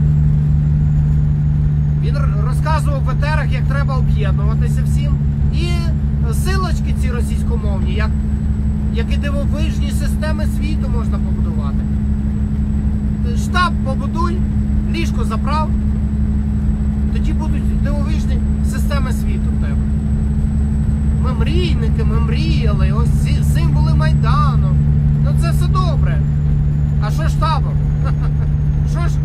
Він розказував в етерах, як треба об'єднуватися всім. І силочки ці російськомовні, як і дивовижні системи світу можна побудувати. Штаб побудуй, ліжко заправ, тоді будуть дивовижні системи світу в тебе. Ми мрійники, ми мріяли, ось символи Майдану. Ну це все добре. А що штабом? Що ж?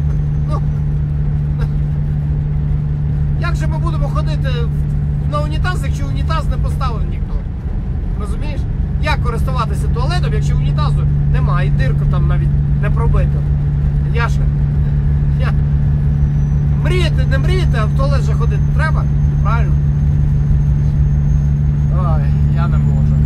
Як же ми будемо ходити на унітаз, якщо унітаз не поставив ніхто? Розумієш? Як користуватися туалетом, якщо унітазу немає, і дирку там навіть не пробито? Яша, мріяти, не мріяти, а в туалет же ходити треба? Правильно? Ой, я не можу.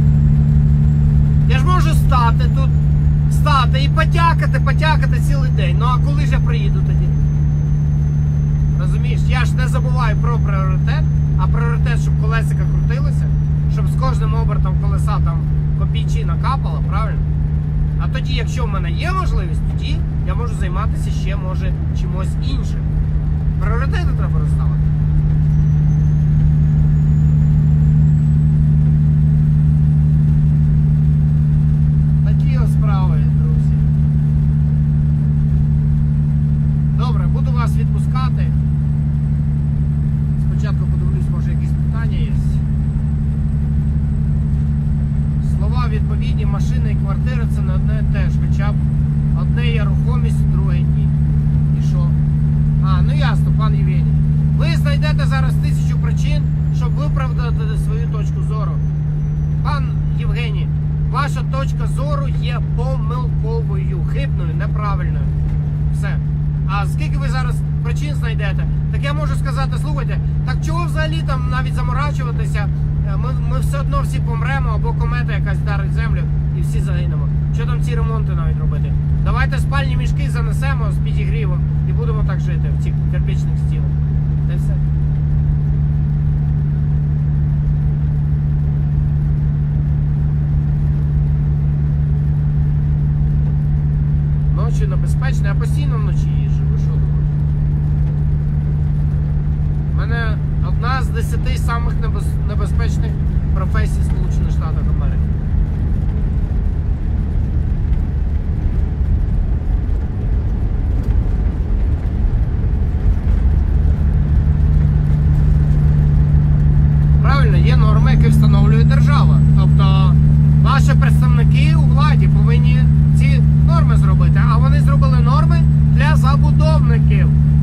Я ж можу стати тут, і потякати цілий день. Ну а коли ж я приїду тоді? Розумієш, я ж не забуваю про пріоритет, а пріоритет, щоб колесика крутилося, щоб з кожним обертом колеса там копійчина капала, правильно? А тоді, якщо в мене є можливість, тоді я можу займатися ще, може, чимось іншим. Пріоритети треба розставити. Такі ось справи, друзі. Добре, буду вас відпускати. Спочатку подивлюсь, може якісь питання є. машина і квартира це не одне і те ж. Хоча б одне є рухомість, друге ні. І що? Ну ясно, пан Євгеній. Ви знайдете зараз 1000 причин, щоб виправдати свою точку зору. Пан Євгеній, ваша точка зору є помилковою, хибною, неправильною. Все. А скільки ви зараз причин знайдете? Так я можу сказати, слухайте, так чого взагалі там навіть заморачуватися? Ми все одно всі помремо, або комета якась вдарить землю і всі загинемо. Що там ці ремонти навіть робити? Давайте спальні мішки занесемо з підігрівом і будемо так жити в цих кирпичних стінах. Та й все. Ночі небезпечно, я постійно вночі їжджу, ви що думаєте? У мене одна з 10 самих небезпечних професій в Сполучених Штатах Америки. Правильно, є норми, які встановлює держава. Тобто ваші представники у владі повинні ці норми зробити, а вони зробили норми для забудовників.